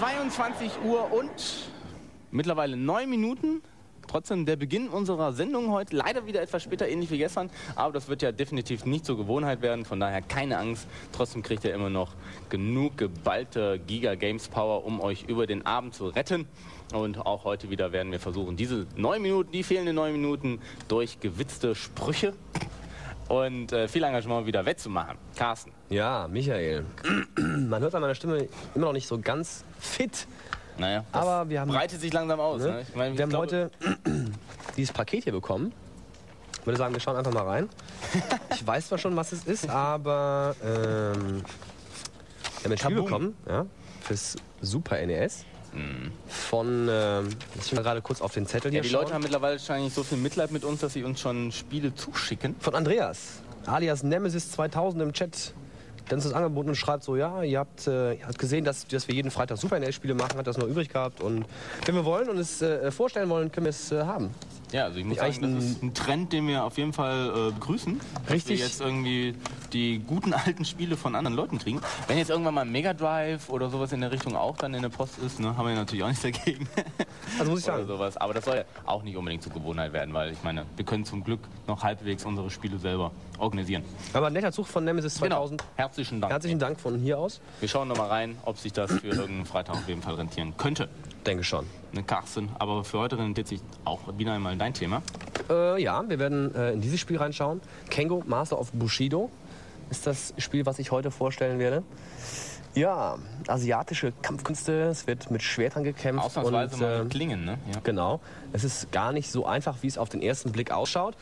22 Uhr und mittlerweile 9 Minuten. Trotzdem der Beginn unserer Sendung heute, leider wieder etwas später, ähnlich wie gestern, aber das wird ja definitiv nicht zur Gewohnheit werden, von daher keine Angst. Trotzdem kriegt ihr immer noch genug geballte Giga Games Power, um euch über den Abend zu retten. Und auch heute wieder werden wir versuchen, diese 9 Minuten, die fehlenden 9 Minuten, durch gewitzte Sprüche und viel Engagement wieder wettzumachen. Carsten. Ja, Michael. Man hört an meiner Stimme immer noch nicht so ganz fit. Naja, aber wir haben, breitet sich langsam aus. Ne? Ne? Ich meine, wir haben heute dieses Paket hier bekommen. Ich würde sagen, wir schauen einfach mal rein. Ich weiß zwar schon, was es ist, aber wir haben ein Spiel bekommen, ja, fürs Super NES. Von, ich will gerade kurz auf den Zettel hier die schauen. Leute haben mittlerweile wahrscheinlich so viel Mitleid mit uns, dass sie uns schon Spiele zuschicken. Von Andreas, alias Nemesis 2000 im Chat. Dann ist das angeboten und schreibt so, ja, ihr habt gesehen, dass wir jeden Freitag Super NES-Spiele machen, hat das noch übrig gehabt. Und wenn wir wollen und es vorstellen wollen, können wir es haben. Ja, also ich muss sagen, das ist ein Trend, den wir auf jeden Fall begrüßen. Dass wir jetzt irgendwie die guten alten Spiele von anderen Leuten kriegen. Wenn jetzt irgendwann mal ein Mega Drive oder sowas in der Richtung auch dann in der Post ist, ne, haben wir natürlich auch nichts dagegen. Also muss ich sagen. Sowas. Aber das soll ja auch nicht unbedingt zur Gewohnheit werden, weil ich meine, wir können zum Glück noch halbwegs unsere Spiele selber organisieren. Aber ein netter Zug von Nemesis 2000. Genau. Herzlichen Dank. Herzlichen Dank von hier aus. Wir schauen noch mal rein, ob sich das für irgendeinen Freitag auf jeden Fall rentieren könnte. Denke schon. Ne, Carsten, aber für heute rentiert sich auch wieder einmal dein Thema. Ja, wir werden in dieses Spiel reinschauen. Kengo, Master of Bushido ist das Spiel, was ich heute vorstellen werde. Ja, asiatische Kampfkünste, es wird mit Schwertern gekämpft. Ausnahmsweise mal mit Klingen, ne? Ja. Genau. Es ist gar nicht so einfach, wie es auf den ersten Blick ausschaut.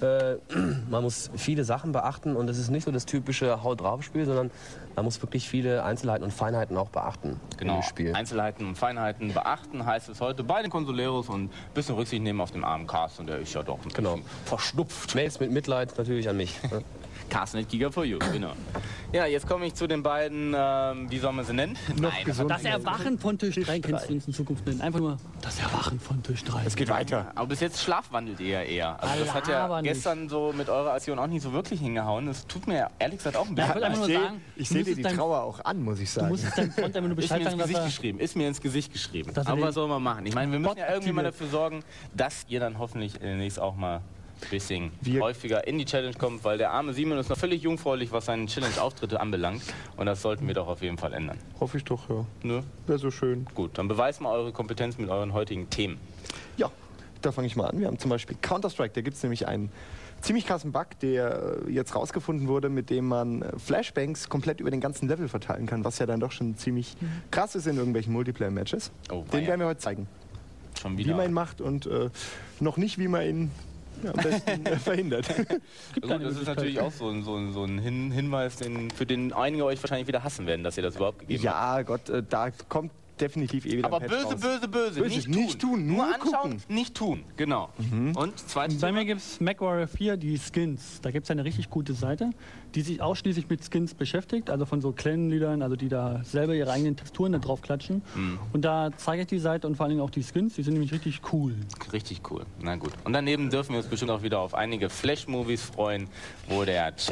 Man muss viele Sachen beachten und es ist nicht so das typische Haut-drauf-Spiel, sondern man muss wirklich viele Einzelheiten und Feinheiten auch beachten. Genau, im Spiel. Einzelheiten und Feinheiten beachten heißt es heute bei den Consoleros und ein bisschen Rücksicht nehmen auf den armen Carsten, und der ist ja doch ein bisschen verschnupft. Mails mit Mitleid natürlich an mich. Carsten Giga for you, genau. Ja, jetzt komme ich zu den beiden, wie soll man sie nennen? Das Erwachen von Tisch 3 kannst du uns in Zukunft nennen. Einfach nur das Erwachen von Tisch 3. Es geht weiter. Aber bis jetzt schlafwandelt ihr eher. Also das hat ja gestern so mit eurer Aktion auch nicht so wirklich hingehauen. Das tut mir ehrlich gesagt auch ein bisschen. Ich sehe dir die Trauer auch an, muss ich sagen. Du musst es deinem Freund nur Bescheid sagen, ist mir ins Gesicht geschrieben. Aber was soll man machen? Ich meine, wir müssen ja irgendwie mal dafür sorgen, dass ihr dann hoffentlich demnächst auch mal ein bisschen häufiger in die Challenge kommt, weil der arme Simon ist noch völlig jungfräulich, was seine Challenge-Auftritte anbelangt. Und das sollten wir doch auf jeden Fall ändern. Hoffe ich doch, ja. Ne? Wäre so schön. Gut, dann beweist mal eure Kompetenz mit euren heutigen Themen. Ja, da fange ich mal an. Wir haben zum Beispiel Counter-Strike. Da gibt es nämlich einen ziemlich krassen Bug, der jetzt rausgefunden wurde, mit dem man Flashbangs komplett über den ganzen Level verteilen kann, was ja dann doch schon ziemlich krass ist in irgendwelchen Multiplayer-Matches. Den werden wir heute zeigen. Schon wieder. Wie man ihn macht und noch nicht, wie man ihn am besten verhindert. Gut, das ist natürlich auch so ein Hinweis, für den einige euch wahrscheinlich wieder hassen werden, dass ihr das überhaupt gegeben habt. Ja, Gott, da kommt definitiv wieder Aber böse. Nicht tun. Nur anschauen, nicht tun. Genau. Und zweites Bei mir gibt es MechWarrior 4, die Skins. Da gibt es eine richtig gute Seite, die sich ausschließlich mit Skins beschäftigt, also von so Clan-Leadern, also die da selber ihre eigenen Texturen da drauf klatschen. Und da zeige ich die Seite und vor allem auch die Skins, die sind nämlich richtig cool. Richtig cool. Na gut. Und daneben dürfen wir uns bestimmt auch wieder auf einige Flash-Movies freuen, wo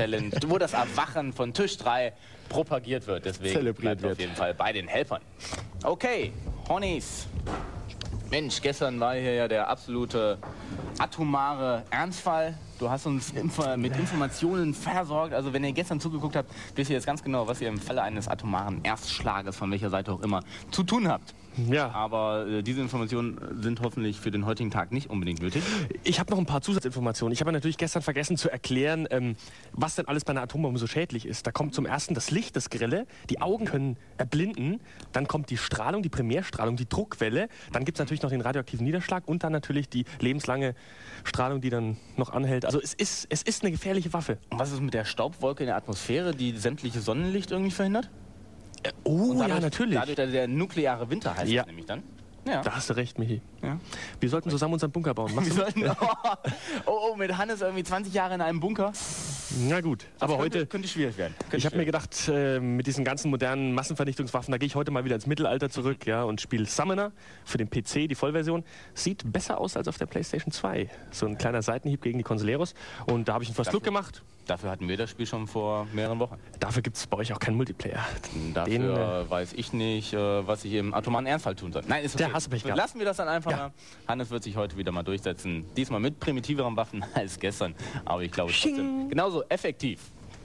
das Erwachen von Tisch 3 propagiert wird. Deswegen bleibt auf jeden Fall bei den Helpern. Okay, Honeys. Mensch, gestern war hier ja der absolute atomare Ernstfall. Du hast uns mit Informationen versorgt. Also wenn ihr gestern zugeguckt habt, wisst ihr jetzt ganz genau, was ihr im Falle eines atomaren Erstschlages von welcher Seite auch immer zu tun habt. Ja. Aber diese Informationen sind hoffentlich für den heutigen Tag nicht unbedingt nötig. Ich habe noch ein paar Zusatzinformationen. Ich habe natürlich gestern vergessen zu erklären, was denn alles bei einer Atombombe so schädlich ist. Da kommt zum ersten das Licht, das Grelle, die Augen können erblinden, dann kommt die Strahlung, die Primärstrahlung, die Druckwelle, dann gibt es natürlich noch den radioaktiven Niederschlag und dann natürlich die lebenslange Strahlung, die dann noch anhält. Also es ist eine gefährliche Waffe. Und was ist mit der Staubwolke in der Atmosphäre, die sämtliche Sonnenlicht irgendwie verhindert? Ja, natürlich. Dadurch der nukleare Winter heißt das nämlich dann? Ja. Da hast du recht, Michi. Ja. Wir sollten zusammen unseren Bunker bauen. Wir sollten, mit Hannes irgendwie 20 Jahre in einem Bunker. Na gut, aber heute könnte schwierig werden. Ich habe mir gedacht, mit diesen ganzen modernen Massenvernichtungswaffen, da gehe ich heute mal wieder ins Mittelalter zurück, ja, und spiele Summoner für den PC, die Vollversion. Sieht besser aus als auf der PlayStation 2. So ein kleiner Seitenhieb gegen die Consoleros. Und da habe ich einen First Look gemacht. Dafür hatten wir das Spiel schon vor mehreren Wochen. Dafür gibt es bei euch auch keinen Multiplayer. Dafür weiß ich nicht, was ich im atomaren Ernstfall tun soll. Nein, ist okay. Der hast du mich gehabt. Lassen wir das dann einfach mal. Hannes wird sich heute wieder mal durchsetzen. Diesmal mit primitiveren Waffen als gestern. Aber ich glaube trotzdem genauso effektiv.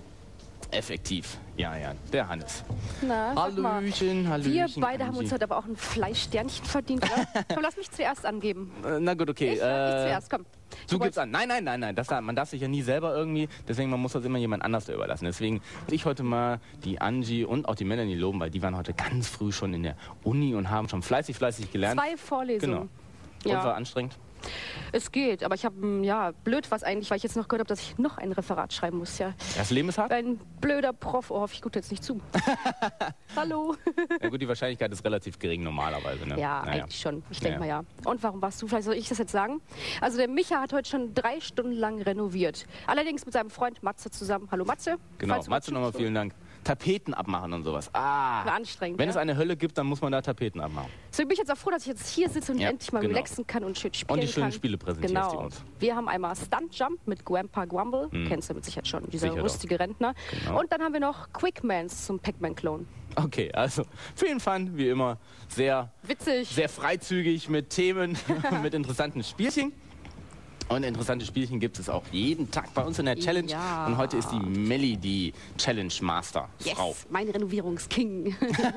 Effektiv. Ja, der Hannes. Na, Hallöchen. Wir beide haben uns heute aber auch ein Fleischsternchen verdient, oder? Komm, lass mich zuerst angeben. Na gut, okay. Ich zuerst, komm. Du gibst an. Nein. Man darf sich ja nie selber irgendwie, deswegen man muss das immer jemand anders überlassen. Deswegen will ich heute mal die Angie und auch die Melanie loben, weil die waren heute ganz früh schon in der Uni und haben schon fleißig gelernt. 2 Vorlesungen. Genau. Und war anstrengend. Es geht, aber ich habe, blöd was eigentlich, weil ich jetzt noch gehört habe, dass ich noch ein Referat schreiben muss, ja. Das Leben ist hart? Ein blöder Prof, hoffe ich, guckt jetzt nicht zu. Hallo. Ja gut, die Wahrscheinlichkeit ist relativ gering normalerweise, ne? Ja, eigentlich schon. Ich denke mal, ja. Und warum warst du? Vielleicht soll ich das jetzt sagen. Also der Micha hat heute schon 3 Stunden lang renoviert. Allerdings mit seinem Freund Matze zusammen. Hallo Matze. Genau, Matze nochmal vielen Dank. Tapeten abmachen und sowas. War anstrengend. Wenn es eine Hölle gibt, dann muss man da Tapeten abmachen. So, bin ich jetzt auch froh, dass ich jetzt hier sitze und endlich mal relaxen kann und schön spielen kann. Und die schönen Spiele präsentierst du uns. Wir haben einmal Stunt Jump mit Grandpa Grumble. Kennst du mit Sicherheit schon, dieser rüstige Rentner. Genau. Und dann haben wir noch Quickmans zum Pac-Man-Klon. Okay, also viel Fun, wie immer. Sehr witzig. Sehr freizügig mit Themen, mit interessanten Spielchen. Und interessante Spielchen gibt es auch jeden Tag bei uns in der Challenge. Ja. Und heute ist die Melli die Challenge Master. Frau. Yes, mein Renovierungsking.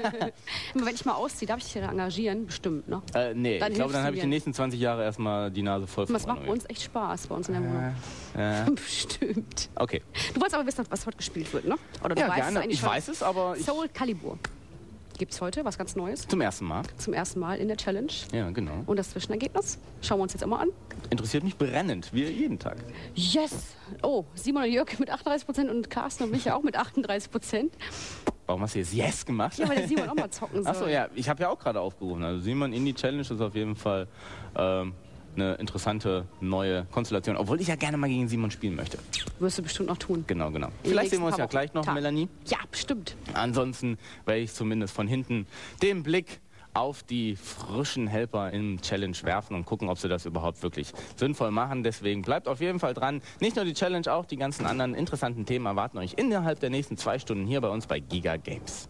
Wenn ich mal ausziehe, darf ich dich ja engagieren? Bestimmt, ne? Nee, ich glaube, dann habe ich die nächsten 20 Jahre erstmal die Nase voll. Das macht bei uns echt Spaß, bei uns in der Wohnung. Bestimmt. Okay. Du wolltest aber wissen, was heute gespielt wird, ne? Oder du ja, weißt gerne. Ich weiß es, aber... Soul Calibur. Gibt es heute was ganz Neues? Zum ersten Mal. Zum ersten Mal in der Challenge. Ja, genau. Und das Zwischenergebnis schauen wir uns jetzt immer an. Interessiert mich brennend, wie jeden Tag. Yes! Oh, Simon und Jörg mit 38% und Carsten und Micha auch mit 38%. Warum hast du jetzt Yes gemacht? Ja, weil der Simon auch mal zocken soll. Achso, ja, ich habe ja auch gerade aufgerufen. Also Simon in die Challenge ist auf jeden Fall eine interessante neue Konstellation. Obwohl ich ja gerne mal gegen Simon spielen möchte. Wirst du bestimmt noch tun. Genau. Vielleicht sehen wir uns ja gleich noch, Melanie. Ja, bestimmt. Ansonsten werde ich zumindest von hinten den Blick auf die frischen Helper im Challenge werfen und gucken, ob sie das überhaupt wirklich sinnvoll machen. Deswegen bleibt auf jeden Fall dran. Nicht nur die Challenge, auch die ganzen anderen interessanten Themen erwarten euch innerhalb der nächsten 2 Stunden hier bei uns bei Giga Games.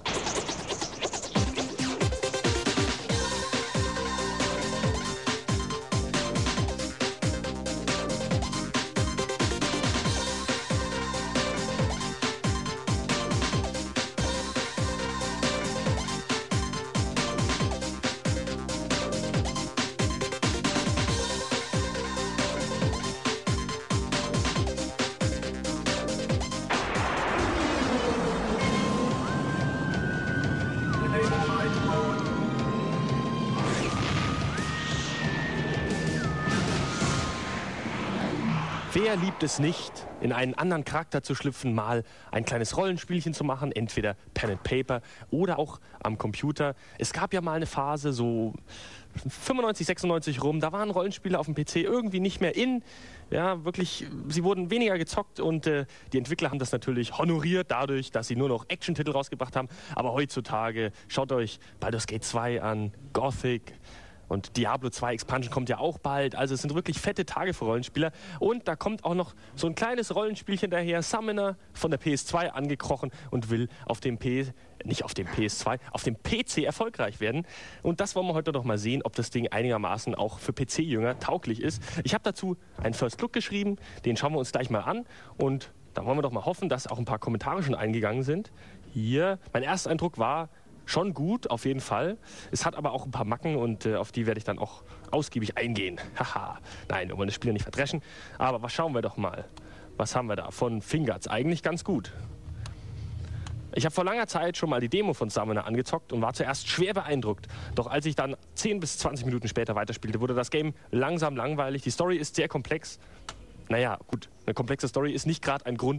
Wer liebt es nicht, in einen anderen Charakter zu schlüpfen, mal ein kleines Rollenspielchen zu machen, entweder Pen and Paper oder auch am Computer. Es gab ja mal eine Phase, so 95, 96 rum, da waren Rollenspiele auf dem PC irgendwie nicht mehr in. Ja, wirklich, sie wurden weniger gezockt und die Entwickler haben das natürlich honoriert dadurch, dass sie nur noch Action-Titel rausgebracht haben. Aber heutzutage, schaut euch Baldur's Gate 2 an, Gothic. Und Diablo 2 Expansion kommt ja auch bald. Also es sind wirklich fette Tage für Rollenspieler. Und da kommt auch noch so ein kleines Rollenspielchen daher. Summoner von der PS2 angekrochen und will auf dem auf dem PC erfolgreich werden. Und das wollen wir heute noch mal sehen, ob das Ding einigermaßen auch für PC-Jünger tauglich ist. Ich habe dazu einen First Look geschrieben. Den schauen wir uns gleich mal an. Und da wollen wir doch mal hoffen, dass auch ein paar Kommentare schon eingegangen sind. Hier, mein erster Eindruck war schon gut, auf jeden Fall. Es hat aber auch ein paar Macken und auf die werde ich dann auch ausgiebig eingehen. Haha, nein, wir wollen das Spiel ja nicht verdreschen. Aber was schauen wir doch mal. Was haben wir da? Von Fingerts. Eigentlich ganz gut. Ich habe vor langer Zeit schon mal die Demo von Summoner angezockt und war zuerst schwer beeindruckt. Doch als ich dann 10 bis 20 Minuten später weiterspielte, wurde das Game langsam langweilig. Die Story ist sehr komplex. Naja, gut, eine komplexe Story ist nicht gerade ein Grund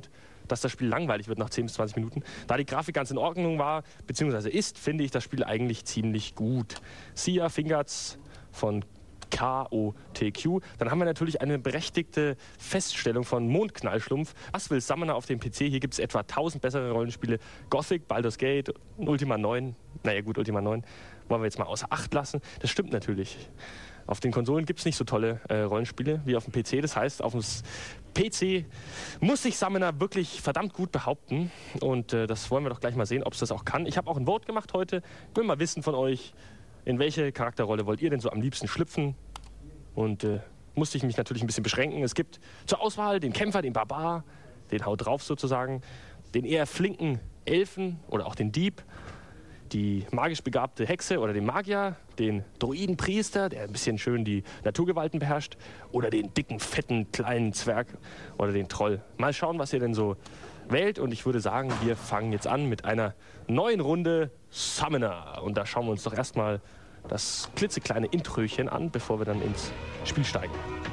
dass das Spiel langweilig wird nach 10 bis 20 Minuten. Da die Grafik ganz in Ordnung war, beziehungsweise ist, finde ich das Spiel eigentlich ziemlich gut. Sia Fingerts von KOTQ. Dann haben wir natürlich eine berechtigte Feststellung von Mondknallschlumpf. Was will Summoner auf dem PC? Hier gibt es etwa 1000 bessere Rollenspiele. Gothic, Baldur's Gate, Ultima 9. Naja gut, Ultima 9 wollen wir jetzt mal außer Acht lassen. Das stimmt natürlich. Auf den Konsolen gibt es nicht so tolle Rollenspiele wie auf dem PC. Das heißt, auf dem PC muss sich Summoner wirklich verdammt gut behaupten. Und das wollen wir doch gleich mal sehen, ob es das auch kann. Ich habe auch ein Vote gemacht heute. Ich will mal wissen von euch, in welche Charakterrolle wollt ihr denn so am liebsten schlüpfen? Und musste ich mich natürlich ein bisschen beschränken. Es gibt zur Auswahl den Kämpfer, den Barbar, den Haut drauf sozusagen, den eher flinken Elfen oder auch den Dieb, die magisch begabte Hexe oder den Magier, den Druidenpriester, der ein bisschen schön die Naturgewalten beherrscht, oder den dicken, fetten, kleinen Zwerg oder den Troll. Mal schauen, was ihr denn so wählt. Und ich würde sagen, wir fangen jetzt an mit einer neuen Runde Summoner. Und da schauen wir uns doch erstmal das klitzekleine Introchen an, bevor wir dann ins Spiel steigen.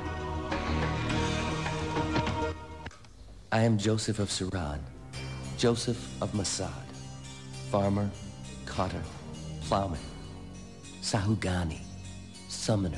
I am Joseph of Suran, Joseph of Masad, farmer, cotter, plowman, Sahugani, summoner.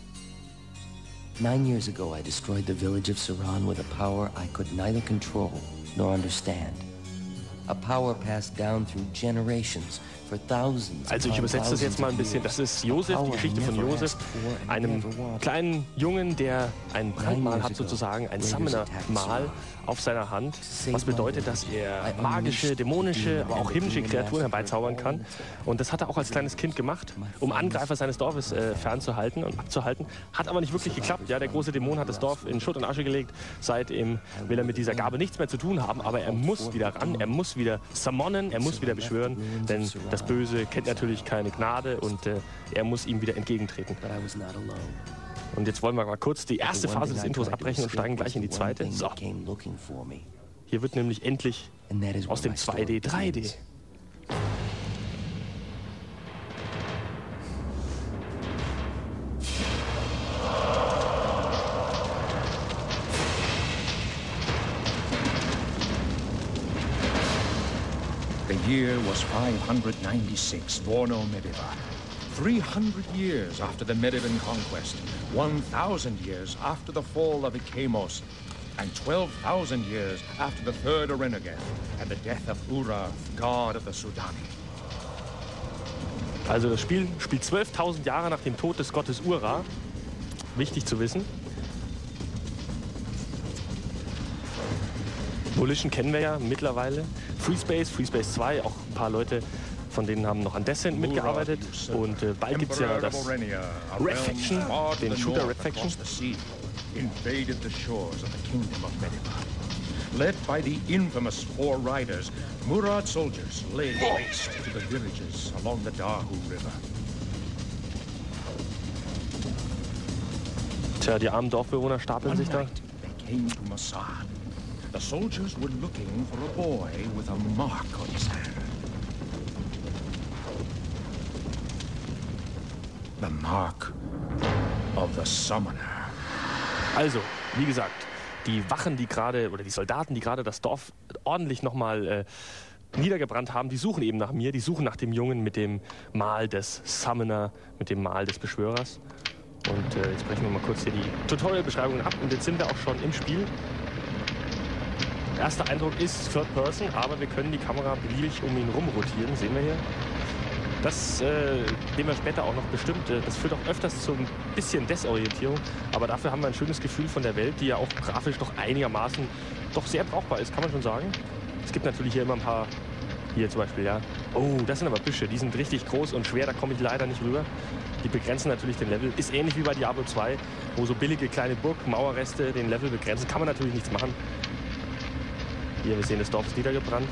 9 years ago, I destroyed the village of Suran with a power I could neither control nor understand. A power passed down through generations. Also ich übersetze das jetzt mal ein bisschen. Das ist Josef, die Geschichte von Josef, einem kleinen Jungen, der ein Brandmal hat sozusagen, ein Summoner-Mal auf seiner Hand, was bedeutet, dass er magische, dämonische, aber auch himmlische Kreaturen herbeizaubern kann. Und das hat er auch als kleines Kind gemacht, um Angreifer seines Dorfes fernzuhalten und abzuhalten. Hat aber nicht wirklich geklappt. Ja, der große Dämon hat das Dorf in Schutt und Asche gelegt. Seitdem will er mit dieser Gabe nichts mehr zu tun haben, aber er muss wieder ran, er muss wieder summonen, er muss wieder beschwören, denn das Böse kennt natürlich keine Gnade und er muss ihm wieder entgegentreten. Und jetzt wollen wir mal kurz die erste Phase des Intros abbrechen und steigen gleich in die zweite. So. Hier wird nämlich endlich aus dem 2D 3D. The year was 596 Vorno Mediva. 300 years after the Medivan conquest, 1,000 years after the fall of Ikemos, and 12,000 years after the third Arenegeth and the death of Ura, god of the Sudani. Also das Spiel spielt 12.000 Jahre nach dem Tod des Gottes Ura. Wichtig zu wissen. Volition kennen wir ja mittlerweile. FreeSpace, FreeSpace 2, auch ein paar Leute von denen haben noch an Descent mitgearbeitet. Und bald gibt es ja das Red Faction, den Shooter Red Faction. Invaded the shores of the kingdom of Mediva. Led by the infamous Four Riders, Murad soldiers laid waste to the villages along the Dahu River. Tja, die armen Dorfbewohner stapeln sich da. They came to Masad. The soldiers were looking for a boy with a mark on his hand. The mark of the Summoner. Also, wie gesagt, die Wachen, die gerade, oder die Soldaten, die gerade das Dorf ordentlich nochmal niedergebrannt haben, die suchen eben nach mir, die suchen nach dem Jungen mit dem Mal des Summoner, mit dem Mal des Beschwörers. Und jetzt brechen wir mal kurz hier die Tutorial-Beschreibungen ab und jetzt sind wir auch schon im Spiel. Erster Eindruck ist Third Person, aber wir können die Kamera beliebig um ihn rum rotieren, sehen wir hier. Das sehen wir später auch noch bestimmt. Das führt auch öfters zu ein bisschen Desorientierung. Aber dafür haben wir ein schönes Gefühl von der Welt, die ja auch grafisch doch einigermaßen doch sehr brauchbar ist, kann man schon sagen. Es gibt natürlich hier immer ein paar, hier zum Beispiel, ja. Oh, das sind aber Büsche, die sind richtig groß und schwer, da komme ich leider nicht rüber. Die begrenzen natürlich den Level. Ist ähnlich wie bei Diablo 2, wo so billige kleine Burg-Mauerreste den Level begrenzen. Kann man natürlich nichts machen. Hier, wir sehen, das Dorf ist niedergebrannt.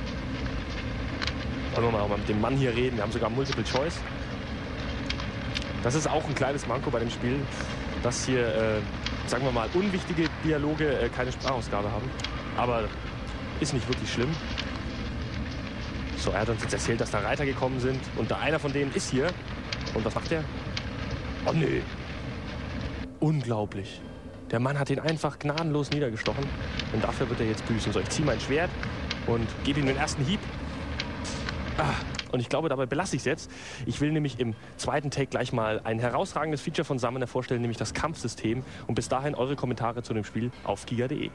Wollen wir mal mit dem Mann hier reden. Wir haben sogar Multiple Choice. Das ist auch ein kleines Manko bei dem Spiel, dass hier, sagen wir mal, unwichtige Dialoge keine Sprachausgabe haben. Aber ist nicht wirklich schlimm. So, er hat uns jetzt erzählt, dass da Reiter gekommen sind. Und da einer von denen ist hier. Und was macht der? Oh, nö. Unglaublich. Der Mann hat ihn einfach gnadenlos niedergestochen. Und dafür wird er jetzt büßen. So, ich ziehe mein Schwert und gebe ihm den ersten Hieb. Und ich glaube, dabei belasse ich es jetzt. Ich will nämlich im zweiten Take gleich mal ein herausragendes Feature von Summoner vorstellen, nämlich das Kampfsystem. Und bis dahin eure Kommentare zu dem Spiel auf giga.de.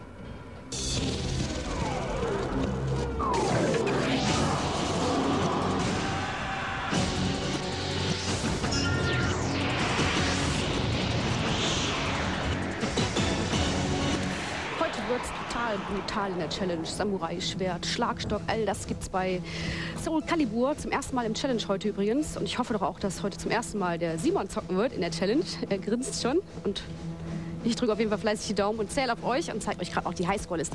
Total brutal in der Challenge. Samurai-Schwert, Schlagstock, all das gibt's bei Soul Calibur. Zum ersten Mal im Challenge heute übrigens. Und ich hoffe doch auch, dass heute zum ersten Mal der Simon zocken wird in der Challenge. Er grinst schon. Und ich drücke auf jeden Fall fleißig die Daumen und zähle auf euch und zeige euch gerade auch die Highscore-Liste.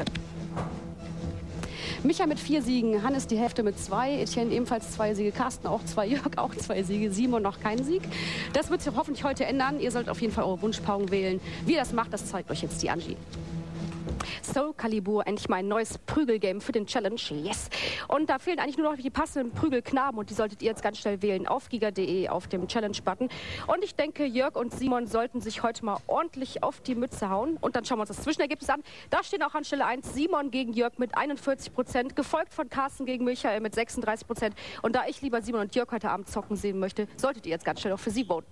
Micha mit 4 Siegen, Hannes die Hälfte mit 2, Etienne ebenfalls 2 Siege, Carsten auch 2, Jörg auch 2 Siege, Simon noch keinen Sieg. Das wird sich hoffentlich heute ändern. Ihr sollt auf jeden Fall eure Wunschpaarung wählen. Wie ihr das macht, das zeigt euch jetzt die Angie. Soul Calibur, endlich mal ein neues Prügelgame für den Challenge, yes! Und da fehlen eigentlich nur noch die passenden Prügelknaben und die solltet ihr jetzt ganz schnell wählen auf giga.de auf dem Challenge-Button. Und ich denke, Jörg und Simon sollten sich heute mal ordentlich auf die Mütze hauen. Und dann schauen wir uns das Zwischenergebnis an. Da stehen auch an Stelle 1 Simon gegen Jörg mit 41%, gefolgt von Carsten gegen Michael mit 36%. Und da ich lieber Simon und Jörg heute Abend zocken sehen möchte, solltet ihr jetzt ganz schnell auch für sie voten.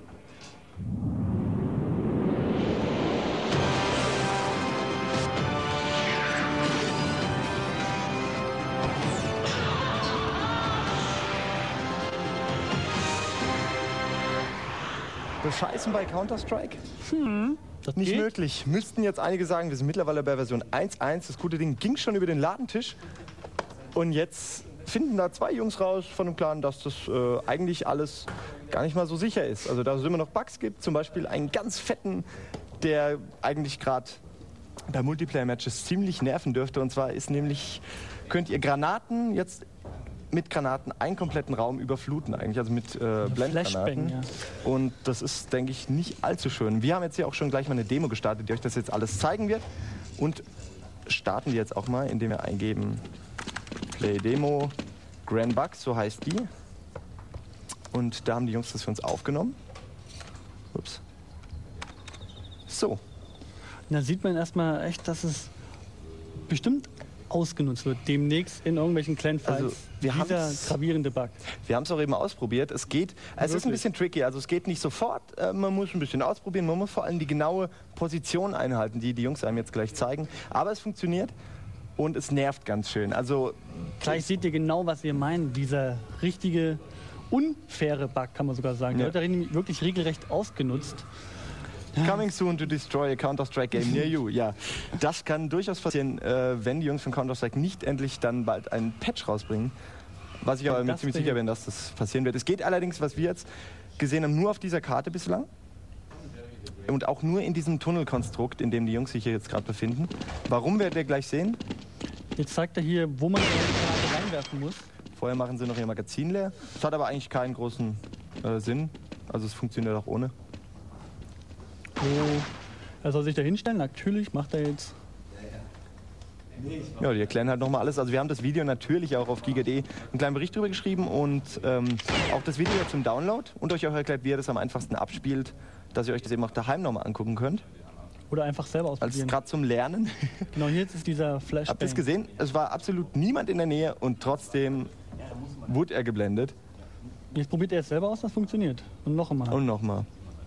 Bescheißen bei Counter-Strike? Das Nicht geht. möglich. Müssten jetzt einige sagen, wir sind mittlerweile bei Version 1.1. Das gute Ding ging schon über den Ladentisch. Und jetzt finden da 2 Jungs raus von dem Clan, dass das eigentlich alles gar nicht mal so sicher ist. Also dass es immer noch Bugs gibt. Zum Beispiel einen ganz fetten, der eigentlich gerade bei Multiplayer-Matches ziemlich nerven dürfte. Und zwar ist nämlich, könnt ihr Granaten jetzt mit Granaten einen kompletten Raum überfluten eigentlich, also mit Blendgranaten. Flashbang, ja. Und das ist, denke ich, nicht allzu schön. Wir haben jetzt hier auch schon gleich mal eine Demo gestartet, die euch das jetzt alles zeigen wird. Und starten die jetzt auch mal, indem wir eingeben Play Demo Grand Bugs, so heißt die. Und da haben die Jungs das für uns aufgenommen. Ups. So. Da sieht man erstmal echt, dass es bestimmt ausgenutzt wird, demnächst in irgendwelchen Clan-Fights. Also, dieser gravierende Bug. Wir haben es auch eben ausprobiert. Es geht, es ist ein bisschen tricky, also es geht nicht sofort. Man muss ein bisschen ausprobieren, man muss vor allem die genaue Position einhalten, die die Jungs einem jetzt gleich zeigen. Aber es funktioniert und es nervt ganz schön. Also Gleich seht ihr genau, was wir meinen. Dieser richtige, unfaire Bug, kann man sogar sagen. Der Ja. wird da wirklich regelrecht ausgenutzt. Coming soon to destroy a Counter-Strike game near you. Ja, das kann durchaus passieren, wenn die Jungs von Counter-Strike nicht endlich dann bald einen Patch rausbringen. Was ich aber mir ziemlich sicher bin, dass das passieren wird. Es geht allerdings, was wir jetzt gesehen haben, nur auf dieser Karte bislang. Und auch nur in diesem Tunnelkonstrukt, in dem die Jungs sich hier jetzt gerade befinden. Warum, werdet ihr gleich sehen. Jetzt zeigt er hier, wo man die Granate reinwerfen muss. Vorher machen sie noch ihr Magazin leer. Das hat aber eigentlich keinen großen Sinn. Also es funktioniert auch ohne. Er soll sich da hinstellen, natürlich macht er jetzt. Ja, die erklären halt nochmal alles. Also wir haben das Video natürlich auch auf giga.de einen kleinen Bericht drüber geschrieben und auch das Video zum Download und euch auch erklärt, wie ihr das am einfachsten abspielt, dass ihr euch das eben auch daheim nochmal angucken könnt. Oder einfach selber Als ausprobieren. gerade zum Lernen. Genau, hier ist dieser Flashbang. Habt ihr es gesehen? Es war absolut niemand in der Nähe und trotzdem wurde er geblendet. Jetzt probiert er es selber aus, das funktioniert. Und noch einmal. Und nochmal.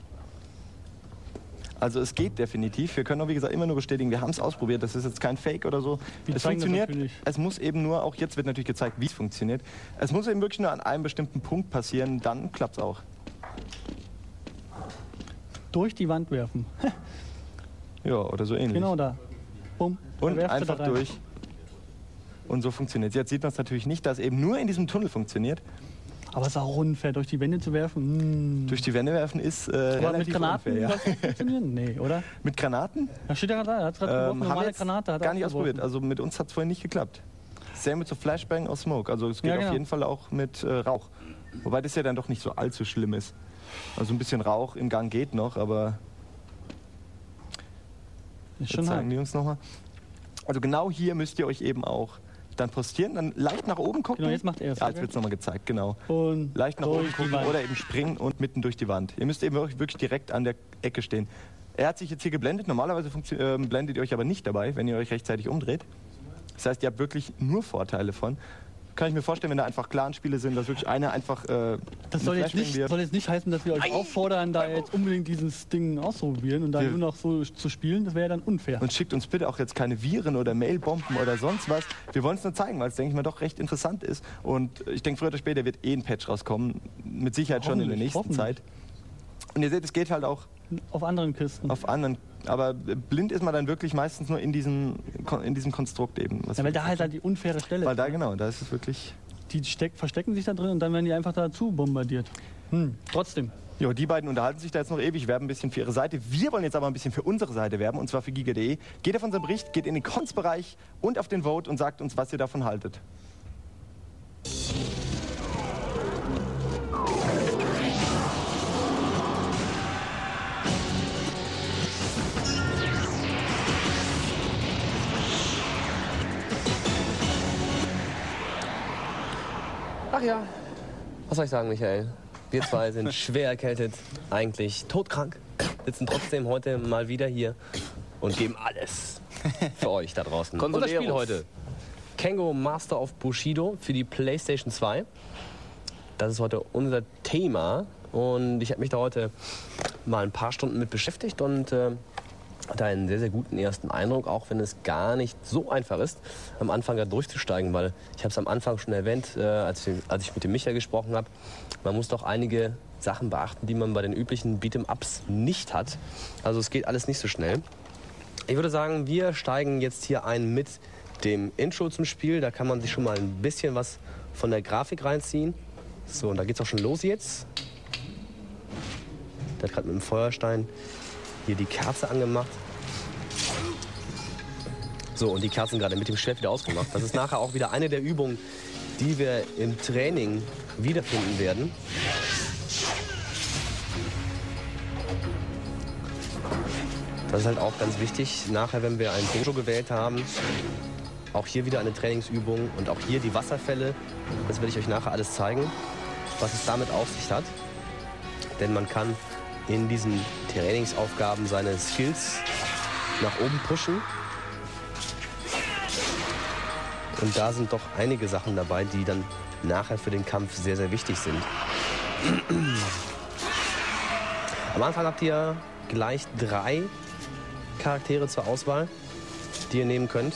Also es geht definitiv. Wir können auch, wie gesagt, immer nur bestätigen, wir haben es ausprobiert. Das ist jetzt kein Fake oder so. Wir Es zeigen das funktioniert. natürlich. Es muss eben nur, auch jetzt wird natürlich gezeigt, wie es funktioniert. Es muss eben wirklich nur an einem bestimmten Punkt passieren, dann klappt es auch. Durch die Wand werfen. Ja, oder so ähnlich. Genau da. Bumm. Und Dann werft er einfach da rein. durch. Und so funktioniert es. Jetzt sieht man es natürlich nicht, dass eben nur in diesem Tunnel funktioniert. Aber es ist auch unfair, durch die Wände zu werfen. Durch die Wände werfen ist Aber mit relativ Granaten unfair, ja. soll das funktionieren? Nee, oder? Mit Granaten? Da steht ja gerade da, er hat gerade geworfen, Haben wir normale jetzt Granate. Hat er gar nicht auch geworfen. ausprobiert. Also mit uns hat es vorhin nicht geklappt. Same mit so Flashbang aus Smoke. Also es geht Ja, genau. auf jeden Fall auch mit Rauch. Wobei das ja dann doch nicht so allzu schlimm ist. Also ein bisschen Rauch im Gang geht noch, aber Ist jetzt schon zeigen hart. die uns nochmal. Also genau hier müsst ihr euch eben auch dann postieren, dann leicht nach oben gucken. Genau, jetzt macht er es. Ja, jetzt wird es nochmal gezeigt, genau. Und Leicht nach oben durch die gucken Wand. oder eben springen und mitten durch die Wand. Ihr müsst eben wirklich direkt an der Ecke stehen. Er hat sich jetzt hier geblendet. Normalerweise blendet ihr euch aber nicht dabei, wenn ihr euch rechtzeitig umdreht. Das heißt, ihr habt wirklich nur Vorteile von. Kann ich mir vorstellen, wenn da einfach Clan-Spiele sind, dass wirklich einer einfach das soll jetzt nicht heißen, dass wir euch auffordern, da jetzt unbedingt dieses Ding auszuprobieren und dann nur noch so zu spielen. Das wäre ja dann unfair. Und schickt uns bitte auch jetzt keine Viren oder Mailbomben oder sonst was. Wir wollen es nur zeigen, weil es, denke ich mal, doch recht interessant ist. Und ich denke, früher oder später wird ein Patch rauskommen. Mit Sicherheit schon in der nächsten Zeit. Und ihr seht, es geht halt auch auf anderen Kisten. Auf anderen. Aber blind ist man dann wirklich meistens nur in diesem Konstrukt eben. Ja, weil da halt die unfaire Stelle ist. Weil da genau, da ist es wirklich... Die verstecken sich da drin und dann werden die einfach dazu bombardiert. Trotzdem. Jo, die beiden unterhalten sich da jetzt noch ewig, werben ein bisschen für ihre Seite. Wir wollen jetzt aber ein bisschen für unsere Seite werben, und zwar für Giga.de. Geht auf unseren Bericht, geht in den Cons-Bereich und auf den Vote und sagt uns, was ihr davon haltet. Ach ja. Was soll ich sagen, Michael? Wir zwei sind schwer erkältet, eigentlich todkrank, sitzen trotzdem heute mal wieder hier und geben alles für euch da draußen. Unser Spiel heute: Kengo Master of Bushido für die PlayStation 2. Das ist heute unser Thema und ich habe mich da heute mal ein paar Stunden mit beschäftigt und hatte einen sehr, sehr guten ersten Eindruck, auch wenn es gar nicht so einfach ist, am Anfang da durchzusteigen, weil ich habe es am Anfang schon erwähnt, als ich mit dem Micha gesprochen habe, man muss doch einige Sachen beachten, die man bei den üblichen Beat'em-Ups nicht hat. Also es geht alles nicht so schnell. Ich würde sagen, wir steigen jetzt hier ein mit dem Intro zum Spiel. Da kann man sich schon mal ein bisschen was von der Grafik reinziehen. So, und da geht's auch schon los jetzt. Der hat gerade mit dem Feuerstein hier die Kerze angemacht. So, und die Kerzen gerade mit dem Schwert wieder ausgemacht. Das ist nachher auch wieder eine der Übungen, die wir im Training wiederfinden werden. Das ist halt auch ganz wichtig, nachher, wenn wir ein Dojo gewählt haben, auch hier wieder eine Trainingsübung und auch hier die Wasserfälle. Das werde ich euch nachher alles zeigen, was es damit auf sich hat. Denn man kann in diesen Trainingsaufgaben seine Skills nach oben pushen. Und da sind doch einige Sachen dabei, die dann nachher für den Kampf sehr, sehr wichtig sind. Am Anfang habt ihr gleich 3 Charaktere zur Auswahl, die ihr nehmen könnt.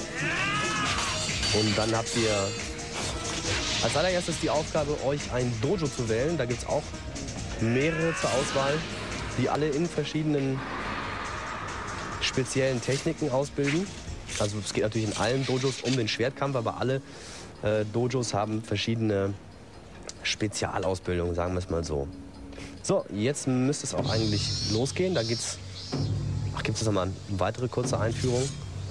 Und dann habt ihr als allererstes die Aufgabe, euch ein Dojo zu wählen. Da gibt es auch mehrere zur Auswahl, die alle in verschiedenen speziellen Techniken ausbilden. Also es geht natürlich in allen Dojos um den Schwertkampf, aber alle Dojos haben verschiedene Spezialausbildungen, sagen wir es mal so. So, jetzt müsste es auch eigentlich losgehen. Da geht's. Ach, gibt es noch mal eine weitere kurze Einführung?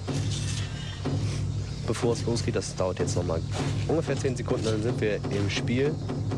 Bevor es losgeht, das dauert jetzt noch mal ungefähr 10 Sekunden, dann sind wir im Spiel.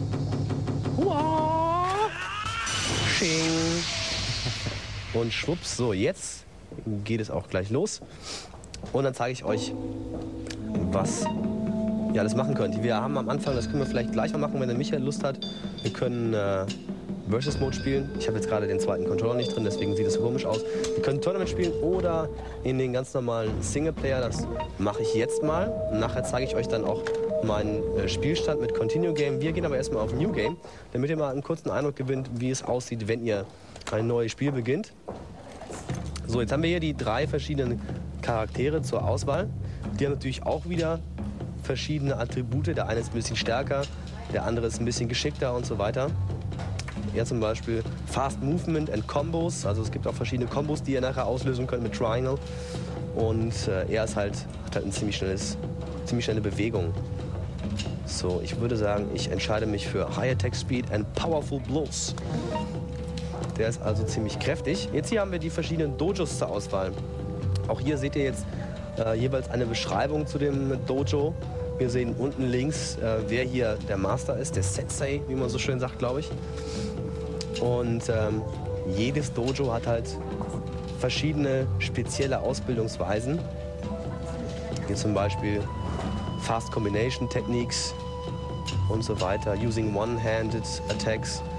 Sching. Und schwupps, so jetzt geht es auch gleich los. Und dann zeige ich euch, was ihr alles machen könnt. Wir haben am Anfang, das können wir vielleicht gleich mal machen, wenn der Michael Lust hat. Wir können Versus Mode spielen. Ich habe jetzt gerade den zweiten Controller nicht drin, deswegen sieht es so komisch aus. Wir können Tournament spielen oder in den ganz normalen Singleplayer. Das mache ich jetzt mal. Und nachher zeige ich euch dann auch meinen Spielstand mit Continue Game. Wir gehen aber erstmal auf New Game, damit ihr mal einen kurzen Eindruck gewinnt, wie es aussieht, wenn ihr ein neues Spiel beginnt. So, jetzt haben wir hier die 3 verschiedenen Charaktere zur Auswahl. Die haben natürlich auch wieder verschiedene Attribute. Der eine ist ein bisschen stärker, der andere ist ein bisschen geschickter und so weiter. Er zum Beispiel Fast Movement and Combos. Also es gibt auch verschiedene Combos, die ihr nachher auslösen könnt mit Triangle. Und er ist hat halt eine ziemlich schnelle Bewegung. So, ich würde sagen, ich entscheide mich für High Attack Speed and Powerful Blows. Der ist also ziemlich kräftig. Jetzt hier haben wir die verschiedenen Dojos zur Auswahl. Auch hier seht ihr jetzt jeweils eine Beschreibung zu dem Dojo. Wir sehen unten links, wer hier der Master ist, der Sensei, wie man so schön sagt, glaube ich. Und jedes Dojo hat halt verschiedene spezielle Ausbildungsweisen. Hier zum Beispiel Fast Combination Techniques und so weiter, using One-Handed Attacks.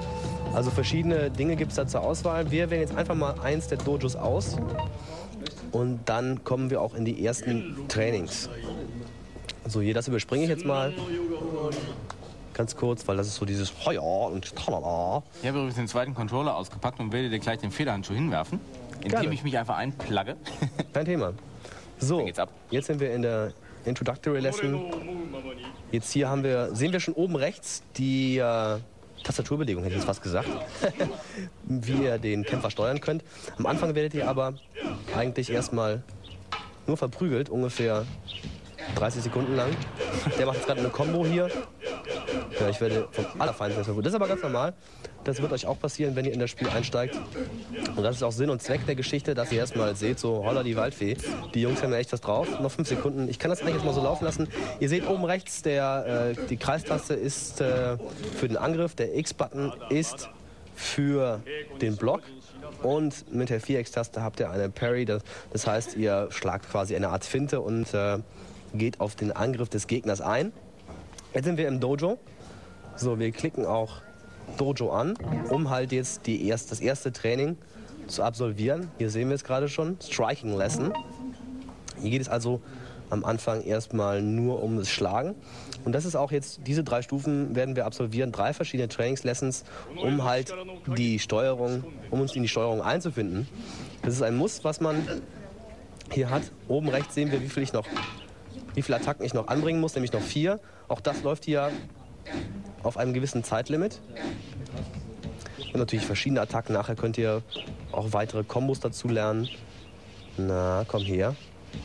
Also verschiedene Dinge gibt es da zur Auswahl. Wir wählen jetzt einfach mal eins der Dojos aus und dann kommen wir auch in die ersten Trainings. So, hier, das überspringe ich jetzt mal ganz kurz, weil das ist so dieses Heuer und Talala. Ich habe übrigens den zweiten Controller ausgepackt und werde dir gleich den Federhandschuh hinwerfen, indem ich mich einfach einplugge. Kein Thema. So, Dann geht's ab. jetzt sind wir in der Introductory Lesson. Jetzt hier sehen wir schon oben rechts die Tastaturbelegung, hätte ich jetzt fast gesagt, wie ihr den Kämpfer steuern könnt. Am Anfang werdet ihr aber eigentlich erstmal nur verprügelt, ungefähr 30 Sekunden lang. Der macht jetzt gerade eine Combo hier. Ja, ich werde vom Allerfeinsten verprügelt. Das ist aber ganz normal. Das wird euch auch passieren, wenn ihr in das Spiel einsteigt. Und das ist auch Sinn und Zweck der Geschichte, dass ihr erstmal seht, so holla die Waldfee. Die Jungs haben ja echt was drauf. Noch 5 Sekunden. Ich kann das eigentlich jetzt mal so laufen lassen. Ihr seht oben rechts, die Kreistaste ist für den Angriff. Der X-Button ist für den Block. Und mit der 4X-Taste habt ihr eine Parry. Das heißt, ihr schlagt quasi eine Art Finte und geht auf den Angriff des Gegners ein. Jetzt sind wir im Dojo. So, wir klicken auch Dojo an, um halt jetzt das erste Training zu absolvieren. Hier sehen wir es gerade schon, Striking Lesson. Hier geht es also am Anfang erstmal nur um das Schlagen. Und das ist auch jetzt, diese 3 Stufen werden wir absolvieren, 3 verschiedene Trainingslessons, um halt uns in die Steuerung einzufinden. Das ist ein Muss, was man hier hat. Oben rechts sehen wir, wie viele Attacken ich noch anbringen muss, nämlich noch 4. Auch das läuft hier auf einem gewissen Zeitlimit. Und natürlich verschiedene Attacken. Nachher könnt ihr auch weitere Kombos dazu lernen. Na, komm her.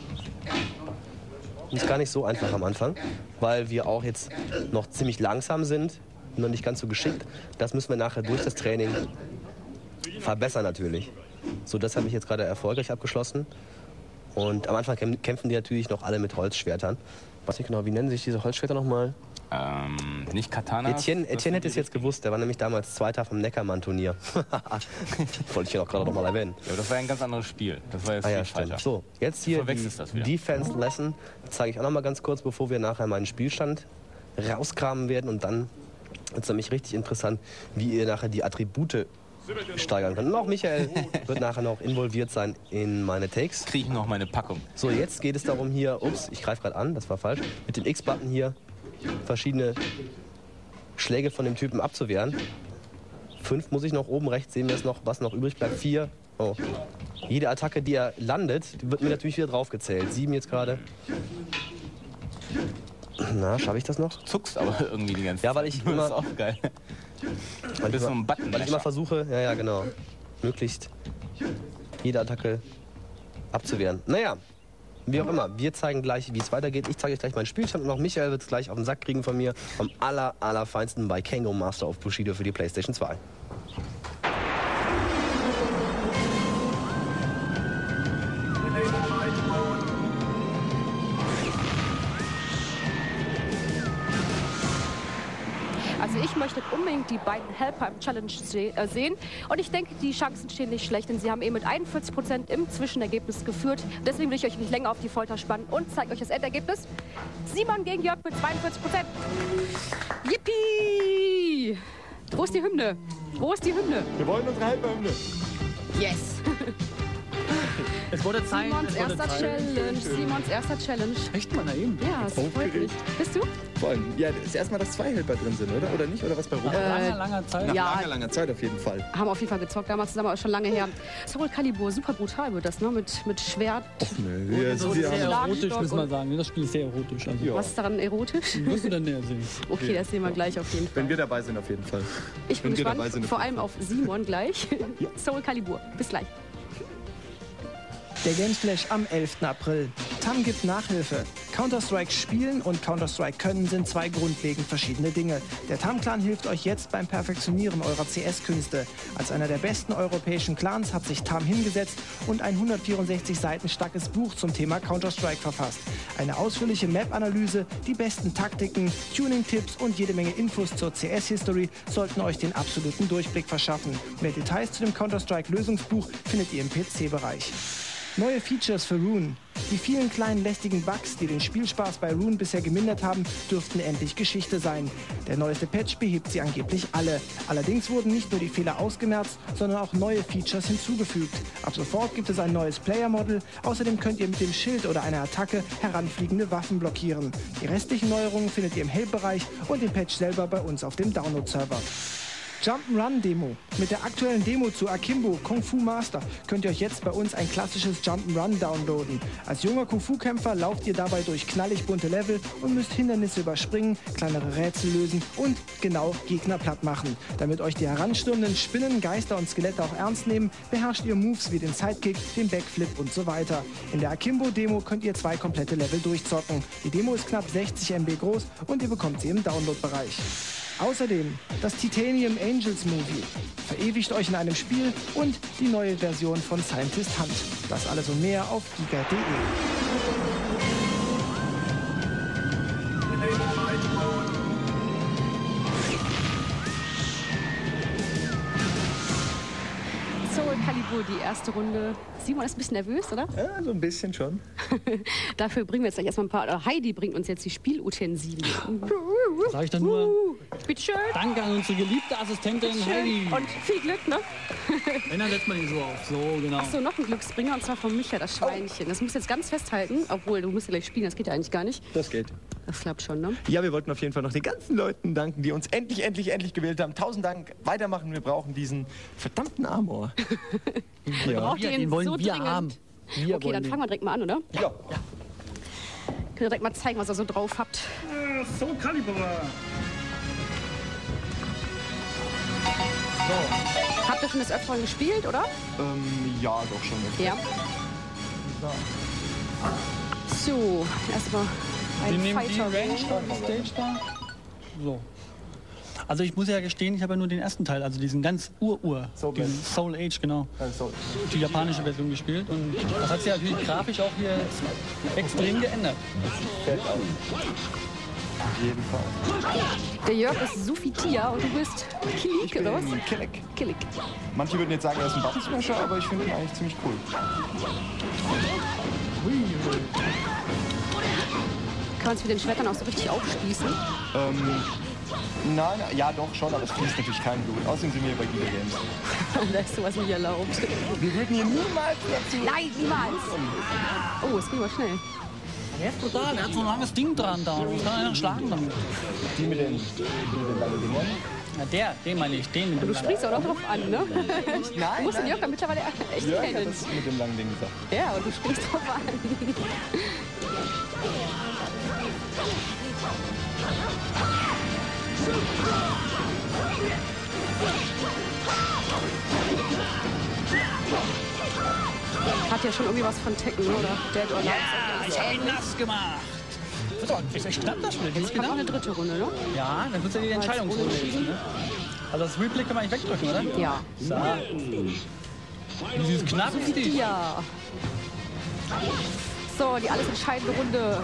Ist gar nicht so einfach am Anfang, weil wir auch jetzt noch ziemlich langsam sind, noch nicht ganz so geschickt. Das müssen wir nachher durch das Training verbessern natürlich. So, das habe ich jetzt gerade erfolgreich abgeschlossen. Und am Anfang kämpfen die natürlich noch alle mit Holzschwertern. Was nicht genau, wie nennen sich diese Holzschwerter nochmal? Nicht Katana. Etienne hätte es jetzt gewusst, der war nämlich damals Zweiter vom Neckermann-Turnier. Wollte ich ja auch gerade noch mal erwähnen. Ja, aber das war ja ein ganz anderes Spiel. Das war jetzt ja, stimmt. So, jetzt hier die Defense Lesson. Das zeige ich auch noch mal ganz kurz, bevor wir nachher meinen Spielstand rauskramen werden. Und dann wird es nämlich richtig interessant, wie ihr nachher die Attribute steigern könnt. Und auch Michael wird nachher noch involviert sein in meine Takes. Kriege ich noch meine Packung. So, jetzt geht es darum hier, ups, ich greife gerade an, das war falsch, mit dem X-Button hier verschiedene Schläge von dem Typen abzuwehren. 5 muss ich noch, oben rechts sehen wir es noch, was noch übrig bleibt. 4. Oh. Jede Attacke, die er landet, wird mir natürlich wieder draufgezählt. 7 jetzt gerade. Na, schaffe ich das noch? Zuckst aber irgendwie die ganze Zeit. Ja, weil ich immer... Das ist auch geil. Weil ich immer versuche, ja genau, möglichst jede Attacke abzuwehren. Naja, wie auch immer, wir zeigen gleich, wie es weitergeht. Ich zeige euch gleich meinen Spielstand und auch Michael wird es gleich auf den Sack kriegen von mir. Vom allerfeinsten bei Kengo Master of Bushido für die PlayStation 2. Also ich möchte unbedingt die beiden Helper im Challenge sehen. Und ich denke, die Chancen stehen nicht schlecht, denn sie haben eben mit 41% im Zwischenergebnis geführt. Deswegen will ich euch nicht länger auf die Folter spannen und zeige euch das Endergebnis. Simon gegen Jörg mit 42%. Yippie! Wo ist die Hymne? Wo ist die Hymne? Wir wollen unsere Helferhymne. Yes! Es wurde Zeit. Simons erster Challenge. Echt mal, na eben. Ja, es freut mich. Bist du? Vor allem, ja, das ist erstmal, dass 2 Helper drin sind, oder? Oder nicht? Oder was bei Robert? Langer Zeit. Ja. Langer Zeit auf jeden Fall. Haben auf jeden Fall gezockt, damals zusammen, aber schon lange her. Soul Calibur, super brutal wird das, ne? Mit Schwert. So sehr erotisch, muss man sagen. Das Spiel ist sehr erotisch. Also. Ja. Was ist daran erotisch? Wirst du dann näher sehen. Okay, das sehen wir gleich auf jeden Fall. Wenn wir dabei sind, auf jeden Fall. Ich bin gespannt, vor allem auf Simon gleich. Soul Calibur, bis gleich. Der Gamesflash am 11. April. TAM gibt Nachhilfe. Counter-Strike spielen und Counter-Strike können sind 2 grundlegend verschiedene Dinge. Der TAM-Clan hilft euch jetzt beim Perfektionieren eurer CS-Künste. Als einer der besten europäischen Clans hat sich TAM hingesetzt und ein 164 Seiten starkes Buch zum Thema Counter-Strike verfasst. Eine ausführliche Map-Analyse, die besten Taktiken, Tuning-Tipps und jede Menge Infos zur CS-History sollten euch den absoluten Durchblick verschaffen. Mehr Details zu dem Counter-Strike-Lösungsbuch findet ihr im PC-Bereich. Neue Features für Rune. Die vielen kleinen lästigen Bugs, die den Spielspaß bei Rune bisher gemindert haben, dürften endlich Geschichte sein. Der neueste Patch behebt sie angeblich alle. Allerdings wurden nicht nur die Fehler ausgemerzt, sondern auch neue Features hinzugefügt. Ab sofort gibt es ein neues Player-Model. Außerdem könnt ihr mit dem Schild oder einer Attacke heranfliegende Waffen blockieren. Die restlichen Neuerungen findet ihr im Help-Bereich und den Patch selber bei uns auf dem Download-Server. Jump'n'Run-Demo. Mit der aktuellen Demo zu Akimbo Kung Fu Master könnt ihr euch jetzt bei uns ein klassisches Jump'n'Run downloaden. Als junger Kung Fu-Kämpfer lauft ihr dabei durch knallig bunte Level und müsst Hindernisse überspringen, kleinere Rätsel lösen und genau Gegner platt machen. Damit euch die heranstürmenden Spinnen, Geister und Skelette auch ernst nehmen, beherrscht ihr Moves wie den Sidekick, den Backflip und so weiter. In der Akimbo-Demo könnt ihr 2 komplette Level durchzocken. Die Demo ist knapp 60 MB groß und ihr bekommt sie im Download-Bereich. Außerdem das Titanium Angels Movie. Verewigt euch in einem Spiel und die neue Version von Scientist Hunt. Das alles und mehr auf giga.de. Soul Calibur, die erste Runde. Simon ist ein bisschen nervös, oder? Ja, so ein bisschen schon. Dafür bringen wir jetzt gleich erstmal ein paar. Heidi bringt uns jetzt die Spielutensilien. Sag ich dann nur, Bitteschön. danke an unsere geliebte Assistentin Heidi. Und viel Glück, ne? Wenn, dann setzt man ihn so auf. So, genau. Achso, noch ein Glücksbringer, und zwar von Micha, das Schweinchen. Das muss jetzt ganz festhalten, obwohl du musst ja gleich spielen, das geht ja eigentlich gar nicht. Das geht. Das klappt schon, ne? Ja, wir wollten auf jeden Fall noch den ganzen Leuten danken, die uns endlich gewählt haben. 1000 Dank. Weitermachen, wir brauchen diesen verdammten Amor. Braucht ihr ihn wollen so wir dringend? haben. Okay, dann fangen wir direkt mal an, oder? Ja. Könnt ihr direkt mal zeigen, was ihr so drauf habt. Soul Calibur. Habt ihr schon das Öfteren gespielt, oder? Ja, doch schon. Ja. So, erstmal Wir ein nehmen die Fighter. Range da, die Stage da. So. Also ich muss ja gestehen, ich habe ja nur den ersten Teil, also diesen ganz diesen Soul Age, genau. Die japanische Version gespielt und das hat sich natürlich grafisch auch hier extrem geändert. Auf jeden Fall. Der Jörg ist Sufitia und du bist Kilik, oder was? Killick. Kilik. Manche würden jetzt sagen, er ist ein Button Smasher, aber ich finde ihn eigentlich ziemlich cool. Kann man es mit den Schwertern auch so richtig aufspießen? Nein, ja doch schon, aber es fließt natürlich kein Blut. Außerdem sind wir bei Giga Games. Da ist sowas nicht erlaubt. Wir würden hier niemals dazu... Nein, niemals! Oh, es ging aber schnell. Der ist brutal, der hat so ein langes Ding dran da. Das kann einer schlagen damit. Die mit den langen Dingern? Ja, den meine ich, den mit dem Du sprichst auch noch drauf an, ne? Nein, Du musst den Jörg ja mittlerweile echt Jörg hat kennen. das mit dem langen Ding gesagt. Ja, und du sprichst drauf an. Hat ja schon irgendwie was von Tekken, oder? Dead or Alive. Ich hab ihn nass gemacht. Das ist echt knapp, das Spiel. Jetzt kommt noch eine dritte Runde, ne? Ja, dann wird ja die Entscheidungsrunde. Ne? Also das Replay kann man nicht wegdrücken, oder? Ja. So. Dieses knapp ist die. Ja. So, die alles entscheidende Runde.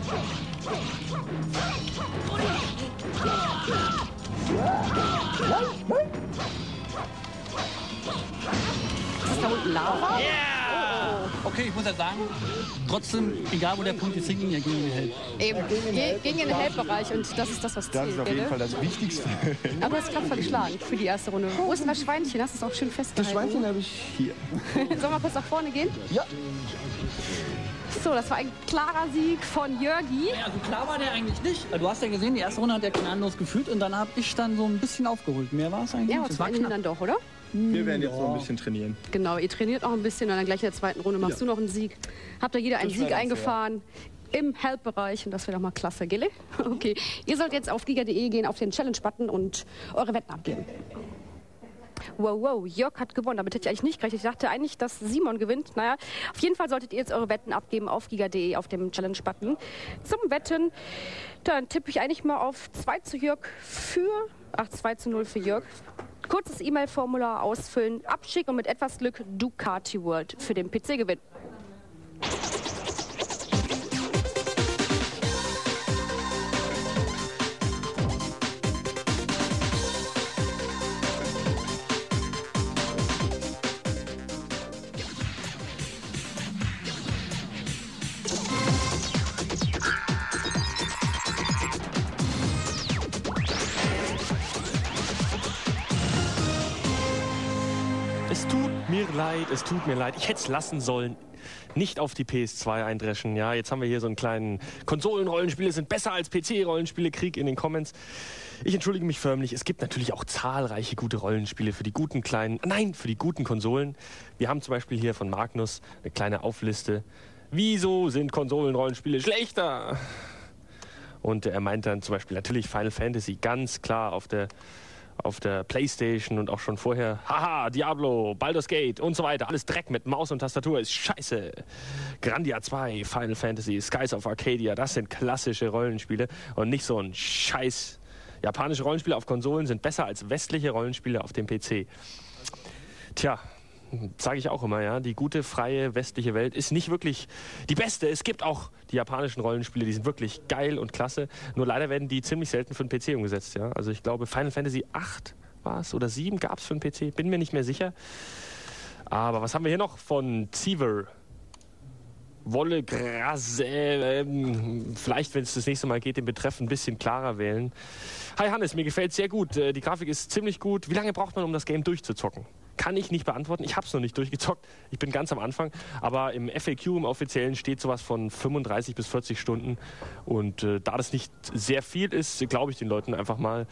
Ist das da unten Lava? Yeah! Okay, ich muss ja sagen, trotzdem, egal wo der Punkt ist, ging ja gegen den Held. Eben, gegen den Help-Bereich und das ist das, was zählt. Das ist auf jeden Fall das Wichtigste. Aber es ist gerade geschlagen für die erste Runde. Wo ist denn das Schweinchen? Hast du es auch schön Das festgehalten? Schweinchen habe ich hier. Sollen wir kurz nach vorne gehen? Ja. So, das war ein klarer Sieg von Jörgi. Ja, also klar war der eigentlich nicht. Du hast ja gesehen, die erste Runde hat er gnadenlos geführt und dann habe ich dann so ein bisschen aufgeholt. Mehr war es eigentlich Ja, nicht. aber Es zum war Ende knapp. dann doch, oder? Wir werden jetzt noch ein bisschen trainieren. Genau, ihr trainiert auch ein bisschen und dann gleich in der zweiten Runde machst du noch einen Sieg. Habt ihr jeder einen Das Sieg wäre eingefahren im Help-Bereich und das wäre doch mal klasse, Gille. Okay, ihr sollt jetzt auf giga.de gehen, auf den Challenge-Button und eure Wetten abgeben. Wow, Jörg hat gewonnen. Damit hätte ich eigentlich nicht gerechnet. Ich dachte eigentlich, dass Simon gewinnt. Naja, auf jeden Fall solltet ihr jetzt eure Wetten abgeben auf giga.de, auf dem Challenge-Button. Zum Wetten, dann tippe ich eigentlich mal auf 2 zu Jörg für... Ach, 2:0 für Jörg. Kurzes E-Mail-Formular ausfüllen, abschicken und mit etwas Glück Ducati World für den PC gewinnen. Es tut mir leid, es tut mir leid. Ich hätte es lassen sollen. Nicht auf die PS2 eindreschen. Ja, jetzt haben wir hier so einen kleinen Konsolenrollenspiele sind besser als PC-Rollenspiele. Krieg in den Comments. Ich entschuldige mich förmlich. Es gibt natürlich auch zahlreiche gute Rollenspiele für die guten für die guten Konsolen. Wir haben zum Beispiel hier von Magnus eine kleine Aufliste. Wieso sind Konsolenrollenspiele schlechter? Und er meint dann zum Beispiel natürlich Final Fantasy ganz klar auf der Playstation und auch schon vorher, haha, Diablo, Baldur's Gate und so weiter. Alles Dreck mit Maus und Tastatur ist scheiße. Grandia 2, Final Fantasy, Skies of Arcadia, das sind klassische Rollenspiele und nicht so ein Scheiß. Japanische Rollenspiele auf Konsolen sind besser als westliche Rollenspiele auf dem PC. Tja, sage ich auch immer, ja, die gute, freie, westliche Welt ist nicht wirklich die beste. Es gibt auch die japanischen Rollenspiele, die sind wirklich geil und klasse. Nur leider werden die ziemlich selten für den PC umgesetzt, ja. Also ich glaube, Final Fantasy 8 war es oder 7 gab es für den PC, bin mir nicht mehr sicher. Aber was haben wir hier noch von Ziver? Wolle, Grase, vielleicht, wenn es das nächste Mal geht, den Betreff ein bisschen klarer wählen. Hi Hannes, mir gefällt sehr gut. Die Grafik ist ziemlich gut. Wie lange braucht man, um das Game durchzuzocken? Kann ich nicht beantworten. Ich habe es noch nicht durchgezockt. Ich bin ganz am Anfang. Aber im FAQ, im Offiziellen, steht sowas von 35 bis 40 Stunden. Und da das nicht sehr viel ist, glaube ich den Leuten einfach mal.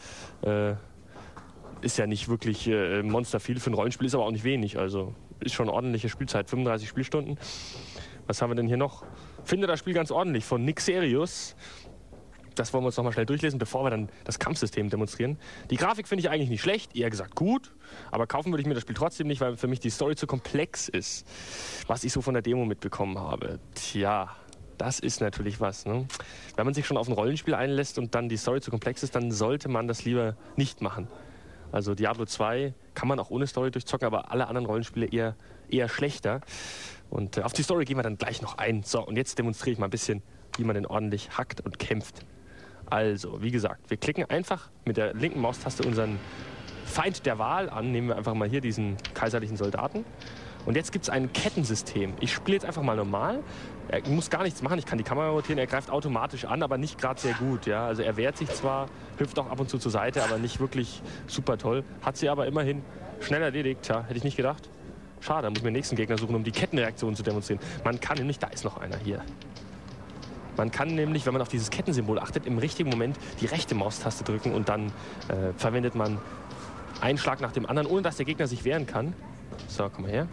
Ist ja nicht wirklich monster viel. Für ein Rollenspiel ist aber auch nicht wenig. Also ist schon ordentliche Spielzeit. 35 Spielstunden. Was haben wir denn hier noch? Finde das Spiel ganz ordentlich von Nixerius. Das wollen wir uns noch mal schnell durchlesen, bevor wir dann das Kampfsystem demonstrieren. Die Grafik finde ich eigentlich nicht schlecht, eher gesagt gut. Aber kaufen würde ich mir das Spiel trotzdem nicht, weil für mich die Story zu komplex ist. Was ich so von der Demo mitbekommen habe. Tja, das ist natürlich was. Ne? Wenn man sich schon auf ein Rollenspiel einlässt und dann die Story zu komplex ist, dann sollte man das lieber nicht machen. Also Diablo 2 kann man auch ohne Story durchzocken, aber alle anderen Rollenspiele eher schlechter. Und auf die Story gehen wir dann gleich noch ein. So, und jetzt demonstriere ich mal ein bisschen, wie man den ordentlich hackt und kämpft. Also, wie gesagt, wir klicken einfach mit der linken Maustaste unseren Feind der Wahl an. Nehmen wir einfach mal hier diesen kaiserlichen Soldaten. Und jetzt gibt es ein Kettensystem. Ich spiele jetzt einfach mal normal. Er muss gar nichts machen, ich kann die Kamera rotieren. Er greift automatisch an, aber nicht gerade sehr gut. Ja? Also er wehrt sich zwar, hüpft auch ab und zu zur Seite, aber nicht wirklich super toll. Hat sie aber immerhin schnell erledigt. Ja, hätte ich nicht gedacht. Schade, da muss ich mir den nächsten Gegner suchen, um die Kettenreaktion zu demonstrieren. Man kann nämlich, da ist noch einer hier. Man kann nämlich, wenn man auf dieses Kettensymbol achtet, im richtigen Moment die rechte Maustaste drücken und dann verwendet man einen Schlag nach dem anderen, ohne dass der Gegner sich wehren kann. So, komm mal her.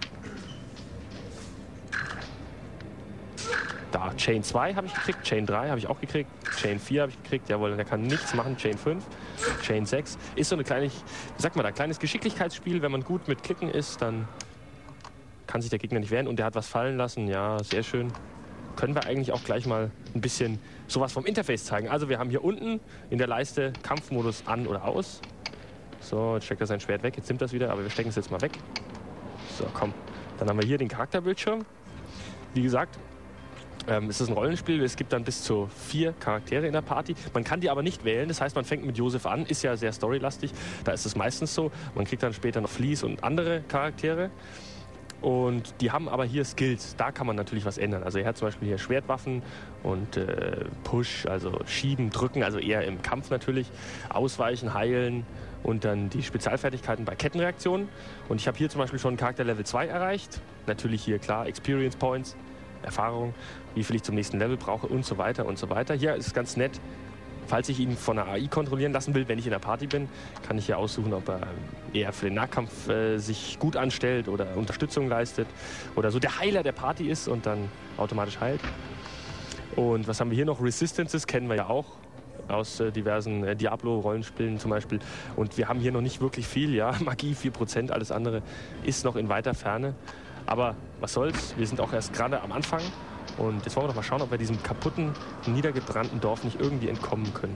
Da, Chain 2 habe ich gekriegt, Chain 3 habe ich auch gekriegt, Chain 4 habe ich gekriegt, jawohl, der kann nichts machen, Chain 5, Chain 6. Ist so eine kleine, wie sagt man da, kleines Geschicklichkeitsspiel, wenn man gut mit Klicken ist, dann kann sich der Gegner nicht wehren und der hat was fallen lassen, ja, sehr schön. Können wir eigentlich auch gleich mal ein bisschen sowas vom Interface zeigen. Also wir haben hier unten in der Leiste Kampfmodus an oder aus. So, jetzt steckt er sein Schwert weg, jetzt nimmt das wieder, aber wir stecken es jetzt mal weg. So, komm. Dann haben wir hier den Charakterbildschirm. Wie gesagt, es ist ein Rollenspiel, es gibt dann bis zu 4 Charaktere in der Party. Man kann die aber nicht wählen, das heißt, man fängt mit Josef an, ist ja sehr storylastig, da ist es meistens so. Man kriegt dann später noch Fleece und andere Charaktere. Und die haben aber hier Skills, da kann man natürlich was ändern. Also er hat zum Beispiel hier Schwertwaffen und Push, also schieben, drücken, also eher im Kampf natürlich, ausweichen, heilen und dann die Spezialfertigkeiten bei Kettenreaktionen. Und ich habe hier zum Beispiel schon Charakter Level 2 erreicht. Natürlich hier klar Experience Points, Erfahrung, wie viel ich zum nächsten Level brauche und so weiter und so weiter. Hier ist es ganz nett. Falls ich ihn von der AI kontrollieren lassen will, wenn ich in der Party bin, kann ich hier aussuchen, ob er eher für den Nahkampf sich gut anstellt oder Unterstützung leistet oder so der Heiler der Party ist und dann automatisch heilt. Und was haben wir hier noch? Resistances kennen wir ja auch aus diversen Diablo-Rollenspielen zum Beispiel. Und wir haben hier noch nicht wirklich viel, ja, Magie 4%, alles andere ist noch in weiter Ferne. Aber was soll's, wir sind auch erst gerade am Anfang. Und jetzt wollen wir doch mal schauen, ob wir diesem kaputten, niedergebrannten Dorf nicht irgendwie entkommen können.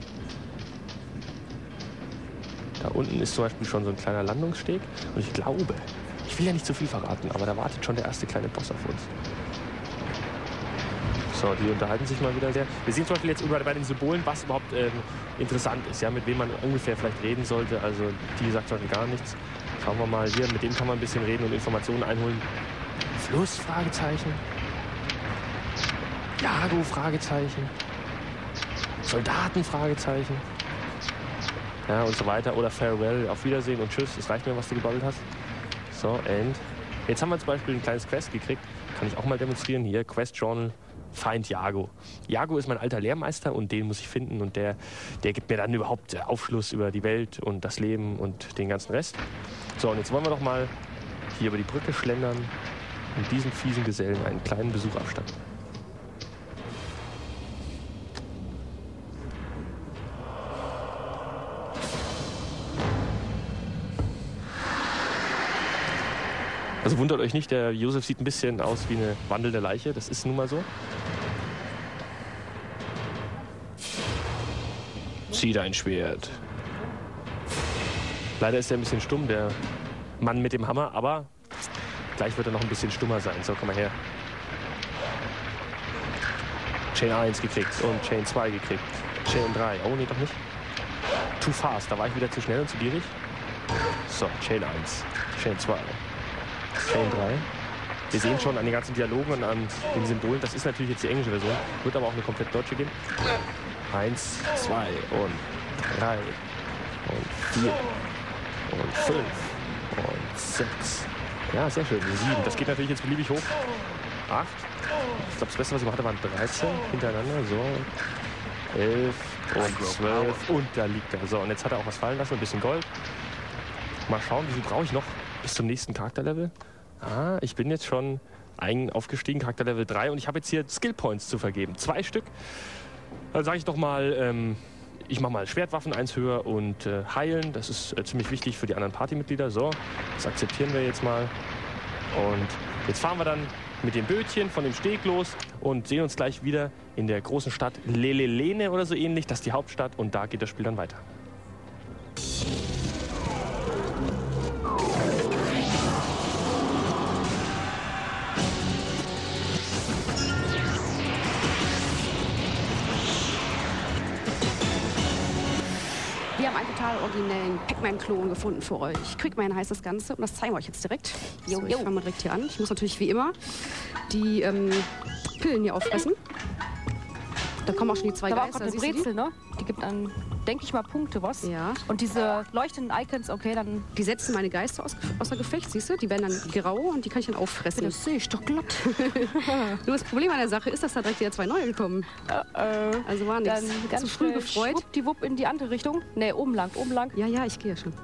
Da unten ist zum Beispiel schon so ein kleiner Landungssteg. Und ich glaube, ich will ja nicht zu viel verraten, aber da wartet schon der erste kleine Boss auf uns. So, die unterhalten sich mal wieder sehr. Wir sehen zum Beispiel jetzt überall bei den Symbolen, was überhaupt interessant ist, ja, mit wem man ungefähr vielleicht reden sollte. Also die sagt zum Beispiel gar nichts. Schauen wir mal hier, mit dem kann man ein bisschen reden und Informationen einholen. Fluss, Fragezeichen. Jago, Fragezeichen. Soldaten, Fragezeichen. Ja, und so weiter. Oder Farewell, auf Wiedersehen und Tschüss. Es reicht mir, was du gebabbelt hast. So, and jetzt haben wir zum Beispiel ein kleines Quest gekriegt. Kann ich auch mal demonstrieren. Hier, Quest Journal. Find Jago. Jago ist mein alter Lehrmeister und den muss ich finden und der gibt mir dann überhaupt Aufschluss über die Welt und das Leben und den ganzen Rest. So, und jetzt wollen wir doch mal hier über die Brücke schlendern und diesen fiesen Gesellen einen kleinen Besuch abstatten. Also wundert euch nicht, der Josef sieht ein bisschen aus wie eine wandelnde Leiche. Das ist nun mal so. Zieh dein Schwert. Leider ist er ein bisschen stumm, der Mann mit dem Hammer, aber gleich wird er noch ein bisschen stummer sein. So, komm mal her. Chain 1 gekriegt und Chain 2 gekriegt. Chain 3. Oh, nee, doch nicht. Too fast. Da war ich wieder zu schnell und zu gierig. So, Chain 1. Chain 2. Chain 3. Wir sehen schon an den ganzen Dialogen und an den Symbolen, das ist natürlich jetzt die englische Version, wird aber auch eine komplett deutsche geben. 1, 2 und 3 und 4 und 5 und 6. Ja, sehr schön. 7. Das geht natürlich jetzt beliebig hoch. 8. Ich glaube, das Beste, was ich gemacht habe, waren 13 hintereinander. So. 11 und 12 und da liegt er. So, und jetzt hat er auch was fallen lassen, ein bisschen Gold. Mal schauen, wie viel brauche ich noch bis zum nächsten Charakterlevel. Ah, ich bin jetzt schon aufgestiegen, Charakterlevel 3 und ich habe jetzt hier Skill Points zu vergeben. 2 Stück. Dann sage ich doch mal, ich mache mal Schwertwaffen 1 höher und heilen. Das ist ziemlich wichtig für die anderen Partymitglieder. So, das akzeptieren wir jetzt mal. Und jetzt fahren wir dann mit dem Bötchen von dem Steg los und sehen uns gleich wieder in der großen Stadt Lelelene oder so ähnlich. Das ist die Hauptstadt und da geht das Spiel dann weiter. Wir haben einen total originellen Pac-Man-Klon gefunden für euch. Quickman heißt das Ganze und das zeigen wir euch jetzt direkt. So, ich fange mal direkt hier an. Ich muss natürlich wie immer die Pillen hier auffressen. Da kommen auch schon die 2 da Geister. Da war auch gerade eine Brezel, ne? Die gibt dann, denke ich mal, Punkte, was? Ja. Und diese leuchtenden Icons, okay, dann... Die setzen meine Geister außer Gefecht, siehst du? Die werden dann grau und die kann ich dann auffressen. Das sehe ich doch glatt. Nur das Problem an der Sache ist, dass da direkt wieder 2 neue gekommen. Also war nichts. Dann ganz zu früh gefreut. Schwuppdiwupp in die andere Richtung. Ne, oben lang, oben lang. Ja, ja, ich gehe ja schon.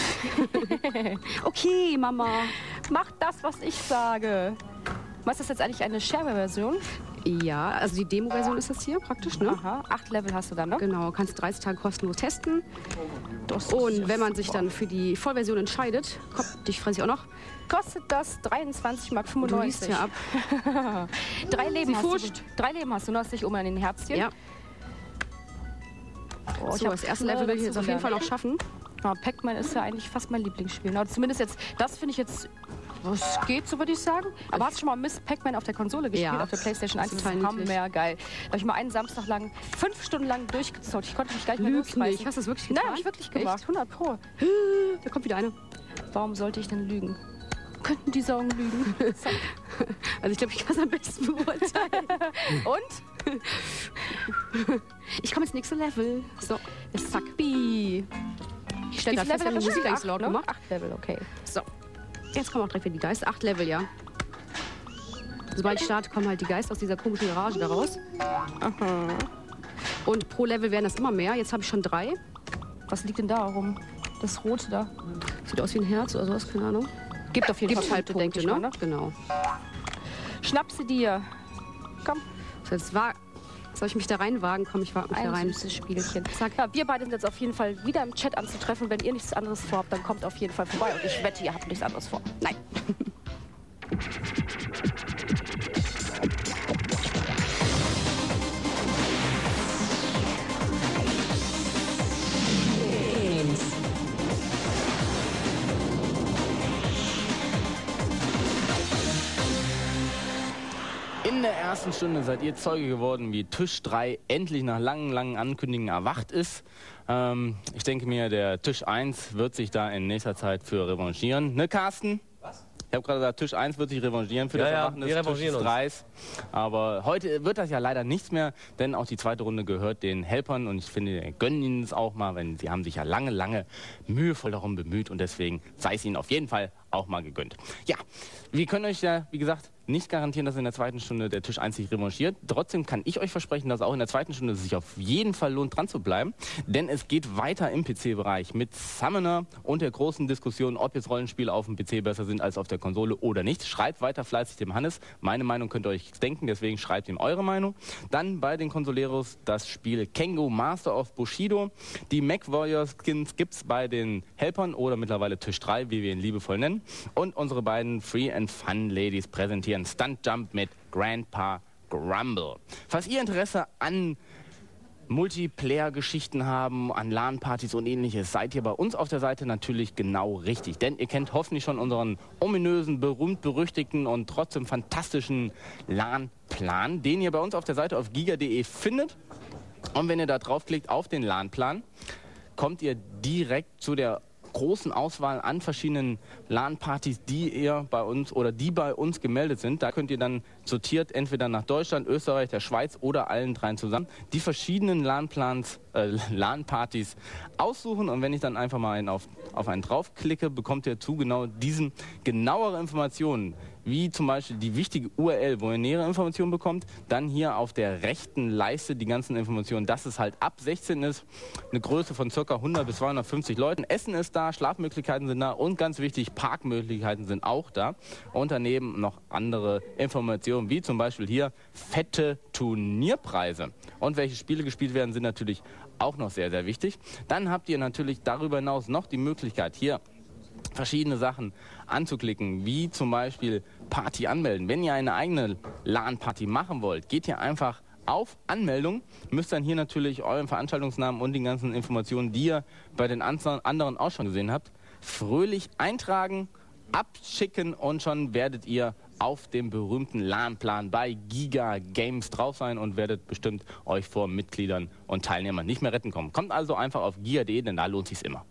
Okay, Mama. Mach das, was ich sage. Was ist jetzt eigentlich eine Shareware-Version? Ja, also die Demo-Version ist das hier praktisch, ne? Aha, 8 Level hast du dann, ne? Genau, kannst 30 Tage kostenlos testen. Und wenn man sich dann für die Vollversion entscheidet, dich fresse ich auch noch, kostet das 23,95 Mark. Du liest ja ab. 3 Leben hast du. 3 Leben hast du, hast dich um an den Herzchen. Ja. Oh, so, das erste Level will ich jetzt auf jeden Fall noch schaffen. Ja, Pac-Man ist ja eigentlich fast mein Lieblingsspiel. Also zumindest jetzt, das finde ich jetzt... Es geht, so würde ich sagen. Aber hast du schon mal Miss Pac-Man auf der Konsole gespielt, auf der PlayStation 1? Das ist hammer geil. Da habe ich mal einen Samstag lang, 5 Stunden lang durchgezockt. Ich konnte mich gar nicht mehr losreißen. Hast du das wirklich getan? Nein, habe ich wirklich gemacht. 100 Pro. Da kommt wieder einer. Warum sollte ich denn lügen? Könnten die Sorgen lügen? Also ich glaube, ich kann es am besten beurteilen. Und? Ich komme ins nächste Level. So, zack. Ich stelle da fest, wir haben die Musik eigentlich laut gemacht. 8 Level, okay. So. Jetzt kommen auch direkt wieder die Geister. 8 Level, ja. Sobald ich starte, kommen halt die Geister aus dieser komischen Garage da raus. Aha. Und pro Level werden das immer mehr. Jetzt habe ich schon 3. Was liegt denn da rum? Das Rote da? Sieht aus wie ein Herz oder sowas, keine Ahnung. Gibt auf jeden Fall Punkte, denke ich, ne? Genau. Schnapp sie dir. Komm. So, jetzt soll ich mich da reinwagen? Komm, ich wage mich da rein. Ein süßes Spielchen. Zack. Ja, wir beide sind jetzt auf jeden Fall wieder im Chat anzutreffen. Wenn ihr nichts anderes vorhabt, dann kommt auf jeden Fall vorbei. Und ich wette, ihr habt nichts anderes vor. Nein. In der ersten Stunde seid ihr Zeuge geworden, wie Tisch 3 endlich nach langen Ankündigungen erwacht ist. Ich denke mir, der Tisch 1 wird sich da in nächster Zeit für revanchieren. Ne, Carsten? Was? Ich habe gerade gesagt, Tisch 1 wird sich revanchieren für das Erwachen des Tisches 3. Aber heute wird das ja leider nichts mehr, denn auch die zweite Runde gehört den Helpern und ich finde, wir gönnen ihnen es auch mal, weil sie haben sich ja lange mühevoll darum bemüht und deswegen sei es ihnen auf jeden Fall auch mal gegönnt. Ja, wir können euch ja, wie gesagt, nicht garantieren, dass in der zweiten Stunde der Tisch 1 sich revanchiert. Trotzdem kann ich euch versprechen, dass auch in der zweiten Stunde es sich auf jeden Fall lohnt, dran zu bleiben. Denn es geht weiter im PC-Bereich mit Summoner und der großen Diskussion, ob jetzt Rollenspiele auf dem PC besser sind als auf der Konsole oder nicht. Schreibt weiter fleißig dem Hannes. Meine Meinung könnt ihr euch denken, deswegen schreibt ihm eure Meinung. Dann bei den Consoleros das Spiel Kengo Master of Bushido. Die MechWarrior Skins gibt es bei den Helpern oder mittlerweile Tisch 3, wie wir ihn liebevoll nennen. Und unsere beiden Free and Fun Ladies präsentieren Stunt Jump mit Grandpa Grumble. Falls ihr Interesse an Multiplayer-Geschichten haben, an LAN-Partys und ähnliches, seid ihr bei uns auf der Seite natürlich genau richtig. Denn ihr kennt hoffentlich schon unseren ominösen, berühmt-berüchtigten und trotzdem fantastischen LAN-Plan, den ihr bei uns auf der Seite auf giga.de findet. Und wenn ihr da draufklickt auf den LAN-Plan, kommt ihr direkt zu der großen Auswahl an verschiedenen LAN-Partys, die ihr bei uns oder die bei uns gemeldet sind. Da könnt ihr dann sortiert entweder nach Deutschland, Österreich, der Schweiz oder allen dreien zusammen die verschiedenen LAN-Partys aussuchen. Und wenn ich dann einfach mal auf einen draufklicke, bekommt ihr zu genau diesen genauere Informationen, wie zum Beispiel die wichtige URL, wo ihr nähere Informationen bekommt. Dann hier auf der rechten Leiste die ganzen Informationen, dass es halt ab 16 ist, eine Größe von ca. 100 bis 250 Leuten. Essen ist da, Schlafmöglichkeiten sind da und ganz wichtig, Parkmöglichkeiten sind auch da. Und daneben noch andere Informationen, wie zum Beispiel hier fette Turnierpreise. Und welche Spiele gespielt werden, sind natürlich auch noch sehr, sehr wichtig. Dann habt ihr natürlich darüber hinaus noch die Möglichkeit, hier verschiedene Sachen anzuklicken, wie zum Beispiel Party anmelden. Wenn ihr eine eigene LAN-Party machen wollt, geht ihr einfach auf Anmeldung, müsst dann hier natürlich euren Veranstaltungsnamen und die ganzen Informationen, die ihr bei den anderen auch schon gesehen habt, fröhlich eintragen, abschicken und schon werdet ihr auf dem berühmten LAN-Plan bei Giga Games drauf sein und werdet bestimmt euch vor Mitgliedern und Teilnehmern nicht mehr retten kommen. Kommt also einfach auf giga.de, denn da lohnt sich's immer.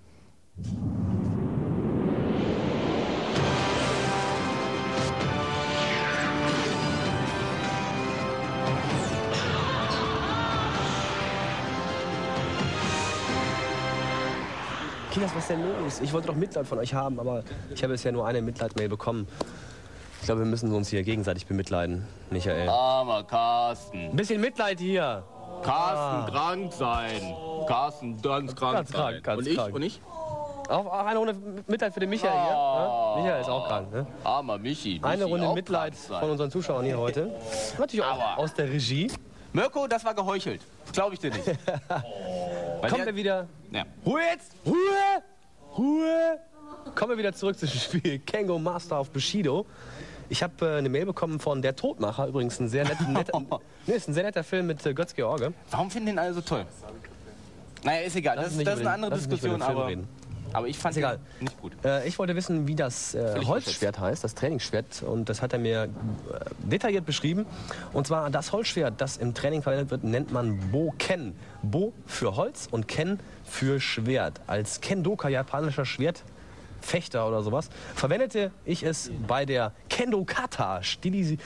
Kinders, was ist denn los? Ich wollte doch Mitleid von euch haben, aber ich habe bisher nur eine Mitleid-Mail bekommen. Ich glaube, wir müssen uns hier gegenseitig bemitleiden, Michael. Aber Carsten. Ein bisschen Mitleid hier. Carsten krank sein. Carsten ganz krank sein. Ganz und krank. ich? Und ich? Auch eine Runde Mitleid für den Michael hier. Ja? Michael ist auch krank. Ne? Armer Michi. Eine Runde Mitleid von unseren Zuschauern hier heute. Natürlich auch aus der Regie. Mirko, das war geheuchelt. Das glaube ich dir nicht. Kommen wir wieder. Ja. Ruhe jetzt! Ruhe! Ruhe! Kommen wir wieder zurück zum Spiel Kengo Master of Bushido. Ich habe eine Mail bekommen von Der Todmacher, übrigens ein sehr ist ein sehr netter Film mit Götz George. Warum finden den alle so toll? Naja, ist egal. Das ist eine andere Diskussion, aber ich fand es nicht gut. Ich wollte wissen, wie das Holzschwert heißt, das Trainingsschwert. Und das hat er mir detailliert beschrieben. Und zwar das Holzschwert, das im Training verwendet wird, nennt man Bo-Ken. Bo für Holz und Ken für Schwert. Als Kendoka, japanischer Schwertfechter oder sowas, verwendete ich es bei der Kendo-Kata, stilisierte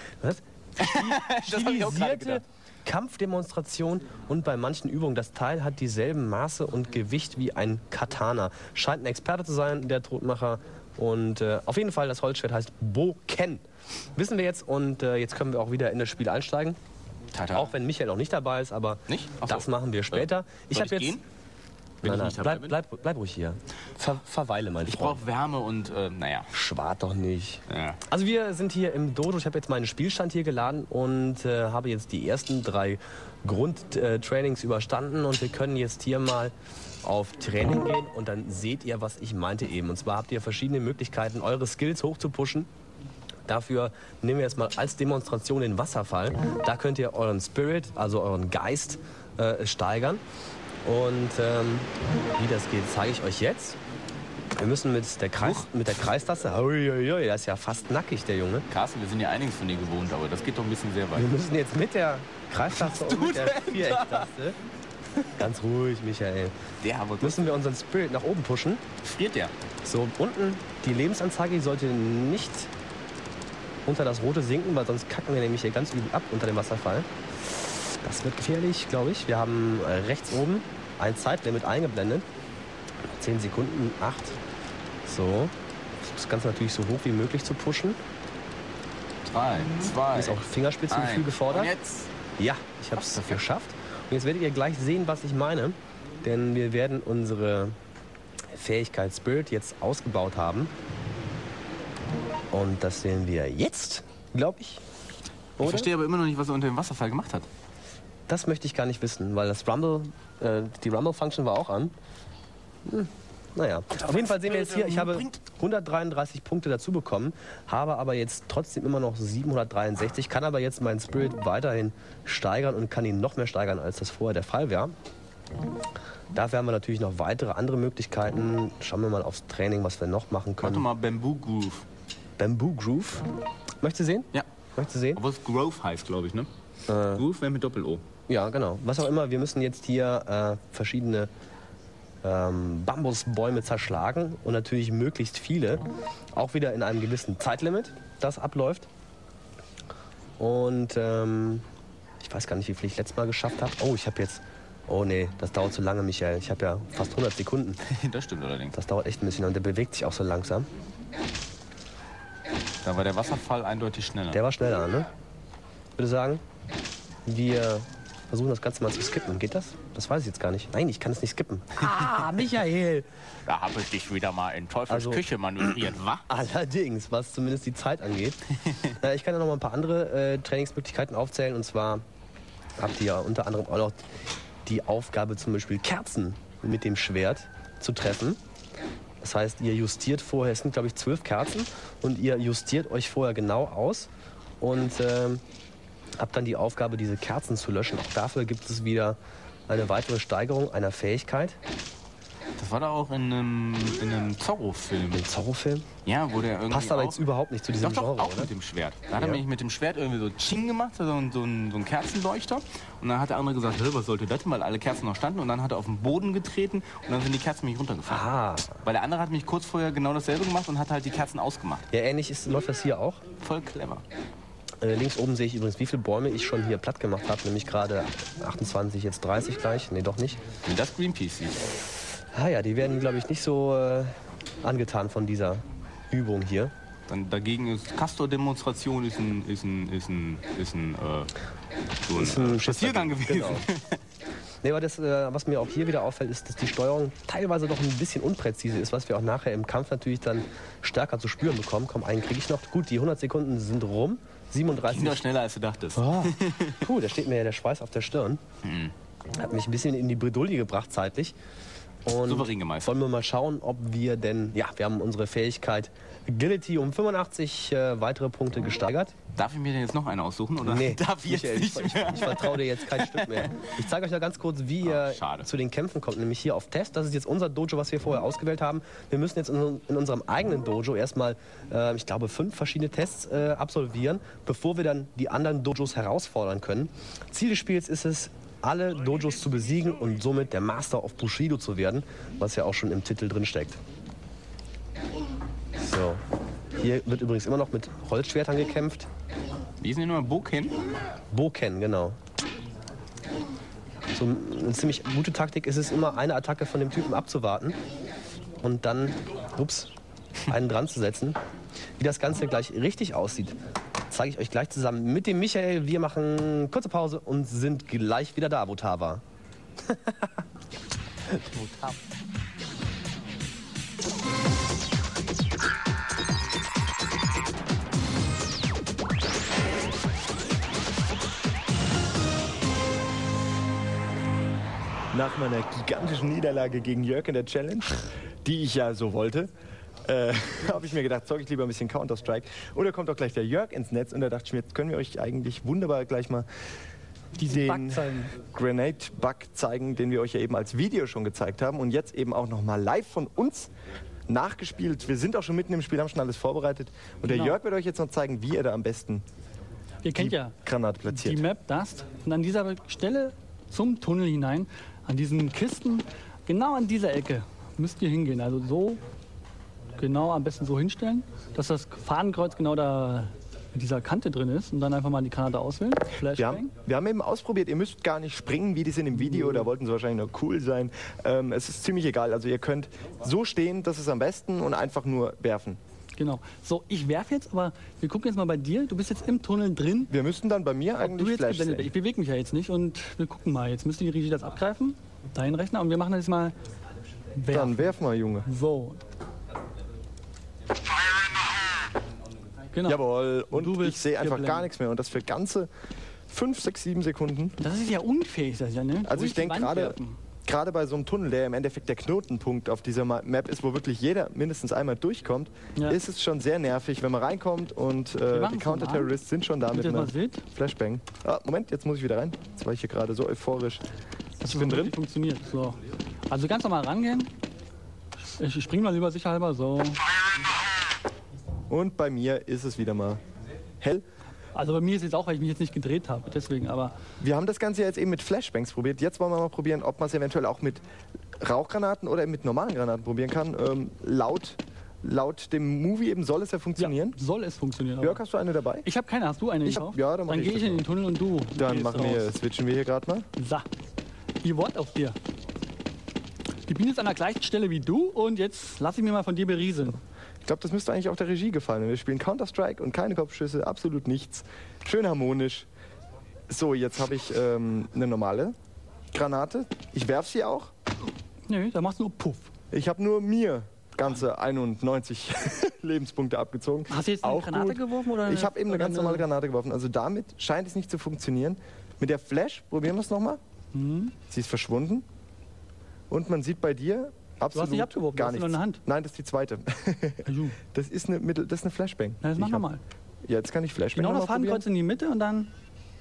Kampfdemonstration und bei manchen Übungen. Das Teil hat dieselben Maße und Gewicht wie ein Katana. Scheint ein Experte zu sein, der Todmacher. Und auf jeden Fall, das Holzschwert heißt Bo-Ken. Wissen wir jetzt und jetzt können wir auch wieder in das Spiel einsteigen. Tata. Auch wenn Michael noch nicht dabei ist, aber das machen wir später. Ich habe jetzt... Gehen? Nein, bleib ruhig hier. Verweile, mein Freund. Ich brauche Wärme und, naja. Schwart doch nicht. Ja. Also wir sind hier im Dojo. Ich habe jetzt meinen Spielstand hier geladen und habe jetzt die ersten 3 Grundtrainings überstanden. Und wir können jetzt hier mal auf Training gehen und dann seht ihr, was ich meinte eben. Und zwar habt ihr verschiedene Möglichkeiten, eure Skills hochzupushen. Dafür nehmen wir jetzt mal als Demonstration den Wasserfall. Da könnt ihr euren Spirit, also euren Geist, steigern. Und wie das geht, zeige ich euch jetzt. Wir müssen mit der Kreistaste, der ist ja fast nackig, der Junge. Carsten, wir sind ja einiges von dir gewohnt, aber das geht doch ein bisschen sehr weit. Wir müssen jetzt mit der Kreistaste und mit der Vierecktaste, ganz ruhig, Michael, müssen wir unseren Spirit nach oben pushen. Friert der? So, unten die Lebensanzeige, die sollte nicht unter das Rote sinken, weil sonst kacken wir nämlich hier ganz übel ab unter dem Wasserfall. Das wird gefährlich, glaube ich. Wir haben rechts oben ein Zeitlimit eingeblendet. 10 Sekunden, 8. So. das Ganze natürlich so hoch wie möglich zu pushen. 3, 2, Hier ist auch Fingerspitzengefühl gefordert. Und jetzt? Ja, ich habe es geschafft. Und jetzt werdet ihr gleich sehen, was ich meine. Denn wir werden unsere Fähigkeit Spirit jetzt ausgebaut haben. Und das sehen wir jetzt, glaube ich. Oder? Ich verstehe aber immer noch nicht, was er unter dem Wasserfall gemacht hat. Das möchte ich gar nicht wissen, weil das Rumble, die Rumble-Function war auch an. Naja, auf jeden Fall sehen wir jetzt hier, ich habe 133 Punkte dazu bekommen, habe aber jetzt trotzdem immer noch 763, kann aber jetzt meinen Spirit weiterhin steigern und kann ihn noch mehr steigern, als das vorher der Fall wäre. Dafür haben wir natürlich noch weitere andere Möglichkeiten. Schauen wir mal aufs Training, was wir noch machen können. Warte mal, Bamboo Groove. Bamboo Groove. Möchtest du sehen? Ja. Möchtest du sehen? Obwohl es Grove heißt, glaube ich, ne? Groove wäre mit Doppel-O. Ja, genau. Was auch immer, wir müssen jetzt hier verschiedene Bambusbäume zerschlagen und natürlich möglichst viele. Auch wieder in einem gewissen Zeitlimit, das abläuft. Und ich weiß gar nicht, wie viel ich letztes Mal geschafft habe. Oh, ich habe jetzt... Oh nee, das dauert zu lange, Michael. Ich habe ja fast 100 Sekunden. Das stimmt allerdings. Das dauert echt ein bisschen und der bewegt sich auch so langsam. Da war der Wasserfall eindeutig schneller. Der war schneller, ne? Ich würde sagen, wir versuchen das Ganze mal zu skippen. Geht das? Das weiß ich jetzt gar nicht. Nein, ich kann es nicht skippen. Ah, Michael! Da habe ich dich wieder mal in Teufels Küche manövriert, wa? Allerdings, was zumindest die Zeit angeht. Ich kann ja noch mal ein paar andere Trainingsmöglichkeiten aufzählen. Und zwar habt ihr ja unter anderem auch noch die Aufgabe, zum Beispiel Kerzen mit dem Schwert zu treffen. Das heißt, ihr justiert vorher, es sind glaube ich 12 Kerzen, und ihr justiert euch vorher genau aus und habt dann die Aufgabe, diese Kerzen zu löschen. Auch dafür gibt es wieder eine weitere Steigerung einer Fähigkeit. Das war da auch in einem Zorro-Film. Ein Zorro-Film? Ja, wo der irgendwie passt aber jetzt überhaupt nicht zu diesem Genre, Genre, auch oder? Mit dem Schwert. Da hat er nämlich mit dem Schwert irgendwie so Ching gemacht, so ein Kerzenleuchter. Und dann hat der andere gesagt, was sollte das denn, weil alle Kerzen noch standen. Und dann hat er auf den Boden getreten und dann sind die Kerzen nämlich runtergefallen. Ah. Weil der andere hat mich kurz vorher genau dasselbe gemacht und hat halt die Kerzen ausgemacht. Ja, ähnlich läuft das hier auch. Voll clever. Links oben sehe ich übrigens, wie viele Bäume ich schon hier platt gemacht habe. Nämlich gerade 28, jetzt 30 gleich. Nee, doch nicht. Und das Greenpeace sieht. Ah ja, die werden, glaube ich, nicht so angetan von dieser Übung hier. Dann dagegen ist Castor-Demonstration ist ein Spaziergang gewesen. Genau. Nee, aber das, was mir auch hier wieder auffällt, ist, dass die Steuerung teilweise doch ein bisschen unpräzise ist, was wir auch nachher im Kampf natürlich dann stärker zu spüren bekommen. Komm, einen kriege ich noch. Gut, die 100 Sekunden sind rum. 37. Ging doch schneller, als du dachtest. Oh. Puh, da steht mir ja der Schweiß auf der Stirn. Hat mich ein bisschen in die Bredouille gebracht zeitlich. Und souverän gemeistert. Wollen wir mal schauen, ob wir denn... Ja, wir haben unsere Fähigkeit Agility um 85 weitere Punkte gesteigert. Darf ich mir denn jetzt noch eine aussuchen? Oder? Nee, darf ich jetzt nicht mehr? Ich vertraue dir jetzt kein Stück mehr. Ich zeige euch ja ganz kurz, wie ihr zu den Kämpfen kommt. Nämlich hier auf Test. Das ist jetzt unser Dojo, was wir vorher ausgewählt haben. Wir müssen jetzt in unserem eigenen Dojo erstmal, ich glaube, 5 verschiedene Tests absolvieren, bevor wir dann die anderen Dojos herausfordern können. Ziel des Spiels ist es, alle Dojos zu besiegen und somit der Master of Bushido zu werden, was ja auch schon im Titel drin steckt. So. Hier wird übrigens immer noch mit Holzschwertern gekämpft. Wie sind die nochmal? Boken? Boken, genau. So eine ziemlich gute Taktik ist es immer, eine Attacke von dem Typen abzuwarten und dann, einen dran zu setzen. Wie das Ganze gleich richtig aussieht, zeige ich euch gleich zusammen mit dem Michael. Wir machen kurze Pause und sind gleich wieder da, Votava. Nach meiner gigantischen Niederlage gegen Jörg in der Challenge, die ich ja so wollte, habe ich mir gedacht, zocke ich lieber ein bisschen Counter-Strike. Und da kommt auch gleich der Jörg ins Netz und da dachte ich mir, jetzt können wir euch eigentlich wunderbar gleich mal den Grenade-Bug zeigen, den wir euch ja eben als Video schon gezeigt haben und jetzt eben auch nochmal live von uns nachgespielt. Wir sind auch schon mitten im Spiel, haben schon alles vorbereitet. Und der Jörg wird euch jetzt noch zeigen, wie ihr da am besten ihr kennt ja Granate platziert. Die Map Dust. Und an dieser Stelle zum Tunnel hinein, an diesen Kisten, genau an dieser Ecke müsst ihr hingehen. Also so genau am besten so hinstellen, dass das Fadenkreuz genau da mit dieser Kante drin ist und dann einfach mal die Granate auswählen. Wir haben eben ausprobiert, ihr müsst gar nicht springen, wie die sind im Video, da wollten sie wahrscheinlich nur cool sein. Es ist ziemlich egal, also ihr könnt so stehen, das ist am besten und einfach nur werfen. Genau. So, ich werfe jetzt, aber wir gucken jetzt mal bei dir. Du bist jetzt im Tunnel drin. Wir müssten dann bei mir eigentlich Flash sehen. Ich bewege mich ja jetzt nicht und wir gucken mal. Jetzt müsste die Regie das abgreifen, dein Rechner, und wir machen das jetzt mal. Dann werf mal, Junge. So. Genau. Jawohl, und ich sehe einfach gar nichts mehr. Und das für ganze 5, 6, 7 Sekunden. Das ist ja unfähig, das ja, ne? Also ich denke gerade bei so einem Tunnel, der im Endeffekt der Knotenpunkt auf dieser Map ist, wo wirklich jeder mindestens einmal durchkommt, ist es schon sehr nervig, wenn man reinkommt und die Counter-Terrorists sind schon da mit einer Flashbang. Ah, Moment, jetzt muss ich wieder rein. Jetzt war ich hier gerade so euphorisch. Ich bin drin. Funktioniert. So. Also ganz normal rangehen. Ich springe mal lieber sicherhalber. So. Und bei mir ist es wieder mal hell. Also bei mir ist es auch, weil ich mich jetzt nicht gedreht habe, deswegen, aber... Wir haben das Ganze jetzt eben mit Flashbangs probiert. Jetzt wollen wir mal probieren, ob man es eventuell auch mit Rauchgranaten oder mit normalen Granaten probieren kann. Laut dem Movie eben soll es ja funktionieren. Ja, soll es funktionieren. Jörg, hast du eine dabei? Ich habe keine. Hast du eine gekauft? Ja, dann gehe ich in den Tunnel und du. Dann switchen wir hier gerade mal. So, ihr Wort auf dir. Ich bin jetzt an der gleichen Stelle wie du und jetzt lass ich mir mal von dir berieseln. Ich glaube, das müsste eigentlich auch der Regie gefallen. Wir spielen Counter-Strike und keine Kopfschüsse, absolut nichts. Schön harmonisch. So, jetzt habe ich eine normale Granate. Ich werfe sie auch. Nö, da machst du nur Puff. Ich habe nur mir ganze 91 Lebenspunkte abgezogen. Hast du jetzt eine Granate geworfen? Oder ich habe eben eine ganz normale Granate geworfen. Also damit scheint es nicht zu funktionieren. Mit der Flash probieren wir es nochmal. Sie ist verschwunden. Und man sieht bei dir absolut du hast nicht abgeworfen, gar nichts. Nur eine Hand. Nein, das ist die zweite. Das ist eine Flashbang. Na, das mach nochmal. Ja, jetzt kann ich Flashbang genau das Fadenkreuz in die Mitte und dann...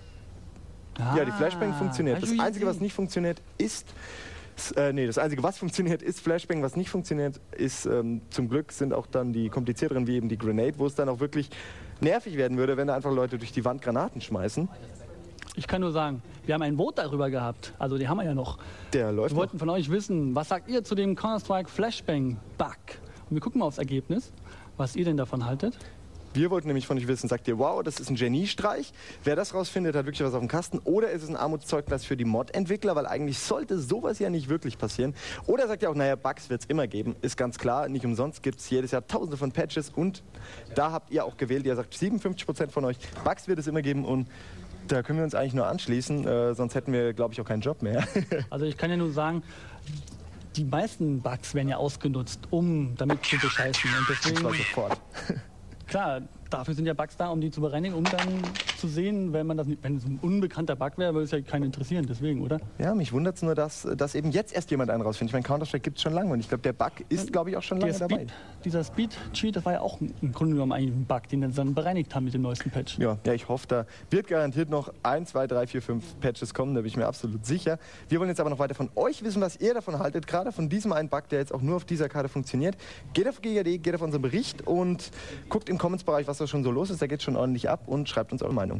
Ja, die Flashbang funktioniert. Das Einzige, was nicht funktioniert, ist... das Einzige, was funktioniert, ist Flashbang. Was nicht funktioniert, ist zum Glück sind auch dann die komplizierteren, wie eben die Grenade, wo es dann auch wirklich nervig werden würde, wenn da einfach Leute durch die Wand Granaten schmeißen. Ich kann nur sagen, wir haben ein Vote darüber gehabt. Also die haben wir ja noch. Der läuft. Wir wollten von euch wissen, was sagt ihr zu dem Counter-Strike Flashbang-Bug? Und wir gucken mal aufs Ergebnis, was ihr denn davon haltet. Wir wollten nämlich von euch wissen, sagt ihr, wow, das ist ein Geniestreich. Wer das rausfindet, hat wirklich was auf dem Kasten. Oder ist es ein Armutszeugnis für die Mod-Entwickler, weil eigentlich sollte sowas ja nicht wirklich passieren. Oder sagt ihr auch, naja, Bugs wird es immer geben. Ist ganz klar, nicht umsonst gibt es jedes Jahr tausende von Patches. Und da habt ihr auch gewählt, ihr sagt 57% von euch, Bugs wird es immer geben. Und da können wir uns eigentlich nur anschließen, sonst hätten wir, glaube ich, auch keinen Job mehr. Also ich kann ja nur sagen, die meisten Bugs werden ja ausgenutzt, um damit zu bescheißen. Und deswegen, sofort. Klar, dafür sind ja Bugs da, um die zu bereinigen, um dann zu sehen, wenn es ein unbekannter Bug wäre, würde es ja keinen interessieren, deswegen, oder? Ja, mich wundert es nur, dass eben jetzt erst jemand einen rausfindet. Ich meine, Counter-Strike gibt es schon lange und ich glaube, der Bug ist, glaube ich, auch schon lange dabei. Dieser Speed-Cheat, das war ja auch im Grunde genommen eigentlich ein Bug, den dann bereinigt haben mit dem neuesten Patch. Ja, ich hoffe, da wird garantiert noch 1, 2, 3, 4, 5 Patches kommen, da bin ich mir absolut sicher. Wir wollen jetzt aber noch weiter von euch wissen, was ihr davon haltet, gerade von diesem einen Bug, der jetzt auch nur auf dieser Karte funktioniert. Geht auf GGD, geht auf unseren Bericht und guckt im Comments-Bereich, was da schon so los ist. Da geht es schon ordentlich ab und schreibt uns eure Meinung.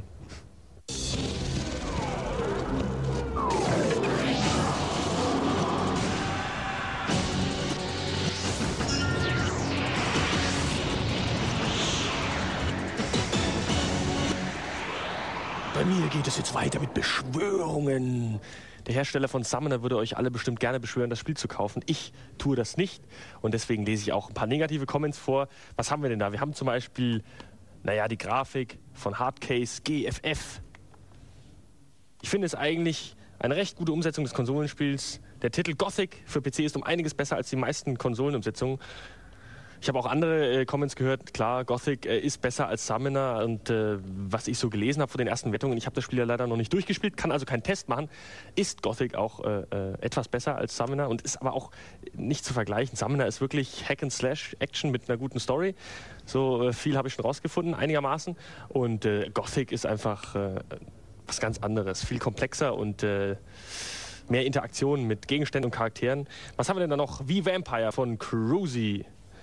Bei mir geht es jetzt weiter mit Beschwörungen. Der Hersteller von Summoner würde euch alle bestimmt gerne beschwören, das Spiel zu kaufen. Ich tue das nicht und deswegen lese ich auch ein paar negative Comments vor. Was haben wir denn da? Wir haben zum Beispiel, die Grafik von Hardcase GFF. Ich finde es eigentlich eine recht gute Umsetzung des Konsolenspiels. Der Titel Gothic für PC ist um einiges besser als die meisten Konsolenumsetzungen. Ich habe auch andere Comments gehört. Klar, Gothic ist besser als Summoner und was ich so gelesen habe von den ersten Wertungen, ich habe das Spiel ja leider noch nicht durchgespielt, kann also keinen Test machen, ist Gothic auch etwas besser als Summoner und ist aber auch nicht zu vergleichen. Summoner ist wirklich Hack-and-Slash-Action mit einer guten Story. So viel habe ich schon rausgefunden, einigermaßen. Und Gothic ist einfach was ganz anderes, viel komplexer und mehr Interaktionen mit Gegenständen und Charakteren. Was haben wir denn da noch? Wie Vampire von Cruzy.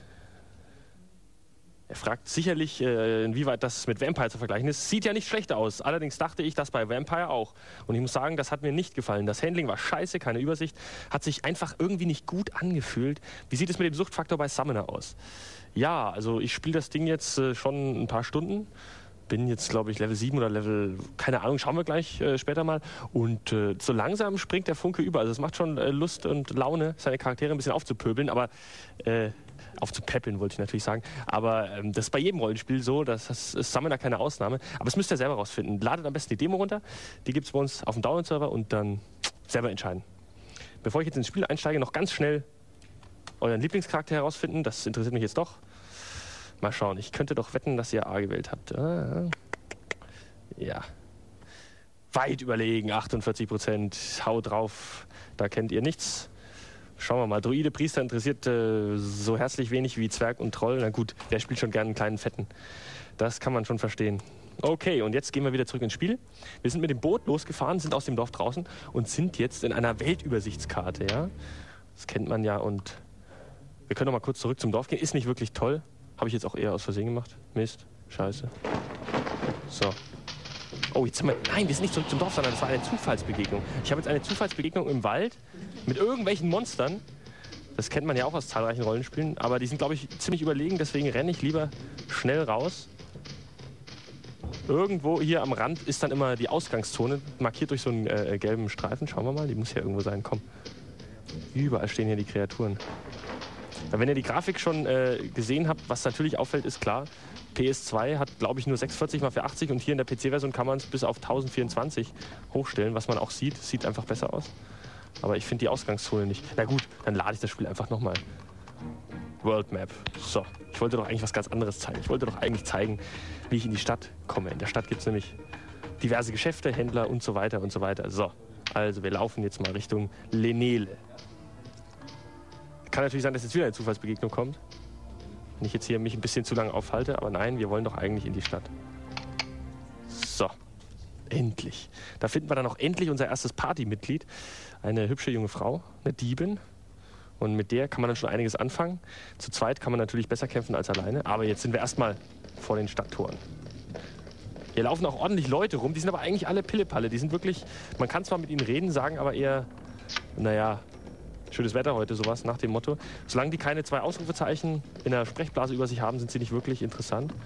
Er fragt sicherlich, inwieweit das mit Vampire zu vergleichen ist. Sieht ja nicht schlecht aus. Allerdings dachte ich das bei Vampire auch. Und ich muss sagen, das hat mir nicht gefallen. Das Handling war scheiße, keine Übersicht. Hat sich einfach irgendwie nicht gut angefühlt. Wie sieht es mit dem Suchtfaktor bei Summoner aus? Ja, also ich spiele das Ding jetzt schon ein paar Stunden. Bin jetzt, glaube ich, Level 7 oder Level, keine Ahnung, schauen wir gleich später mal. Und so langsam springt der Funke über. Also es macht schon Lust und Laune, seine Charaktere ein bisschen aufzupöbeln. Aber aufzupäppeln, wollte ich natürlich sagen. Aber das ist bei jedem Rollenspiel so, das ist Summoner keine Ausnahme. Aber das müsst ihr selber rausfinden. Ladet am besten die Demo runter, die gibt es bei uns auf dem Download-Server und dann selber entscheiden. Bevor ich jetzt ins Spiel einsteige, noch ganz schnell euren Lieblingscharakter herausfinden. Das interessiert mich jetzt doch. Mal schauen, ich könnte doch wetten, dass ihr A gewählt habt. Ja. Weit überlegen, 48%. Hau drauf, da kennt ihr nichts. Schauen wir mal, Druide, Priester interessiert so herzlich wenig wie Zwerg und Troll. Na gut, wer spielt schon gerne einen kleinen Fetten? Das kann man schon verstehen. Okay, und jetzt gehen wir wieder zurück ins Spiel. Wir sind mit dem Boot losgefahren, sind aus dem Dorf draußen und sind jetzt in einer Weltübersichtskarte. Ja? Das kennt man ja und wir können noch mal kurz zurück zum Dorf gehen. Ist nicht wirklich toll. Habe ich jetzt auch eher aus Versehen gemacht. Mist, scheiße. So. Oh, jetzt sind wir... Nein, wir sind nicht zurück zum Dorf, sondern das war eine Zufallsbegegnung. Ich habe jetzt eine Zufallsbegegnung im Wald mit irgendwelchen Monstern. Das kennt man ja auch aus zahlreichen Rollenspielen. Aber die sind, glaube ich, ziemlich überlegen. Deswegen renne ich lieber schnell raus. Irgendwo hier am Rand ist dann immer die Ausgangszone, markiert durch so einen gelben Streifen. Schauen wir mal, die muss hier irgendwo sein. Komm. Überall stehen hier die Kreaturen. Ja, wenn ihr die Grafik schon gesehen habt, was natürlich auffällt, ist klar, PS2 hat, glaube ich, nur 640 x 480 und hier in der PC-Version kann man es bis auf 1024 hochstellen, was man auch sieht. Sieht einfach besser aus. Aber ich finde die Ausgangszone nicht. Na gut, dann lade ich das Spiel einfach nochmal. World Map. So, ich wollte doch eigentlich was ganz anderes zeigen. Ich wollte doch eigentlich zeigen, wie ich in die Stadt komme. In der Stadt gibt es nämlich diverse Geschäfte, Händler und so weiter und so weiter. So, also wir laufen jetzt mal Richtung Lenele. Kann natürlich sein, dass jetzt wieder eine Zufallsbegegnung kommt. Wenn ich jetzt hier mich ein bisschen zu lange aufhalte, aber nein, wir wollen doch eigentlich in die Stadt. So, endlich. Da finden wir dann auch endlich unser erstes Partymitglied. Eine hübsche junge Frau, eine Diebin. Und mit der kann man dann schon einiges anfangen. Zu zweit kann man natürlich besser kämpfen als alleine. Aber jetzt sind wir erstmal vor den Stadttoren. Hier laufen auch ordentlich Leute rum. Die sind aber eigentlich alle Pillepalle. Die sind wirklich, man kann zwar mit ihnen reden, sagen aber eher, naja, schönes Wetter heute, sowas nach dem Motto. Solange die keine 2 Ausrufezeichen in der Sprechblase über sich haben, sind sie nicht wirklich interessant.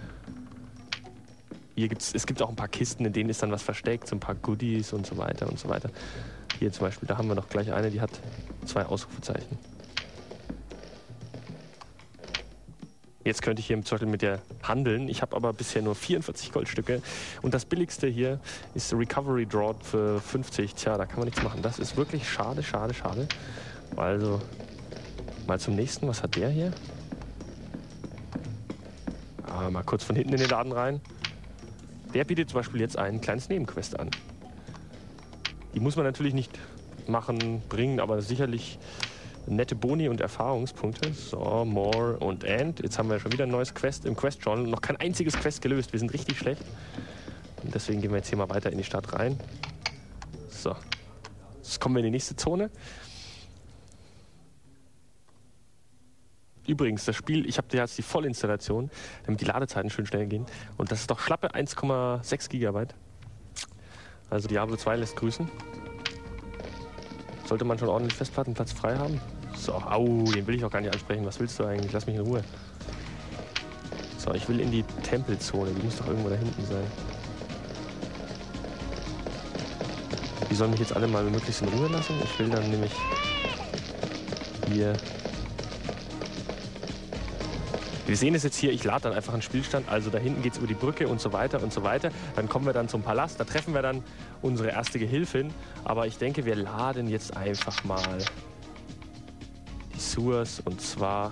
Es gibt auch ein paar Kisten, in denen ist dann was versteckt, so ein paar Goodies und so weiter und so weiter. Hier zum Beispiel, da haben wir noch gleich eine, die hat 2 Ausrufezeichen. Jetzt könnte ich hier zum Beispiel mit der handeln. Ich habe aber bisher nur 44 Goldstücke. Und das billigste hier ist Recovery Draw für 50. Tja, da kann man nichts machen. Das ist wirklich schade, schade, schade. Also, mal zum nächsten. Was hat der hier? Mal kurz von hinten in den Laden rein. Der bietet zum Beispiel jetzt ein kleines Nebenquest an. Die muss man natürlich nicht machen, bringen, aber sicherlich nette Boni und Erfahrungspunkte. So, more und end. Jetzt haben wir schon wieder ein neues Quest im Quest-Journal. Noch kein einziges Quest gelöst. Wir sind richtig schlecht. Und deswegen gehen wir jetzt hier mal weiter in die Stadt rein. So. Jetzt kommen wir in die nächste Zone. Übrigens, das Spiel, ich habe jetzt die Vollinstallation, damit die Ladezeiten schön schnell gehen. Und das ist doch schlappe 1,6 GB. Also Diablo 2 lässt grüßen. Sollte man schon ordentlich Festplattenplatz frei haben. So, au, den will ich auch gar nicht ansprechen. Was willst du eigentlich? Lass mich in Ruhe. So, ich will in die Tempelzone. Die muss doch irgendwo da hinten sein. Die sollen mich jetzt alle mal möglichst in Ruhe lassen. Ich will dann nämlich hier... Wir sehen es jetzt hier, ich lade dann einfach einen Spielstand, also da hinten geht es über die Brücke und so weiter und so weiter. Dann kommen wir dann zum Palast, da treffen wir dann unsere erste Gehilfin. Aber ich denke, wir laden jetzt einfach mal die Sewers und zwar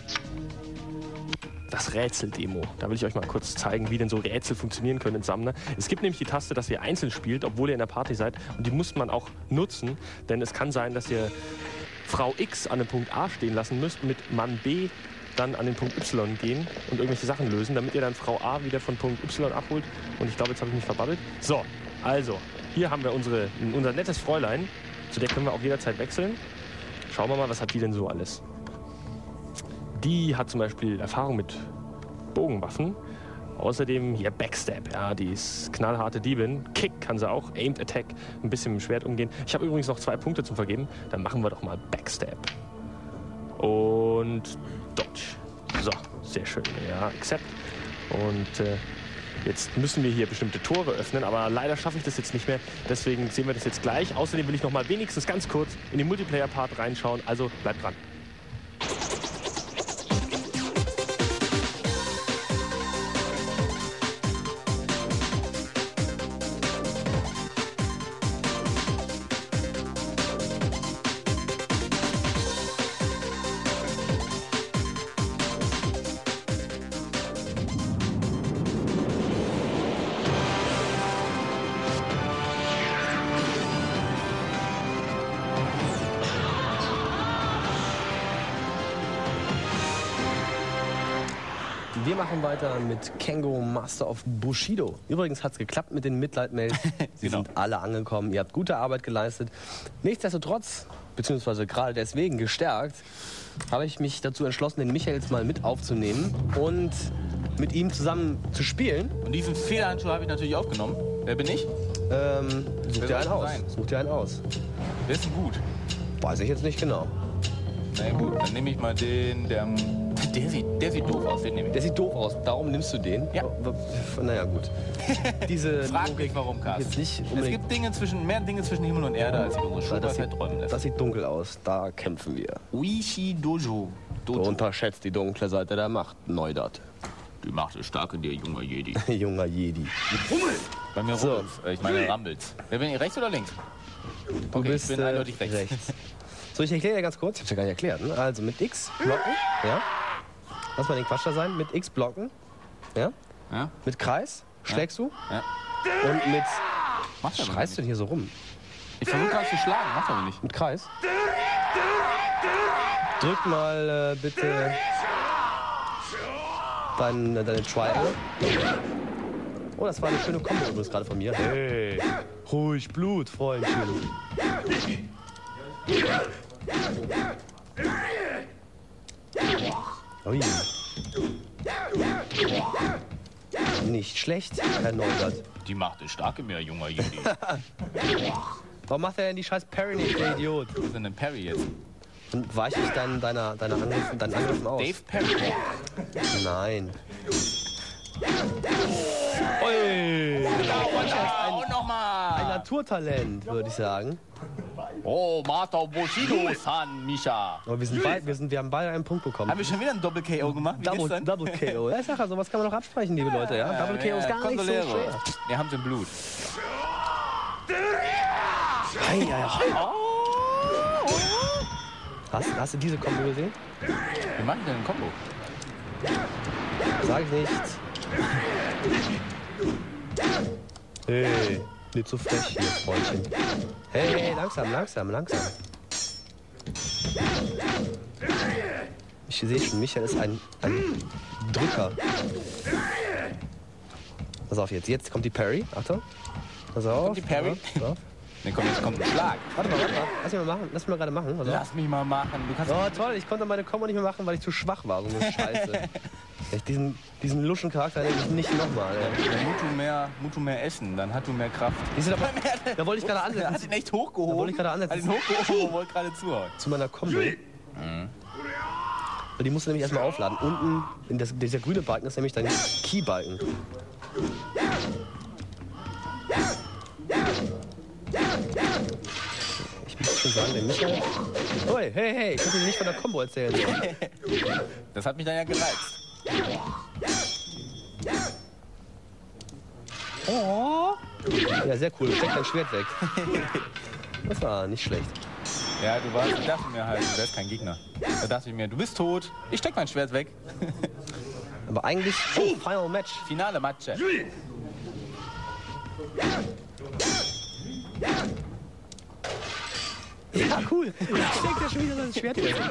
das Rätsel-Demo. Da will ich euch mal kurz zeigen, wie denn so Rätsel funktionieren können in Summoner. Es gibt nämlich die Taste, dass ihr einzeln spielt, obwohl ihr in der Party seid. Und die muss man auch nutzen, denn es kann sein, dass ihr Frau X an dem Punkt A stehen lassen müsst, mit Mann B dann an den Punkt Y gehen und irgendwelche Sachen lösen, damit ihr dann Frau A wieder von Punkt Y abholt. Und ich glaube, jetzt habe ich mich verbabbelt. So, also, hier haben wir unser nettes Fräulein. Zu der können wir auch jederzeit wechseln. Schauen wir mal, was hat die denn so alles? Die hat zum Beispiel Erfahrung mit Bogenwaffen. Außerdem hier Backstab, ja, die ist knallharte Diebin. Kick kann sie auch, Aimed Attack, ein bisschen mit dem Schwert umgehen. Ich habe übrigens noch 2 Punkte zum Vergeben. Dann machen wir doch mal Backstab. Und Dodge. So, sehr schön. Ja, Accept. Und jetzt müssen wir hier bestimmte Tore öffnen, aber leider schaffe ich das jetzt nicht mehr. Deswegen sehen wir das jetzt gleich. Außerdem will ich noch mal wenigstens ganz kurz in den Multiplayer-Part reinschauen. Also bleibt dran. machen weiter mit Kengo Master of Bushido. Übrigens hat es geklappt mit den Midlight-Mails. Sie sind alle angekommen. Ihr habt gute Arbeit geleistet. Nichtsdestotrotz, beziehungsweise gerade deswegen gestärkt, habe ich mich dazu entschlossen, den Michael jetzt mal mit aufzunehmen und mit ihm zusammen zu spielen. Und diesen Federhandschuh habe ich natürlich aufgenommen. Wer bin ich? Such dir einen aus. Such dir einen aus. Wer ist denn gut? Weiß ich jetzt nicht genau. Na gut, dann nehme ich mal den, der sieht doof aus, den nehme ich. Der sieht doof aus, darum nimmst du den? Ja. Naja, gut. Diese Frag mich, warum, Carsten. Es gibt mehr Dinge zwischen Himmel und Erde, als ich unsere Schulweisheit träumen lässt. Das sieht dunkel aus, da kämpfen wir. Uishi Dojo. Du unterschätzt die dunkle Seite der Macht, Neudat. Die Macht ist stark in dir, junger Jedi. Junger Jedi. Bei mir so. Rummels, ich meine Rumbles. Wer bin ich, rechts oder links? Du bist, ich bin eindeutig rechts. So, ich erkläre dir ganz kurz. Ich hab's ja gar nicht erklärt. Ne? Also mit X blocken, ja. Lass mal den Quatsch da sein. Mit X blocken, ja. Mit Kreis schlägst du. Ja. Und mit... Was schreist du denn hier so rum? Ich versuche gerade zu schlagen, mach aber nicht. Mit Kreis. Drück mal bitte deine Triangle. Oh, das war eine schöne Kombo übrigens gerade von mir. Hey, ruhig Blut, Freundchen. Ui. Nicht schlecht, Herr Neubert. Die Macht ist stark in mir, junger Jedi. Warum macht er denn die scheiß Parry nicht, der Idiot? Was ist denn ein Parry jetzt? Und weiche ich deinen Angriffen aus? Dave Parry? Nein. Ui. Ein Naturtalent, würde ich sagen. Oh, Master Bushido-san, Misha. Aber wir haben beide einen Punkt bekommen. Haben wir schon wieder ein Doppel-KO gemacht? Double KO. Ja, sag also, was kann man noch absprechen, liebe Leute? Ja? Double KO ist gar nicht so schwer. Wir haben den Blut. Hast du diese Kombo gesehen? Wie machen denn ein Kombo? Sag ich nicht. Hey, nicht so frech hier, Freundchen. Hey, langsam. Ich sehe schon, Michael ist ein Drücker. Pass auf jetzt kommt die Parry. Achtung. Pass auf. Kommt die Parry? Pass auf. Nee, komm, jetzt kommt ein Schlag. Warte mal. Lass mich mal gerade machen. Lass mich mal machen. Du kannst toll, ich konnte meine Kombo nicht mehr machen, weil ich zu schwach war. So eine Scheiße. Diesen luschen Charakter nehme ich nicht nochmal. Mutu mehr essen, dann hat du mehr Kraft. Da wollte ich gerade ansetzen. Er hat ihn echt hochgehoben. Da wollte ich gerade ansetzen. und wollte gerade zuhauen. Zu meiner Kombo. Die musst du nämlich erstmal aufladen. Unten, dieser grüne Balken ist nämlich dein Key-Balken. Ich muss schon sagen, der Michael... Hey, ich konnte dir nicht von der Kombo erzählen. Das hat mich dann ja gereizt. Oh. Ja, sehr cool. Steck dein Schwert weg. Das war nicht schlecht. Ja, ich dachte mir halt, du wärst kein Gegner. Da dachte ich mir, du bist tot, ich steck mein Schwert weg. Aber eigentlich, Final Match. Finale Match. Ja, cool. Steckt ja schon wieder das Schwert weg.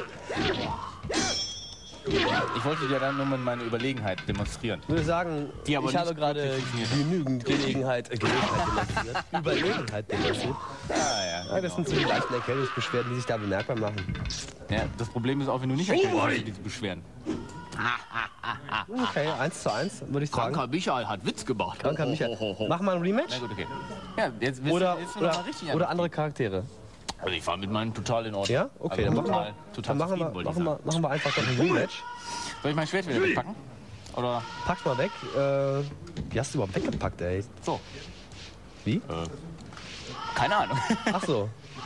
Ich wollte dir dann nur mal meine Überlegenheit demonstrieren. Ich würde sagen, ich habe gerade genügend Überlegenheit demonstriert. Ja, das sind so die leichten Erkältungsbeschwerden, die sich da bemerkbar machen. Ja, das Problem ist auch, wenn du nicht erkennst, hast du diese Beschwerden. Okay, 1:1, würde ich sagen. Kranker Michael hat Witz gemacht. Kranker Michael. Machen wir ein Rematch? Na gut, okay. Ja, jetzt oder mal richtig oder andere Charaktere. Also ich war mit meinen total in Ordnung. Ja? Okay, also dann machen wir einfach noch ein Rematch. Soll ich mein Schwert wieder wegpacken? Oder? Pack's mal weg. Wie hast du überhaupt weggepackt, ey? So. Wie? Keine Ahnung. Ach so.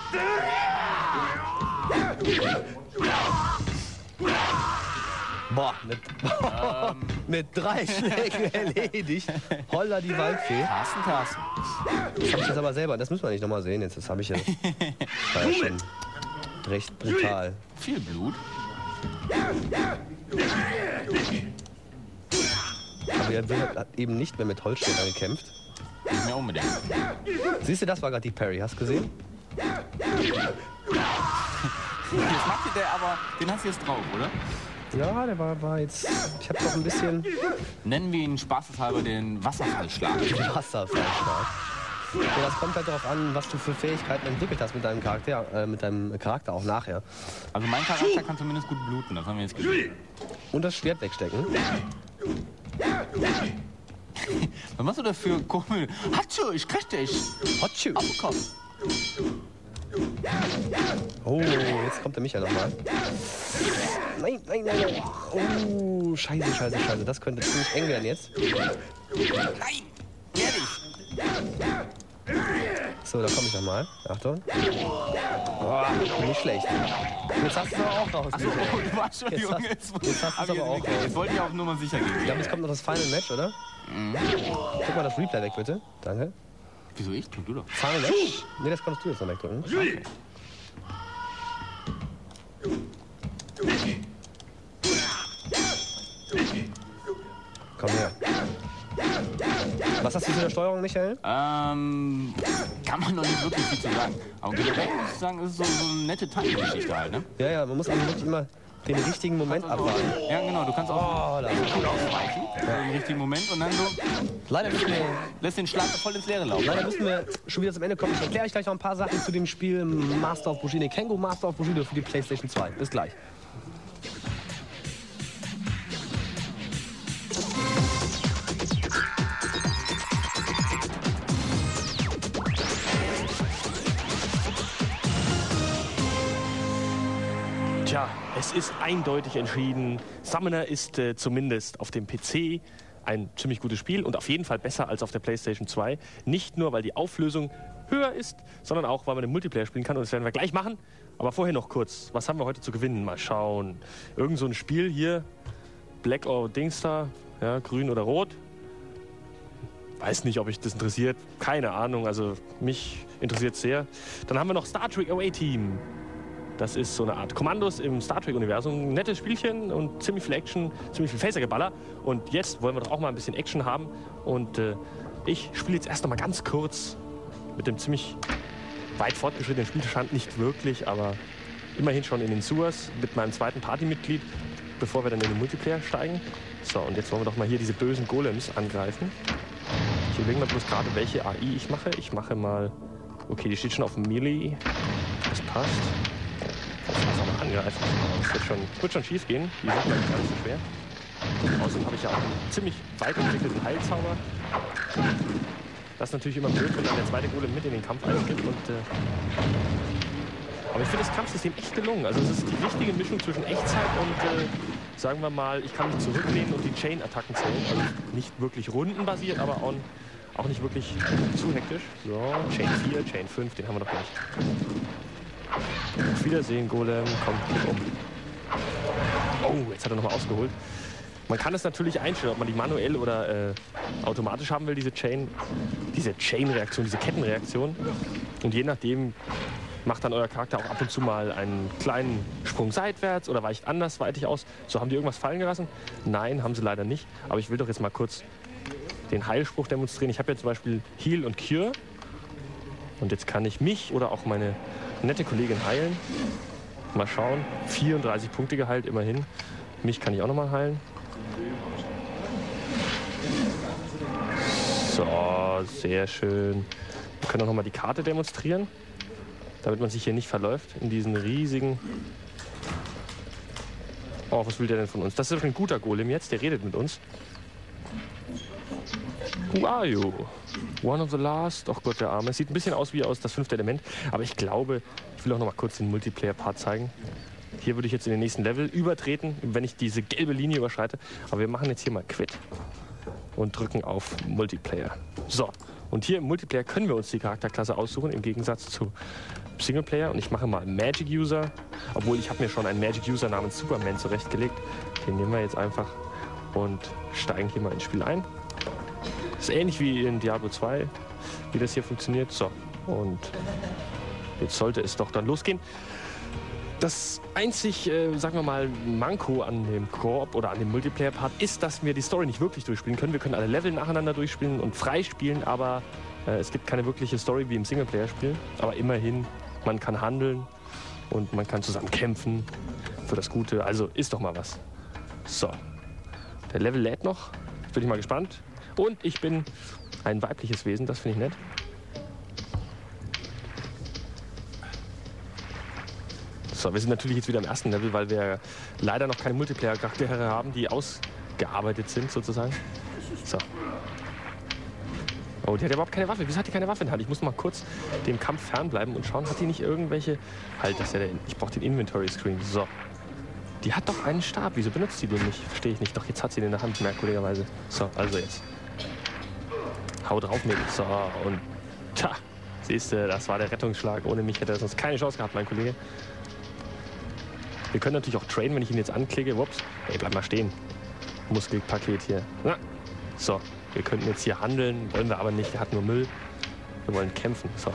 Boah, mit 3 Schlägen erledigt. Holla die Waldfee. Carsten. Das habe ich jetzt aber selber. Das müssen wir nicht nochmal sehen. Jetzt, das habe ich ja. War ja schon recht brutal. Viel Blut. Aber er hat eben nicht mehr mit Holzschlägern gekämpft. Nicht mehr unbedingt. Siehst du, das war gerade die Parry. Hast du gesehen? Jetzt macht der aber, den hast du jetzt drauf, oder? Ja, der war jetzt... Ich habe noch ein bisschen... Nennen wir ihn spaßeshalber den Wasserfallschlag. Wasserfallschlag. Ja, das kommt halt darauf an, was du für Fähigkeiten entwickelt hast mit deinem Charakter auch nachher. Also mein Charakter kann zumindest gut bluten, das haben wir jetzt gesehen. Und das Schwert wegstecken. Was machst du dafür? Komisch. Hatschu, ich krieg dich. Hatschu. Aufgekommen. Oh, jetzt kommt der Michael nochmal. Nein, nein, nein, nein. Oh, scheiße. Das könnte ziemlich eng werden jetzt. Nein, ehrlich. So, da komme ich nochmal. Achtung. Oh, nicht schlecht. Jetzt hast du es aber auch raus. Achso, du warst schon, Junge. Jetzt hast du es aber auch raus. Jetzt wollte ich auch nur mal sicher gehen. Ich glaube, jetzt kommt noch das Final Match, oder? Mhm. Guck mal das Replay weg, bitte. Danke. Wieso ich? Drück du doch. Final Match? Nee, das kannst du jetzt noch wegdrücken. Okay. Komm her. Was hast du zu der Steuerung, Michael? Kann man noch nicht wirklich viel zu sagen. Aber generell muss ich sagen, es ist so eine nette Timing-Geschichte halt, ne? Ja, man muss also wirklich immer den richtigen Moment abwarten. Ja, genau, du kannst auch gut ausweichen im richtigen Moment und dann so... Leider müssen wir... Lässt den Schlag voll ins Leere laufen. Leider müssen wir schon wieder zum Ende kommen. Ich erkläre euch gleich noch ein paar Sachen zu dem Spiel Master of Bushido, Kengo Master of Bushido für die PlayStation 2. Bis gleich. Tja, es ist eindeutig entschieden. Summoner ist zumindest auf dem PC ein ziemlich gutes Spiel und auf jeden Fall besser als auf der PlayStation 2. Nicht nur, weil die Auflösung höher ist, sondern auch, weil man im Multiplayer spielen kann. Und das werden wir gleich machen. Aber vorher noch kurz, was haben wir heute zu gewinnen? Mal schauen. Irgend so ein Spiel hier, Black or Dings da, ja, grün oder rot. Weiß nicht, ob mich das interessiert. Keine Ahnung, also mich interessiert sehr. Dann haben wir noch Star Trek Away Team. Das ist so eine Art Kommandos im Star Trek-Universum. Nettes Spielchen und ziemlich viel Action, ziemlich viel Phasergeballer. Und jetzt wollen wir doch auch mal ein bisschen Action haben. Und ich spiele jetzt erst noch mal ganz kurz mit dem ziemlich weit fortgeschrittenen Spielstand. Nicht wirklich, aber immerhin schon in den Sewers mit meinem zweiten Partymitglied, bevor wir dann in den Multiplayer steigen. So, und jetzt wollen wir doch mal hier diese bösen Golems angreifen. Ich überlege mal bloß gerade, welche AI ich mache. Ich mache mal... Okay, die steht schon auf Melee. Das passt. Angreifen. Das wird schon schief gehen. Die sind gar nicht so schwer. Außerdem habe ich ja auch einen ziemlich weit entwickelten Heilzauber. Das ist natürlich immer blöd, wenn dann der zweite Golem mit in den Kampf eintritt. Aber ich finde das Kampfsystem echt gelungen. Also es ist die richtige Mischung zwischen Echtzeit und, sagen wir mal, ich kann mich zurücklehnen und die Chain-Attacken zählen. Also nicht wirklich rundenbasiert, aber auch nicht wirklich zu hektisch. So, Chain 4, Chain 5, den haben wir noch nicht. Auf Wiedersehen, Golem. Komm, klick um. Oh, jetzt hat er nochmal ausgeholt. Man kann es natürlich einstellen, ob man die manuell oder automatisch haben will, diese Chain-Reaktion, diese Kettenreaktion. Und je nachdem macht dann euer Charakter auch ab und zu mal einen kleinen Sprung seitwärts oder weicht andersweitig aus. So, haben die irgendwas fallen gelassen? Nein, haben sie leider nicht. Aber ich will doch jetzt mal kurz den Heilspruch demonstrieren. Ich habe ja zum Beispiel Heal und Cure. Und jetzt kann ich mich oder auch meine nette Kollegin heilen. Mal schauen. 34 Punkte geheilt, immerhin. Mich kann ich auch noch mal heilen. So, sehr schön. Wir können auch noch mal die Karte demonstrieren, damit man sich hier nicht verläuft in diesen riesigen... Oh, was will der denn von uns? Das ist ein guter Golem jetzt, der redet mit uns. Who are you? One of the last. Ach Gott, der Arme. Es sieht ein bisschen aus wie aus das 5. Element. Aber ich glaube, ich will auch noch mal kurz den Multiplayer-Part zeigen. Hier würde ich jetzt in den nächsten Level übertreten, wenn ich diese gelbe Linie überschreite. Aber wir machen jetzt hier mal Quit. Und drücken auf Multiplayer. So. Und hier im Multiplayer können wir uns die Charakterklasse aussuchen, im Gegensatz zu Singleplayer. Und ich mache mal Magic User. Obwohl, ich habe mir schon einen Magic User namens Superman zurechtgelegt. Den nehmen wir jetzt einfach und steigen hier mal ins Spiel ein. Das ist ähnlich wie in Diablo 2, wie das hier funktioniert. So, und jetzt sollte es doch dann losgehen. Das einzig, sagen wir mal, Manko an dem Koop oder an dem Multiplayer-Part ist, dass wir die Story nicht wirklich durchspielen können. Wir können alle Level nacheinander durchspielen und frei spielen, aber es gibt keine wirkliche Story wie im Singleplayer-Spiel. Aber immerhin, man kann handeln und man kann zusammen kämpfen für das Gute. Also ist doch mal was. So. Der Level lädt noch. Bin ich mal gespannt. Und ich bin ein weibliches Wesen, das finde ich nett. So, wir sind natürlich jetzt wieder im ersten Level, weil wir leider noch keine Multiplayer-Charaktere haben, die ausgearbeitet sind, sozusagen. So. Oh, die hat überhaupt keine Waffe. Wieso hat die keine Waffe in der Hand? Ich muss mal kurz dem Kampf fernbleiben und schauen, hat die nicht irgendwelche... Halt, das ist ja der... Ich brauche den Inventory-Screen. So. Die hat doch einen Stab. Wieso benutzt sie den nicht? Verstehe ich nicht. Doch, jetzt hat sie den in der Hand, merkwürdigerweise. So, also jetzt. Hau drauf, Mädel. So, und... Tja, siehst du, das war der Rettungsschlag. Ohne mich hätte er sonst keine Chance gehabt, mein Kollege. Wir können natürlich auch traden, wenn ich ihn jetzt anklicke. Ups. Ey, bleib mal stehen. Muskelpaket hier. Na. So, wir könnten jetzt hier handeln. Wollen wir aber nicht. Er hat nur Müll. Wir wollen kämpfen. So.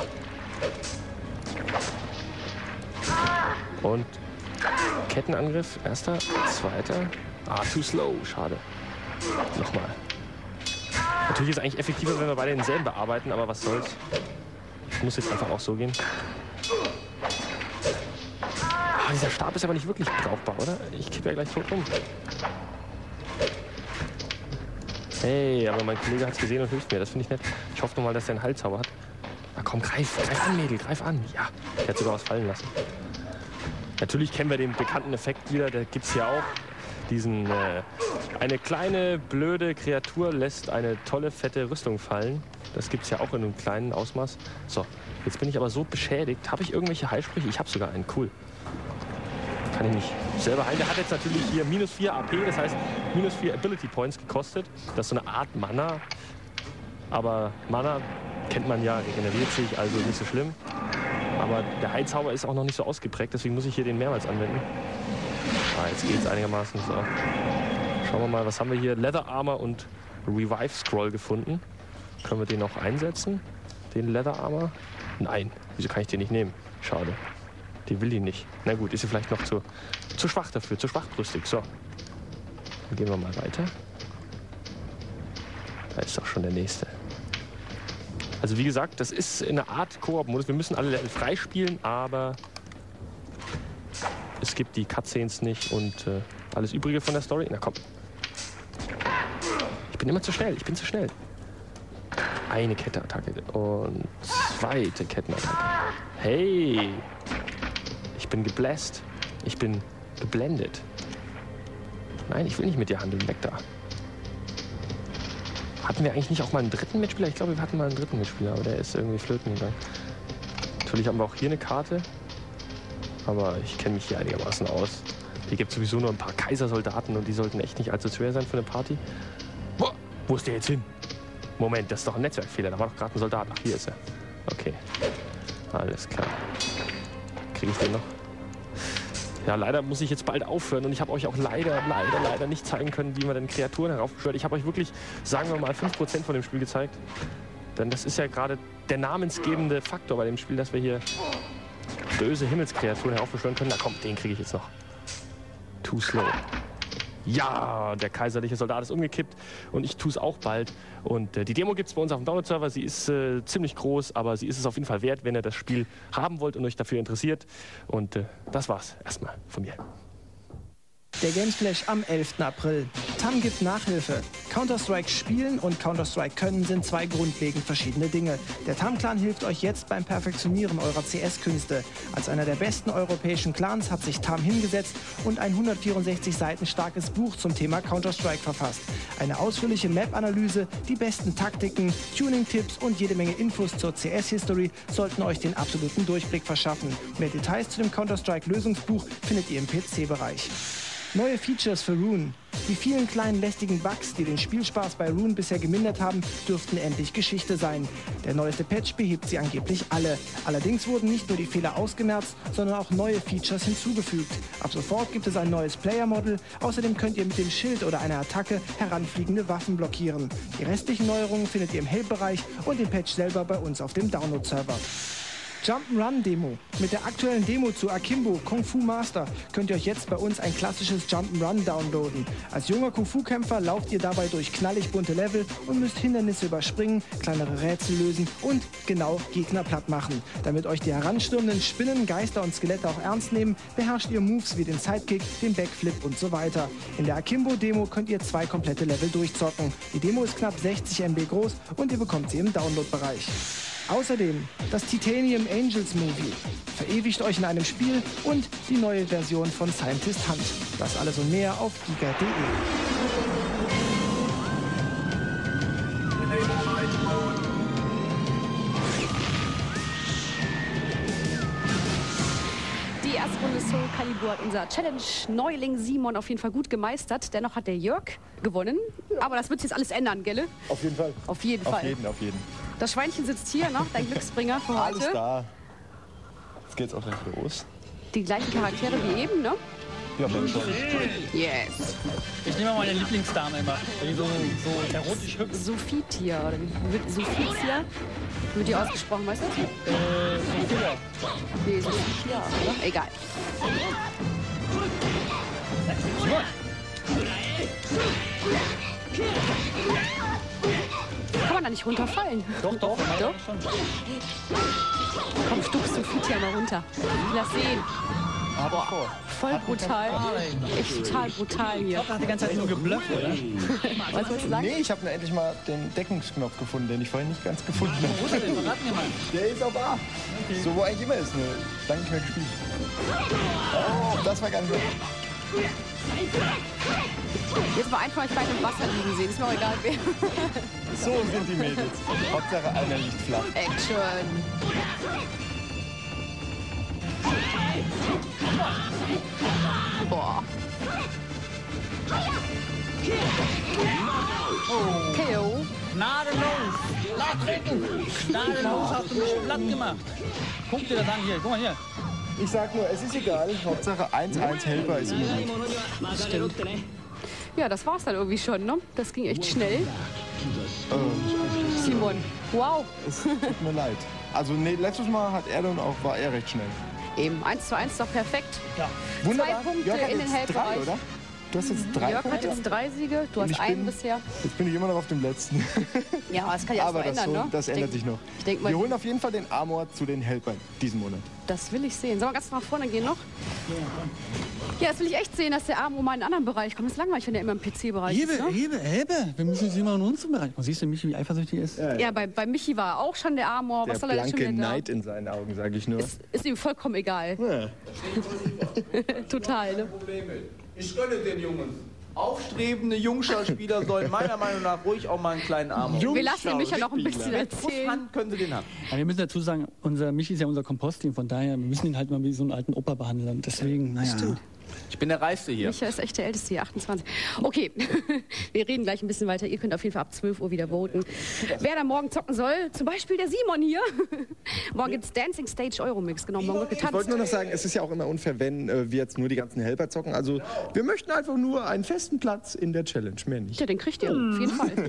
Und Kettenangriff. Erster, zweiter. Ah, too slow. Schade. Nochmal. Natürlich ist es eigentlich effektiver, wenn wir beide denselben bearbeiten, aber was soll's. Ich muss jetzt einfach auch so gehen. Ah, dieser Stab ist aber nicht wirklich brauchbar, oder? Ich kippe ja gleich tot um. Hey, aber mein Kollege hat es gesehen und hilft mir. Das finde ich nett. Ich hoffe nur mal, dass er einen Heilzauber hat. Na komm, greif an, Mädel, greif an. Ja, der hat sogar was fallen lassen. Natürlich kennen wir den bekannten Effekt wieder. Da gibt es hier auch diesen... eine kleine, blöde Kreatur lässt eine tolle, fette Rüstung fallen. Das gibt es ja auch in einem kleinen Ausmaß. So, jetzt bin ich aber so beschädigt. Habe ich irgendwelche Heilsprüche? Ich habe sogar einen. Cool. Kann ich nicht selber heilen. Der hat jetzt natürlich hier -4 AP, das heißt -4 Ability Points gekostet. Das ist so eine Art Mana. Aber Mana kennt man ja, regeneriert sich, also nicht so schlimm. Aber der Heilzauber ist auch noch nicht so ausgeprägt, deswegen muss ich hier den mehrmals anwenden. Ah, jetzt geht's einigermaßen so. Schauen wir mal, was haben wir hier? Leather Armor und Revive Scroll gefunden. Können wir den noch einsetzen? Den Leather Armor? Nein, wieso kann ich den nicht nehmen? Schade. Die will die nicht. Na gut, ist sie vielleicht noch zu schwach dafür, zu schwachbrüstig. So, dann gehen wir mal weiter. Da ist doch schon der nächste. Also wie gesagt, das ist eine Art Koop-Modus. Wir müssen alle Level freispielen, aber es gibt die Cutscenes nicht und alles Übrige von der Story. Na komm. Ich bin immer zu schnell, ich bin zu schnell. Eine Kettenattacke und zweite Kettenattacke. Hey! Ich bin gebläst. Ich bin geblendet. Nein, ich will nicht mit dir handeln. Weg da. Hatten wir eigentlich nicht auch mal einen dritten Mitspieler? Ich glaube, wir hatten mal einen dritten Mitspieler, aber der ist irgendwie flöten gegangen. Natürlich haben wir auch hier eine Karte. Aber ich kenne mich hier einigermaßen aus. Hier gibt es sowieso nur ein paar Kaisersoldaten und die sollten echt nicht allzu schwer sein für eine Party. Boah, wo ist der jetzt hin? Moment, das ist doch ein Netzwerkfehler. Da war doch gerade ein Soldat. Ach, hier ist er. Okay. Alles klar. Kriege ich den noch? Ja, leider muss ich jetzt bald aufhören und ich habe euch auch leider nicht zeigen können, wie man denn Kreaturen heraufbeschwört. Ich habe euch wirklich, sagen wir mal, 5% von dem Spiel gezeigt. Denn das ist ja gerade der namensgebende Faktor bei dem Spiel, dass wir hier böse Himmelskreaturen heraufbeschwören können. Na komm, den kriege ich jetzt noch. Too slow. Ja, der kaiserliche Soldat ist umgekippt und ich tue es auch bald. Und die Demo gibt es bei uns auf dem Download-Server. Sie ist ziemlich groß, aber sie ist es auf jeden Fall wert, wenn ihr das Spiel haben wollt und euch dafür interessiert. Und das war's erstmal von mir. Der Gamesflash am 11. April. TAM gibt Nachhilfe. Counter-Strike spielen und Counter-Strike können sind zwei grundlegend verschiedene Dinge. Der TAM-Clan hilft euch jetzt beim Perfektionieren eurer CS-Künste. Als einer der besten europäischen Clans hat sich TAM hingesetzt und ein 164 Seiten starkes Buch zum Thema Counter-Strike verfasst. Eine ausführliche Map-Analyse, die besten Taktiken, Tuning-Tipps und jede Menge Infos zur CS-History sollten euch den absoluten Durchblick verschaffen. Mehr Details zu dem Counter-Strike-Lösungsbuch findet ihr im PC-Bereich. Neue Features für Rune. Die vielen kleinen lästigen Bugs, die den Spielspaß bei Rune bisher gemindert haben, dürften endlich Geschichte sein. Der neueste Patch behebt sie angeblich alle. Allerdings wurden nicht nur die Fehler ausgemerzt, sondern auch neue Features hinzugefügt. Ab sofort gibt es ein neues Player-Model. Außerdem könnt ihr mit dem Schild oder einer Attacke heranfliegende Waffen blockieren. Die restlichen Neuerungen findet ihr im Help-Bereich und den Patch selber bei uns auf dem Download-Server. Jump'n'Run-Demo. Mit der aktuellen Demo zu Akimbo Kung Fu Master könnt ihr euch jetzt bei uns ein klassisches Jump'n'Run downloaden. Als junger Kung Fu-Kämpfer lauft ihr dabei durch knallig bunte Level und müsst Hindernisse überspringen, kleinere Rätsel lösen und genau Gegner platt machen. Damit euch die heranstürmenden Spinnen, Geister und Skelette auch ernst nehmen, beherrscht ihr Moves wie den Sidekick, den Backflip und so weiter. In der Akimbo-Demo könnt ihr 2 komplette Level durchzocken. Die Demo ist knapp 60 MB groß und ihr bekommt sie im Download-Bereich. Außerdem das Titanium Angels Movie. Verewigt euch in einem Spiel und die neue Version von Scientist Hunt. Das alles und mehr auf giga.de. Die erste Runde Soul Calibur hat unser Challenge-Neuling Simon auf jeden Fall gut gemeistert. Dennoch hat der Jörg gewonnen. Ja. Aber das wird jetzt alles ändern, gell? Auf jeden Fall. Auf jeden Fall. Auf jeden. Das Schweinchen sitzt hier, ne? Dein Glücksbringer für heute. Alles da. Jetzt geht's auch gleich los. Die gleichen Charaktere wie eben, ne? Ja, aber schon. Yes. Ich nehme mal meine Lieblingsdame immer. Die so erotisch hübsch. Sophitia, oder wie wird Sophitia? Wird die ausgesprochen, weißt du? Sophia. Nee, Sophia, oder? Egal. Kann man da nicht runterfallen? Doch. Schon. Komm, stupst Sophitia mal runter. Ich lass sehen. Boah, voll brutal. Echt total brutal hier. Ich glaube, er hat die ganze Zeit nur geblufft, oder? Was wolltest du sagen? Nee, ich habe endlich mal den Deckungsknopf gefunden, den ich vorhin nicht ganz gefunden habe. Wo ist er denn? Verrat mir mal. Der ist auch da. Okay. So, wo eigentlich immer ist. Lange nicht mehr gespielt. Oh, das war ganz gut. Jetzt mal einen von euch beiden im Wasser liegen sehen. Ist mir auch egal, wer. So sind die Mädels. Hauptsache einer liegt flach. Action. Boah. KO. Gnadenlos. Lauf retten. Gnadenlos hast du mich platt gemacht. Guck dir das an hier. Guck mal hier. Ich sag nur, es ist egal. Hauptsache 1-1 Helfer ist immer gut. Stimmt. Ja, das war's dann irgendwie schon, ne? Das ging echt schnell. Simon, wow. Es tut mir leid. Also nee, letztes Mal war er recht schnell. Eben, 1:1 ist doch perfekt. Ja. Wunderbar. 2 Punkte Jörg hat in den jetzt 3, Helferbereich. oder? Du hast jetzt 3 Jörg Punkte. hat jetzt 3 Siege, du hast einen bisher. Jetzt bin ich immer noch auf dem letzten. Ja, das kann ja auch Aber noch ändern, ne? das ändert sich noch. Ich denk mal, wir holen auf jeden Fall den Armor zu den Helpern diesen Monat. das will ich sehen. Sollen wir ganz nach vorne gehen noch? Ja, das will ich echt sehen, dass der Armor mal in einen anderen Bereich kommt. Das ist langweilig, wenn der immer im PC-Bereich ist, ne? Hebe. Wir müssen uns immer in unseren Bereich. Siehst du, Michi, wie eifersüchtig er ist? Ja, bei Michi war auch schon der Armor. Der Was soll er denn schon blanke wieder da? Neid in seinen Augen, sage ich nur. Ist ihm vollkommen egal. Ja. Total, ne? Ich gönne den Jungen. Aufstrebende Jungschauspieler sollen meiner Meinung nach ruhig auch mal einen kleinen Arm haben. Wir lassen den Micha noch ein bisschen erzählen. Hand können sie den haben. Ja, wir müssen dazu sagen, unser Michi ist ja unser Kompostteam, von daher, wir müssen ihn halt mal wie so einen alten Opa behandeln. Deswegen, naja. Stimmt. Ich bin der Reichste hier. Micha ist echt der Älteste hier, 28. Okay, wir reden gleich ein bisschen weiter. Ihr könnt auf jeden Fall ab 12 Uhr wieder voten. Wer da morgen zocken soll, zum Beispiel der Simon hier. Morgen gibt's Dancing Stage Euromix. Genau, morgen wird Ich getanzt. wollte nur noch sagen, es ist ja auch immer unfair, wenn wir jetzt nur die ganzen Helper zocken. Also wir möchten einfach nur einen festen Platz in der Challenge, mehr nicht. Ja, den kriegt ihr, auf jeden Fall.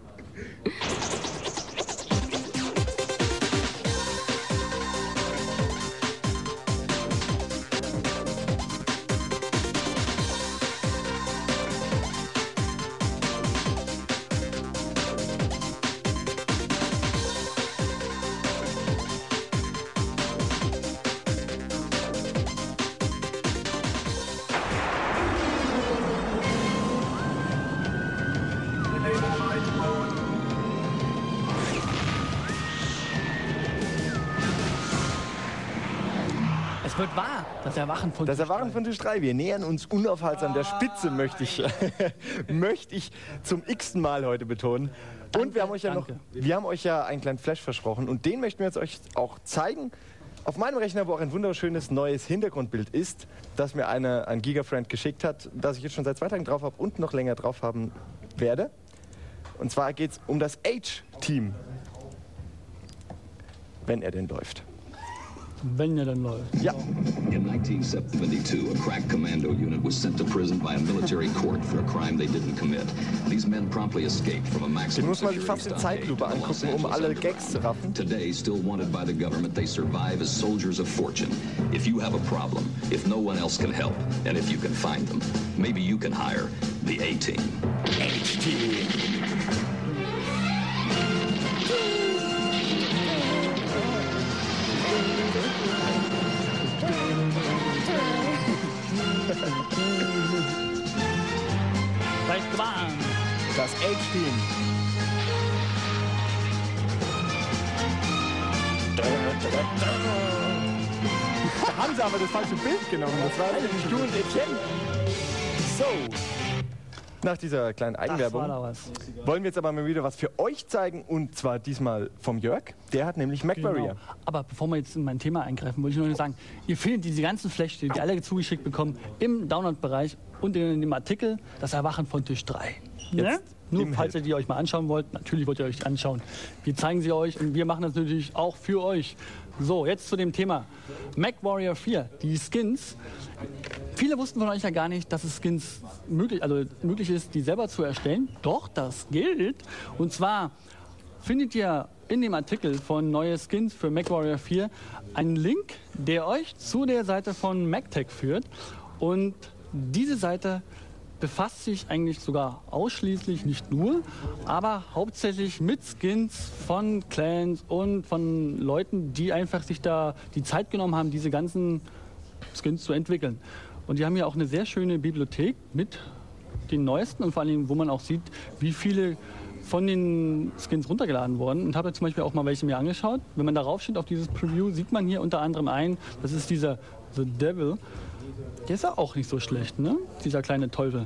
Es wird wahr, das Erwachen von Das Erwachen von Tisch 3. Wir nähern uns unaufhaltsam der Spitze, möchte ich zum x-ten Mal heute betonen. Und wir haben euch ja einen kleinen Flash versprochen und den möchten wir jetzt euch auch zeigen. Auf meinem Rechner, wo auch ein wunderschönes neues Hintergrundbild ist, das mir ein Gigafriend geschickt hat, das ich jetzt schon seit 2 Tagen drauf habe und noch länger drauf haben werde. Und zwar geht es um das H-Team. Wenn er denn läuft. wenn er dann läuft. Ja. In 1972, a crack commando unit was sent to prison by a military court for a crime they didn't commit. These men promptly escaped from a maximum security stop in Zeitlupe angucken, um alle Gags zu raffen. Today, still wanted by the government, they survive as soldiers of fortune. If you have a problem, if no one else can help, and if you can find them, maybe you can hire the A-Team. H-Team. Das H-Team. Da haben sie aber das falsche Bild genommen. Das war nämlich du und Etienne. So. Nach dieser kleinen Eigenwerbung wollen wir jetzt aber mal wieder was für euch zeigen. Und zwar diesmal vom Jörg. Der hat nämlich MechWarrior. Genau. Aber bevor wir jetzt in mein Thema eingreifen, wollte ich nur sagen, ihr findet diese ganzen Flash, die alle zugeschickt bekommen, im Download-Bereich und in dem Artikel Das Erwachen von Tisch 3. Ja? Nur falls ihr die euch mal anschauen wollt, natürlich wollt ihr euch anschauen. Wir zeigen sie euch und wir machen das natürlich auch für euch. So, jetzt zu dem Thema MechWarrior 4, die Skins. Viele wussten von euch ja gar nicht, dass es Skins möglich ist, die selber zu erstellen. Doch, das gilt. Und zwar findet ihr in dem Artikel von Neue Skins für MechWarrior 4 einen Link, der euch zu der Seite von MechTech führt. Und diese Seite befasst sich eigentlich sogar ausschließlich, nicht nur, aber hauptsächlich mit Skins von Clans und von Leuten, die einfach sich da die Zeit genommen haben, diese ganzen Skins zu entwickeln. Und die haben ja auch eine sehr schöne Bibliothek mit den neuesten und vor allem, wo man auch sieht, wie viele von den Skins runtergeladen wurden. Und habe zum Beispiel auch mal welche mir angeschaut. Wenn man darauf steht, auf dieses Preview, sieht man hier unter anderem einen, das ist dieser The Devil. Der ist ja auch nicht so schlecht, ne? Dieser kleine Teufel.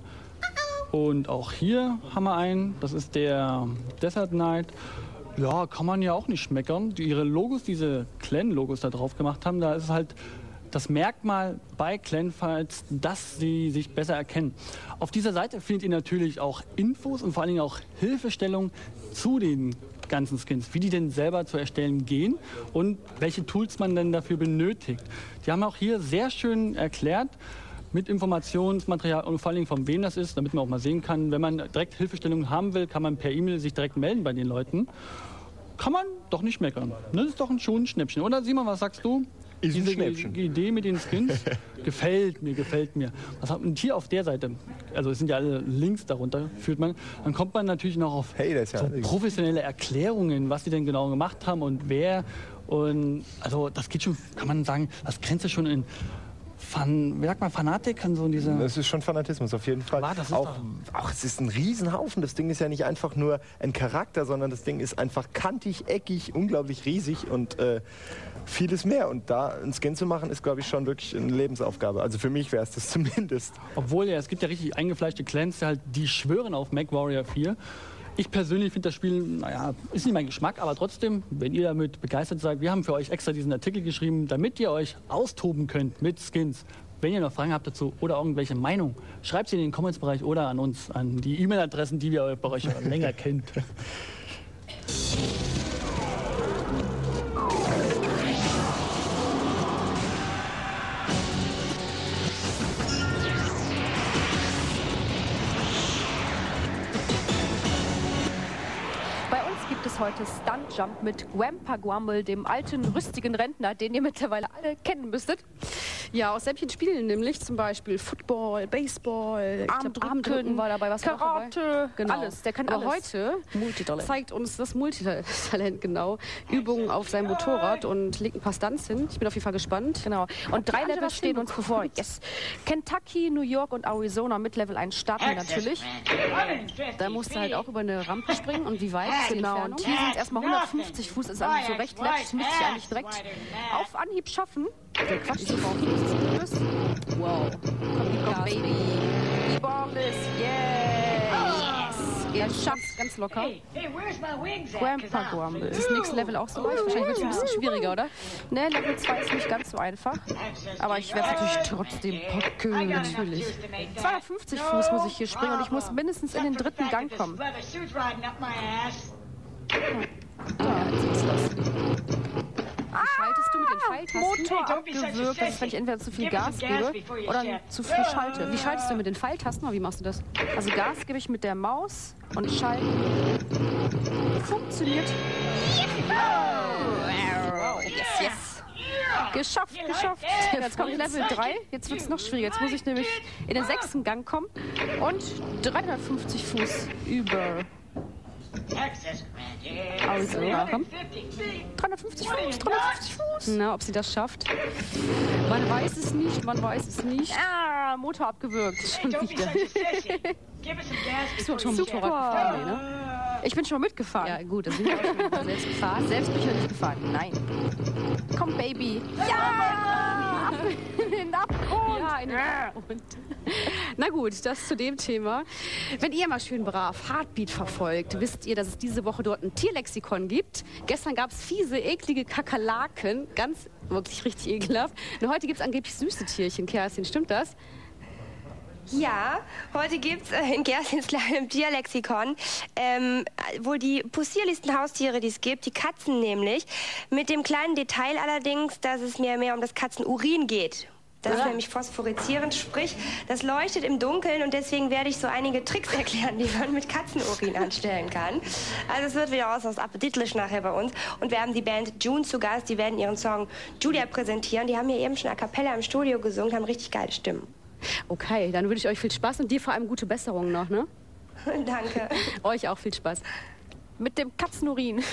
Und auch hier haben wir einen, das ist der Desert Knight. Ja, kann man ja auch nicht schmeckern. Ihre Logos, diese Clan-Logos da drauf gemacht haben, da ist halt das Merkmal bei Clanfights, dass sie sich besser erkennen. Auf dieser Seite findet ihr natürlich auch Infos und vor allen Dingen auch Hilfestellungen zu den ganzen Skins, wie die denn selber zu erstellen gehen und welche Tools man denn dafür benötigt. Die haben auch hier sehr schön erklärt mit Informationsmaterial und vor allen Dingen von wem das ist, damit man auch mal sehen kann, wenn man direkt Hilfestellungen haben will, kann man per E-Mail sich direkt melden bei den Leuten. Kann man doch nicht meckern. Das ist doch schon ein Schnäppchen. Oder Simon, was sagst du? Ist Diese ein Schnäppchen. Idee mit den Skins gefällt mir. Und hier auf der Seite, also es sind ja alle Links darunter, führt man, dann kommt man natürlich noch auf so professionelle Erklärungen, was sie denn genau gemacht haben und wer. Und also das geht schon, kann man sagen, das grenzt schon in wie sagt man, Fanatik an so diese... Das ist schon Fanatismus, auf jeden Fall. Auch es ist ein Riesenhaufen. Das Ding ist ja nicht einfach nur ein Charakter, sondern das Ding ist einfach kantig, eckig, unglaublich riesig und vieles mehr. Und da einen Skin zu machen, ist, glaube ich, schon wirklich eine Lebensaufgabe. Also für mich wäre es das zumindest. Obwohl ja, es gibt ja richtig eingefleischte Clans, die schwören auf MechWarrior 4. Ich persönlich finde das Spiel, naja, ist nicht mein Geschmack, aber trotzdem, wenn ihr damit begeistert seid, wir haben für euch extra diesen Artikel geschrieben, damit ihr euch austoben könnt mit Skins. Wenn ihr noch Fragen habt dazu oder irgendwelche Meinungen, schreibt sie in den Comments-Bereich oder an uns, an die E-Mail-Adressen, die wir bei euch schon länger kennt. Heute Stunt Jump mit Grandpa Grumble, dem alten, rüstigen Rentner, den ihr mittlerweile alle kennen müsstet. Ja, aus sämtlichen Spielen nämlich, zum Beispiel Football, Baseball, Armdrücken war dabei, was Karate, genau. Alles, der kann Aber alles. heute zeigt uns das Multitalent, genau, Übungen auf seinem Motorrad und legt ein paar Stunts hin. Ich bin auf jeden Fall gespannt. Genau. Und 3 Level stehen uns bevor. Yes. Kentucky, New York und Arizona mit Level 1 starten wir natürlich. Da musst du halt auch über eine Rampe springen und wie weit ist die Entfernung? Hier sind es erstmal 150 Fuß, ist also so recht leicht. Das müsste ich eigentlich direkt auf Anhieb schaffen. Der Quatsch, ich brauche wow. Komm, Baby. Die Bombe ist, yes. Ihr schafft ganz locker. Grandpa Grumble. Ist das nächste Level auch so leicht? Wahrscheinlich wird es ein bisschen schwieriger, oder? Ne, Level 2 ist nicht ganz so einfach. Aber ich werde es natürlich trotzdem packen. Natürlich. 250 Fuß muss ich hier springen und ich muss mindestens in den 3. Gang kommen. Da, jetzt ist das. schaltest du mit den Pfeiltasten? Motor abgewürgt, das ist, wenn ich entweder zu viel Gas gebe oder zu früh schalte. Wie schaltest du mit den Pfeiltasten oder wie machst du das? Also Gas gebe ich mit der Maus und Schalten funktioniert. Wow, yes. Geschafft. Jetzt kommt Level 3. Jetzt wird es noch schwieriger. Jetzt muss ich nämlich in den 6. Gang kommen und 350 Fuß über. Also, komm. 350 Fuß. Na, ob sie das schafft? Man weiß es nicht. Ah, Motor abgewürgt. Schon wieder. Bist du schon Motorrad gefahren? Nee, ne? Ich bin schon mal mitgefahren. Ja, gut, das sind wir auch schon selbst gefahren. Selbst bin ich noch nicht gefahren. Nein. Komm, Baby. Ja! In den Abgrund. Ja, in den Abgrund. Na gut, das zu dem Thema. Wenn ihr mal schön brav Heartbeat verfolgt, wisst ihr, dass es diese Woche dort ein Tierlexikon gibt. Gestern gab es fiese, eklige Kakerlaken. Wirklich richtig ekelhaft. Und heute gibt es angeblich süße Tierchen. Kerstin, stimmt das? Ja, heute gibt es in Kerstins kleinem Tierlexikon wohl die possierlichsten Haustiere, die es gibt, die Katzen nämlich. Mit dem kleinen Detail allerdings, dass es mir mehr um das Katzenurin geht. Das ist nämlich phosphoreszierend, sprich, das leuchtet im Dunkeln und deswegen werde ich so einige Tricks erklären, die man mit Katzenurin anstellen kann. Also es wird wieder aus appetitlich nachher bei uns. Und wir haben die Band June zu Gast, die werden ihren Song Julia präsentieren. Die haben hier eben schon a cappella im Studio gesungen, haben richtig geile Stimmen. Okay, dann wünsche ich euch viel Spaß und dir vor allem gute Besserung noch, ne? Danke. Euch auch viel Spaß. Mit dem Katzenurin.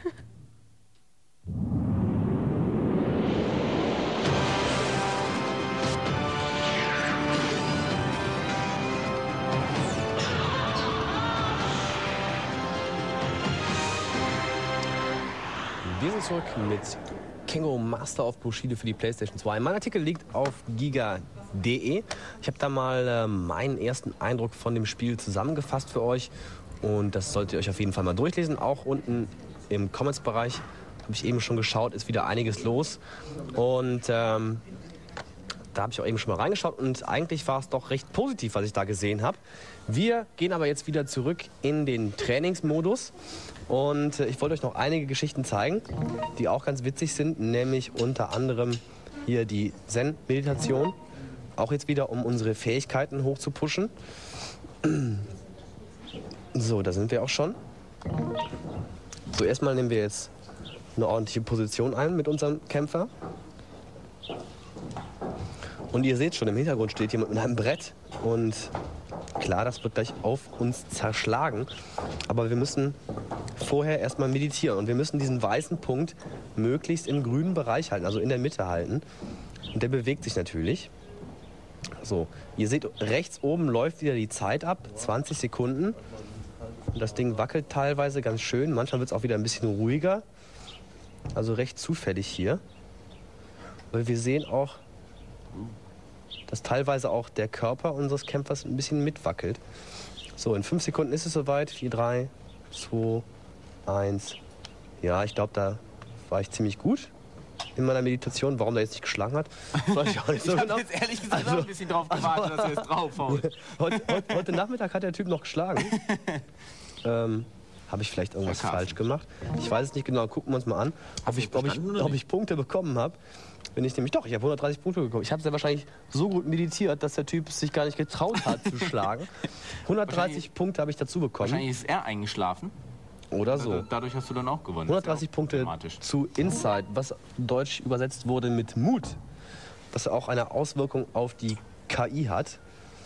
Wir sind zurück mit Kengo Master of Bushido für die PlayStation 2. Mein Artikel liegt auf giga.de. Ich habe da mal meinen ersten Eindruck von dem Spiel zusammengefasst für euch. Und das solltet ihr euch auf jeden Fall mal durchlesen. Auch unten im Comments-Bereich habe ich eben schon geschaut, ist wieder einiges los. Und da habe ich auch eben schon mal reingeschaut. Und eigentlich war es doch recht positiv, was ich da gesehen habe. Wir gehen aber jetzt wieder zurück in den Trainingsmodus. Und ich wollte euch noch einige Geschichten zeigen, die auch ganz witzig sind. Nämlich unter anderem hier die Zen-Meditation. Auch jetzt wieder, um unsere Fähigkeiten hoch zu pushen. So, da sind wir auch schon. So, erstmal nehmen wir jetzt eine ordentliche Position ein mit unserem Kämpfer. Und ihr seht schon, im Hintergrund steht jemand mit einem Brett. Und klar, das wird gleich auf uns zerschlagen. Aber wir müssen vorher erstmal meditieren. Und wir müssen diesen weißen Punkt möglichst im grünen Bereich halten, also in der Mitte halten. Und der bewegt sich natürlich. So, ihr seht, rechts oben läuft wieder die Zeit ab, 20 Sekunden. Und das Ding wackelt teilweise ganz schön. Manchmal wird es auch wieder ein bisschen ruhiger. Also recht zufällig hier. Aber wir sehen auch, dass teilweise auch der Körper unseres Kämpfers ein bisschen mitwackelt. So, in 5 Sekunden ist es soweit. 4, 3, 2, 1. Ja, ich glaube, da war ich ziemlich gut in meiner Meditation. Warum der jetzt nicht geschlagen hat, weiß ich auch nicht so genau. Ich genau. habe jetzt ehrlich gesagt auch ein bisschen drauf gewartet, dass er jetzt draufhaut. Heute Nachmittag hat der Typ noch geschlagen. Habe ich vielleicht irgendwas falsch gemacht? Ich weiß es nicht genau. Gucken wir uns mal an, ob ich Punkte bekommen habe. Bin ich nämlich doch. Ich habe 130 Punkte bekommen. Ich habe sehr wahrscheinlich so gut meditiert, dass der Typ sich gar nicht getraut hat zu schlagen. 130 Punkte habe ich dazu bekommen. Wahrscheinlich ist er eingeschlafen. Oder so. Dadurch hast du dann auch gewonnen. 130 Punkte zu Insight, was deutsch übersetzt wurde mit Mut. Was auch eine Auswirkung auf die KI hat.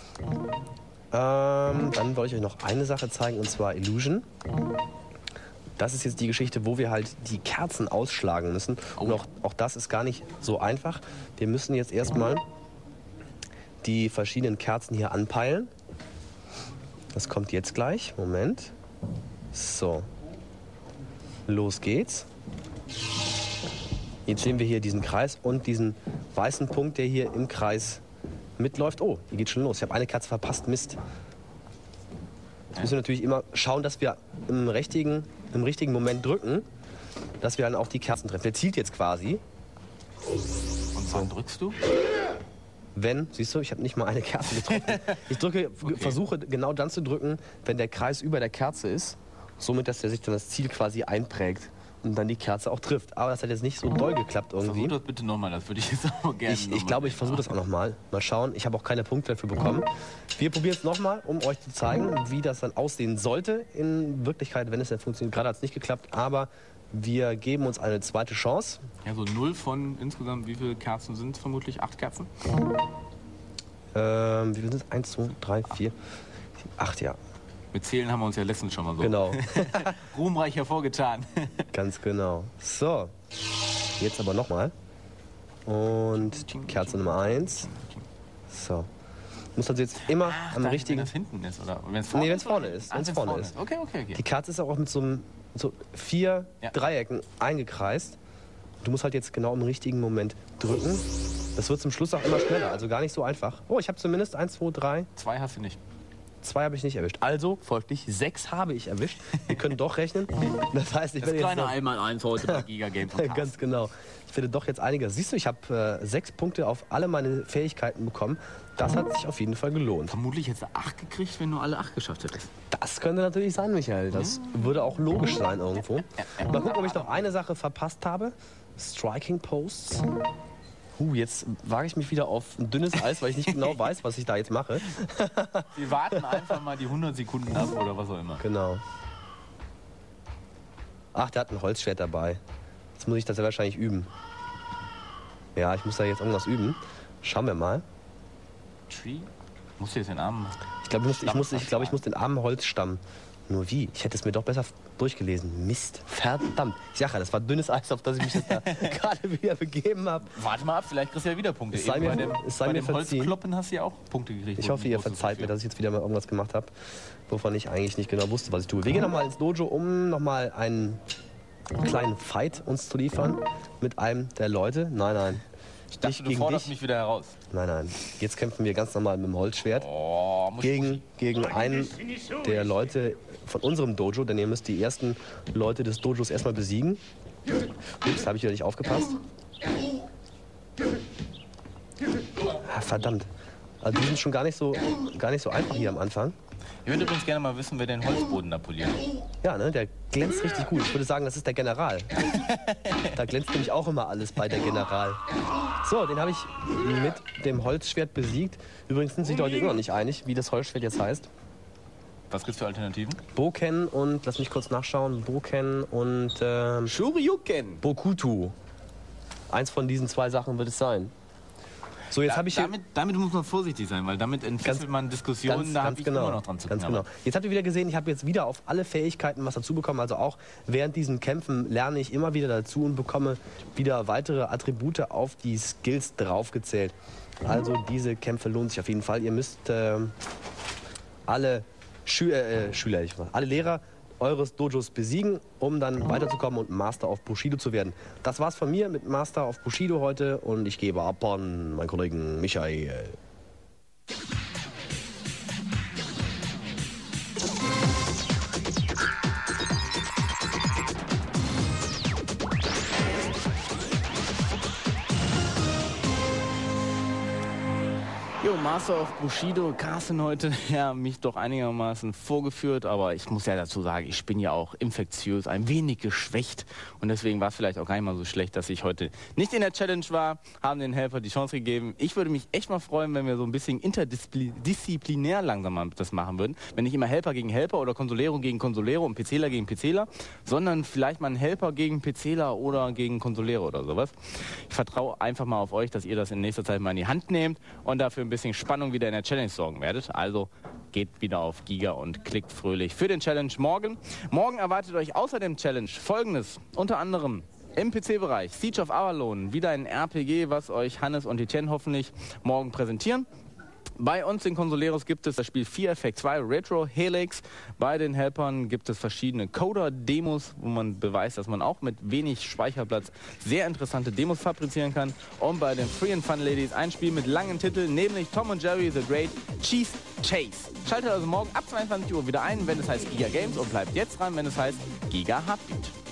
Dann wollte ich euch noch eine Sache zeigen, und zwar Illusion. Das ist jetzt die Geschichte, wo wir halt die Kerzen ausschlagen müssen. Und auch das ist gar nicht so einfach. Wir müssen jetzt erstmal die verschiedenen Kerzen hier anpeilen. Das kommt jetzt gleich. Moment. So. Los geht's. Jetzt sehen wir hier diesen Kreis und diesen weißen Punkt, der hier im Kreis mitläuft. Oh, hier geht schon los. Ich habe eine Kerze verpasst. Mist. Jetzt müssen wir natürlich immer schauen, dass wir im richtigen Moment drücken, dass wir dann auch die Kerzen treffen. Der zielt jetzt quasi. Und wann drückst du? Wenn, siehst du, ich habe nicht mal eine Kerze getroffen. Ich versuche genau dann zu drücken, wenn der Kreis über der Kerze ist. Somit, dass der sich dann das Ziel quasi einprägt. und dann die Kerze auch trifft. Aber das hat jetzt nicht so doll geklappt irgendwie. Versuch das bitte nochmal, das würde ich jetzt auch gerne Ich glaube, ich versuche das auch nochmal. Mal schauen, ich habe auch keine Punkte dafür bekommen. Wir probieren es nochmal, um euch zu zeigen, wie das dann aussehen sollte. In Wirklichkeit, wenn es dann funktioniert, gerade hat es nicht geklappt, aber wir geben uns eine zweite Chance. Ja, so 0 von insgesamt, wie viele Kerzen sind es vermutlich? 8 Kerzen? Wie viel sind es? 1, 2, 3, 4, 8, ja. Mit Zählen haben wir uns ja letztens schon mal so genau. ruhmreich hervorgetan. Ganz genau. So, jetzt aber nochmal. Und Kerze Nummer 1. So. Muss also jetzt immer am richtigen... Wenn das hinten ist, oder? Wenn es vorne ist. Wenn es vorne ist. Okay. Die Kerze ist auch mit so 4 Dreiecken eingekreist. Du musst halt jetzt genau im richtigen Moment drücken. Das wird zum Schluss auch immer schneller, also gar nicht so einfach. Oh, ich habe zumindest 1, 2, 3. 2 hast du nicht. 2 habe ich nicht erwischt. Also folglich 6 habe ich erwischt. Wir können doch rechnen. Das heißt, ich werde jetzt kleine Einmal-1 heute bei Giga Games. Ganz genau. Ich werde doch jetzt einiges. Siehst du, ich habe 6 Punkte auf alle meine Fähigkeiten bekommen. Das hat sich auf jeden Fall gelohnt. Vermutlich hättest du 8 gekriegt, wenn du alle 8 geschafft hättest. Das könnte natürlich sein, Michael. Das würde auch logisch sein irgendwo. Mal gucken, ob ich noch eine Sache verpasst habe. Striking Posts. Jetzt wage ich mich wieder auf ein dünnes Eis, weil ich nicht genau weiß, was ich da jetzt mache. Wir warten einfach mal die 100 Sekunden ab oder was auch immer. Genau. Ach, der hat ein Holzschwert dabei. Jetzt muss ich das ja wahrscheinlich üben. Ja, ich muss da jetzt irgendwas üben. Schauen wir mal. Tree? Musst du jetzt den Arm... Ich glaube, ich muss den armen Holzstamm. Nur wie? Ich hätte es mir doch besser durchgelesen. Mist. Verdammt. Ich sage ja, das war dünnes Eis, auf das ich mich jetzt da gerade wieder begeben habe. Warte mal ab, vielleicht kriegst du ja wieder Punkte. Es sei mir verziehen. Holzkloppen hast du ja auch Punkte gekriegt. Ich hoffe, ihr verzeiht mir, dass ich jetzt wieder mal irgendwas gemacht habe, wovon ich eigentlich nicht genau wusste, was ich tue. Wir gehen nochmal ins Dojo, um nochmal einen kleinen Fight uns zu liefern mit einem der Leute. Nein. Ich dachte, du forderst mich wieder heraus. Nein. Jetzt kämpfen wir ganz normal mit dem Holzschwert gegen einen der Leute von unserem Dojo, denn ihr müsst die ersten Leute des Dojos erstmal besiegen. Ups, habe ich wieder nicht aufgepasst. Verdammt. Also die sind schon gar nicht so einfach hier am Anfang. Ich würde übrigens gerne mal wissen, wer den Holzboden da poliert. Ja, ne, der glänzt richtig gut. Ich würde sagen, das ist der General. Da glänzt nämlich auch immer alles bei der General. So, den habe ich mit dem Holzschwert besiegt. Übrigens sind sich die Leute immer noch nicht einig, wie das Holzschwert jetzt heißt. Was gibt's für Alternativen? Boken und, lass mich kurz nachschauen, Boken und Shoryuken. Bokuto. Eins von diesen 2 Sachen wird es sein. So, jetzt habe ich damit muss man vorsichtig sein, weil damit entfesselt man Diskussionen, da habe ich immer noch dran zu tun. Ganz genau. Jetzt habt ihr wieder gesehen, ich habe jetzt wieder auf alle Fähigkeiten was dazu bekommen. Also auch während diesen Kämpfen lerne ich immer wieder dazu und bekomme wieder weitere Attribute auf die Skills draufgezählt. Also diese Kämpfe lohnen sich auf jeden Fall. Ihr müsst alle alle Lehrer eures Dojos besiegen, um dann weiterzukommen und Master of Bushido zu werden. Das war's von mir mit Master of Bushido heute und ich gebe ab an meinen Kollegen Michael. Jo, Master of Bushido, Carsten heute, ja, mich doch einigermaßen vorgeführt, aber ich muss ja dazu sagen, ich bin ja auch infektiös, ein wenig geschwächt und deswegen war es vielleicht auch gar nicht mal so schlecht, dass ich heute nicht in der Challenge war, haben den Helfer die Chance gegeben. Ich würde mich echt mal freuen, wenn wir so ein bisschen interdisziplinär langsam mal das machen würden, wenn nicht immer Helfer gegen Helfer oder Consolero gegen Consolero und PCler gegen PCler, sondern vielleicht mal ein Helfer gegen PCler oder gegen Consolero oder sowas. Ich vertraue einfach mal auf euch, dass ihr das in nächster Zeit mal in die Hand nehmt und dafür ein bisschen Spannung wieder in der Challenge sorgen werdet. Also geht wieder auf Giga und klickt fröhlich für den Challenge morgen. Morgen erwartet euch außer dem Challenge Folgendes. Unter anderem im PC-Bereich Siege of Avalon, wieder ein RPG, was euch Hannes und Etienne hoffentlich morgen präsentieren. Bei uns in Consoleros gibt es das Spiel 4 Effect 2 Retro Helix. Bei den Helpern gibt es verschiedene Coder-Demos, wo man beweist, dass man auch mit wenig Speicherplatz sehr interessante Demos fabrizieren kann. Und bei den Free and Fun Ladies ein Spiel mit langen Titeln, nämlich Tom und Jerry The Great Cheese Chase. Schaltet also morgen ab 22 Uhr wieder ein, wenn es heißt Giga Games und bleibt jetzt dran, wenn es heißt Giga Heartbeat.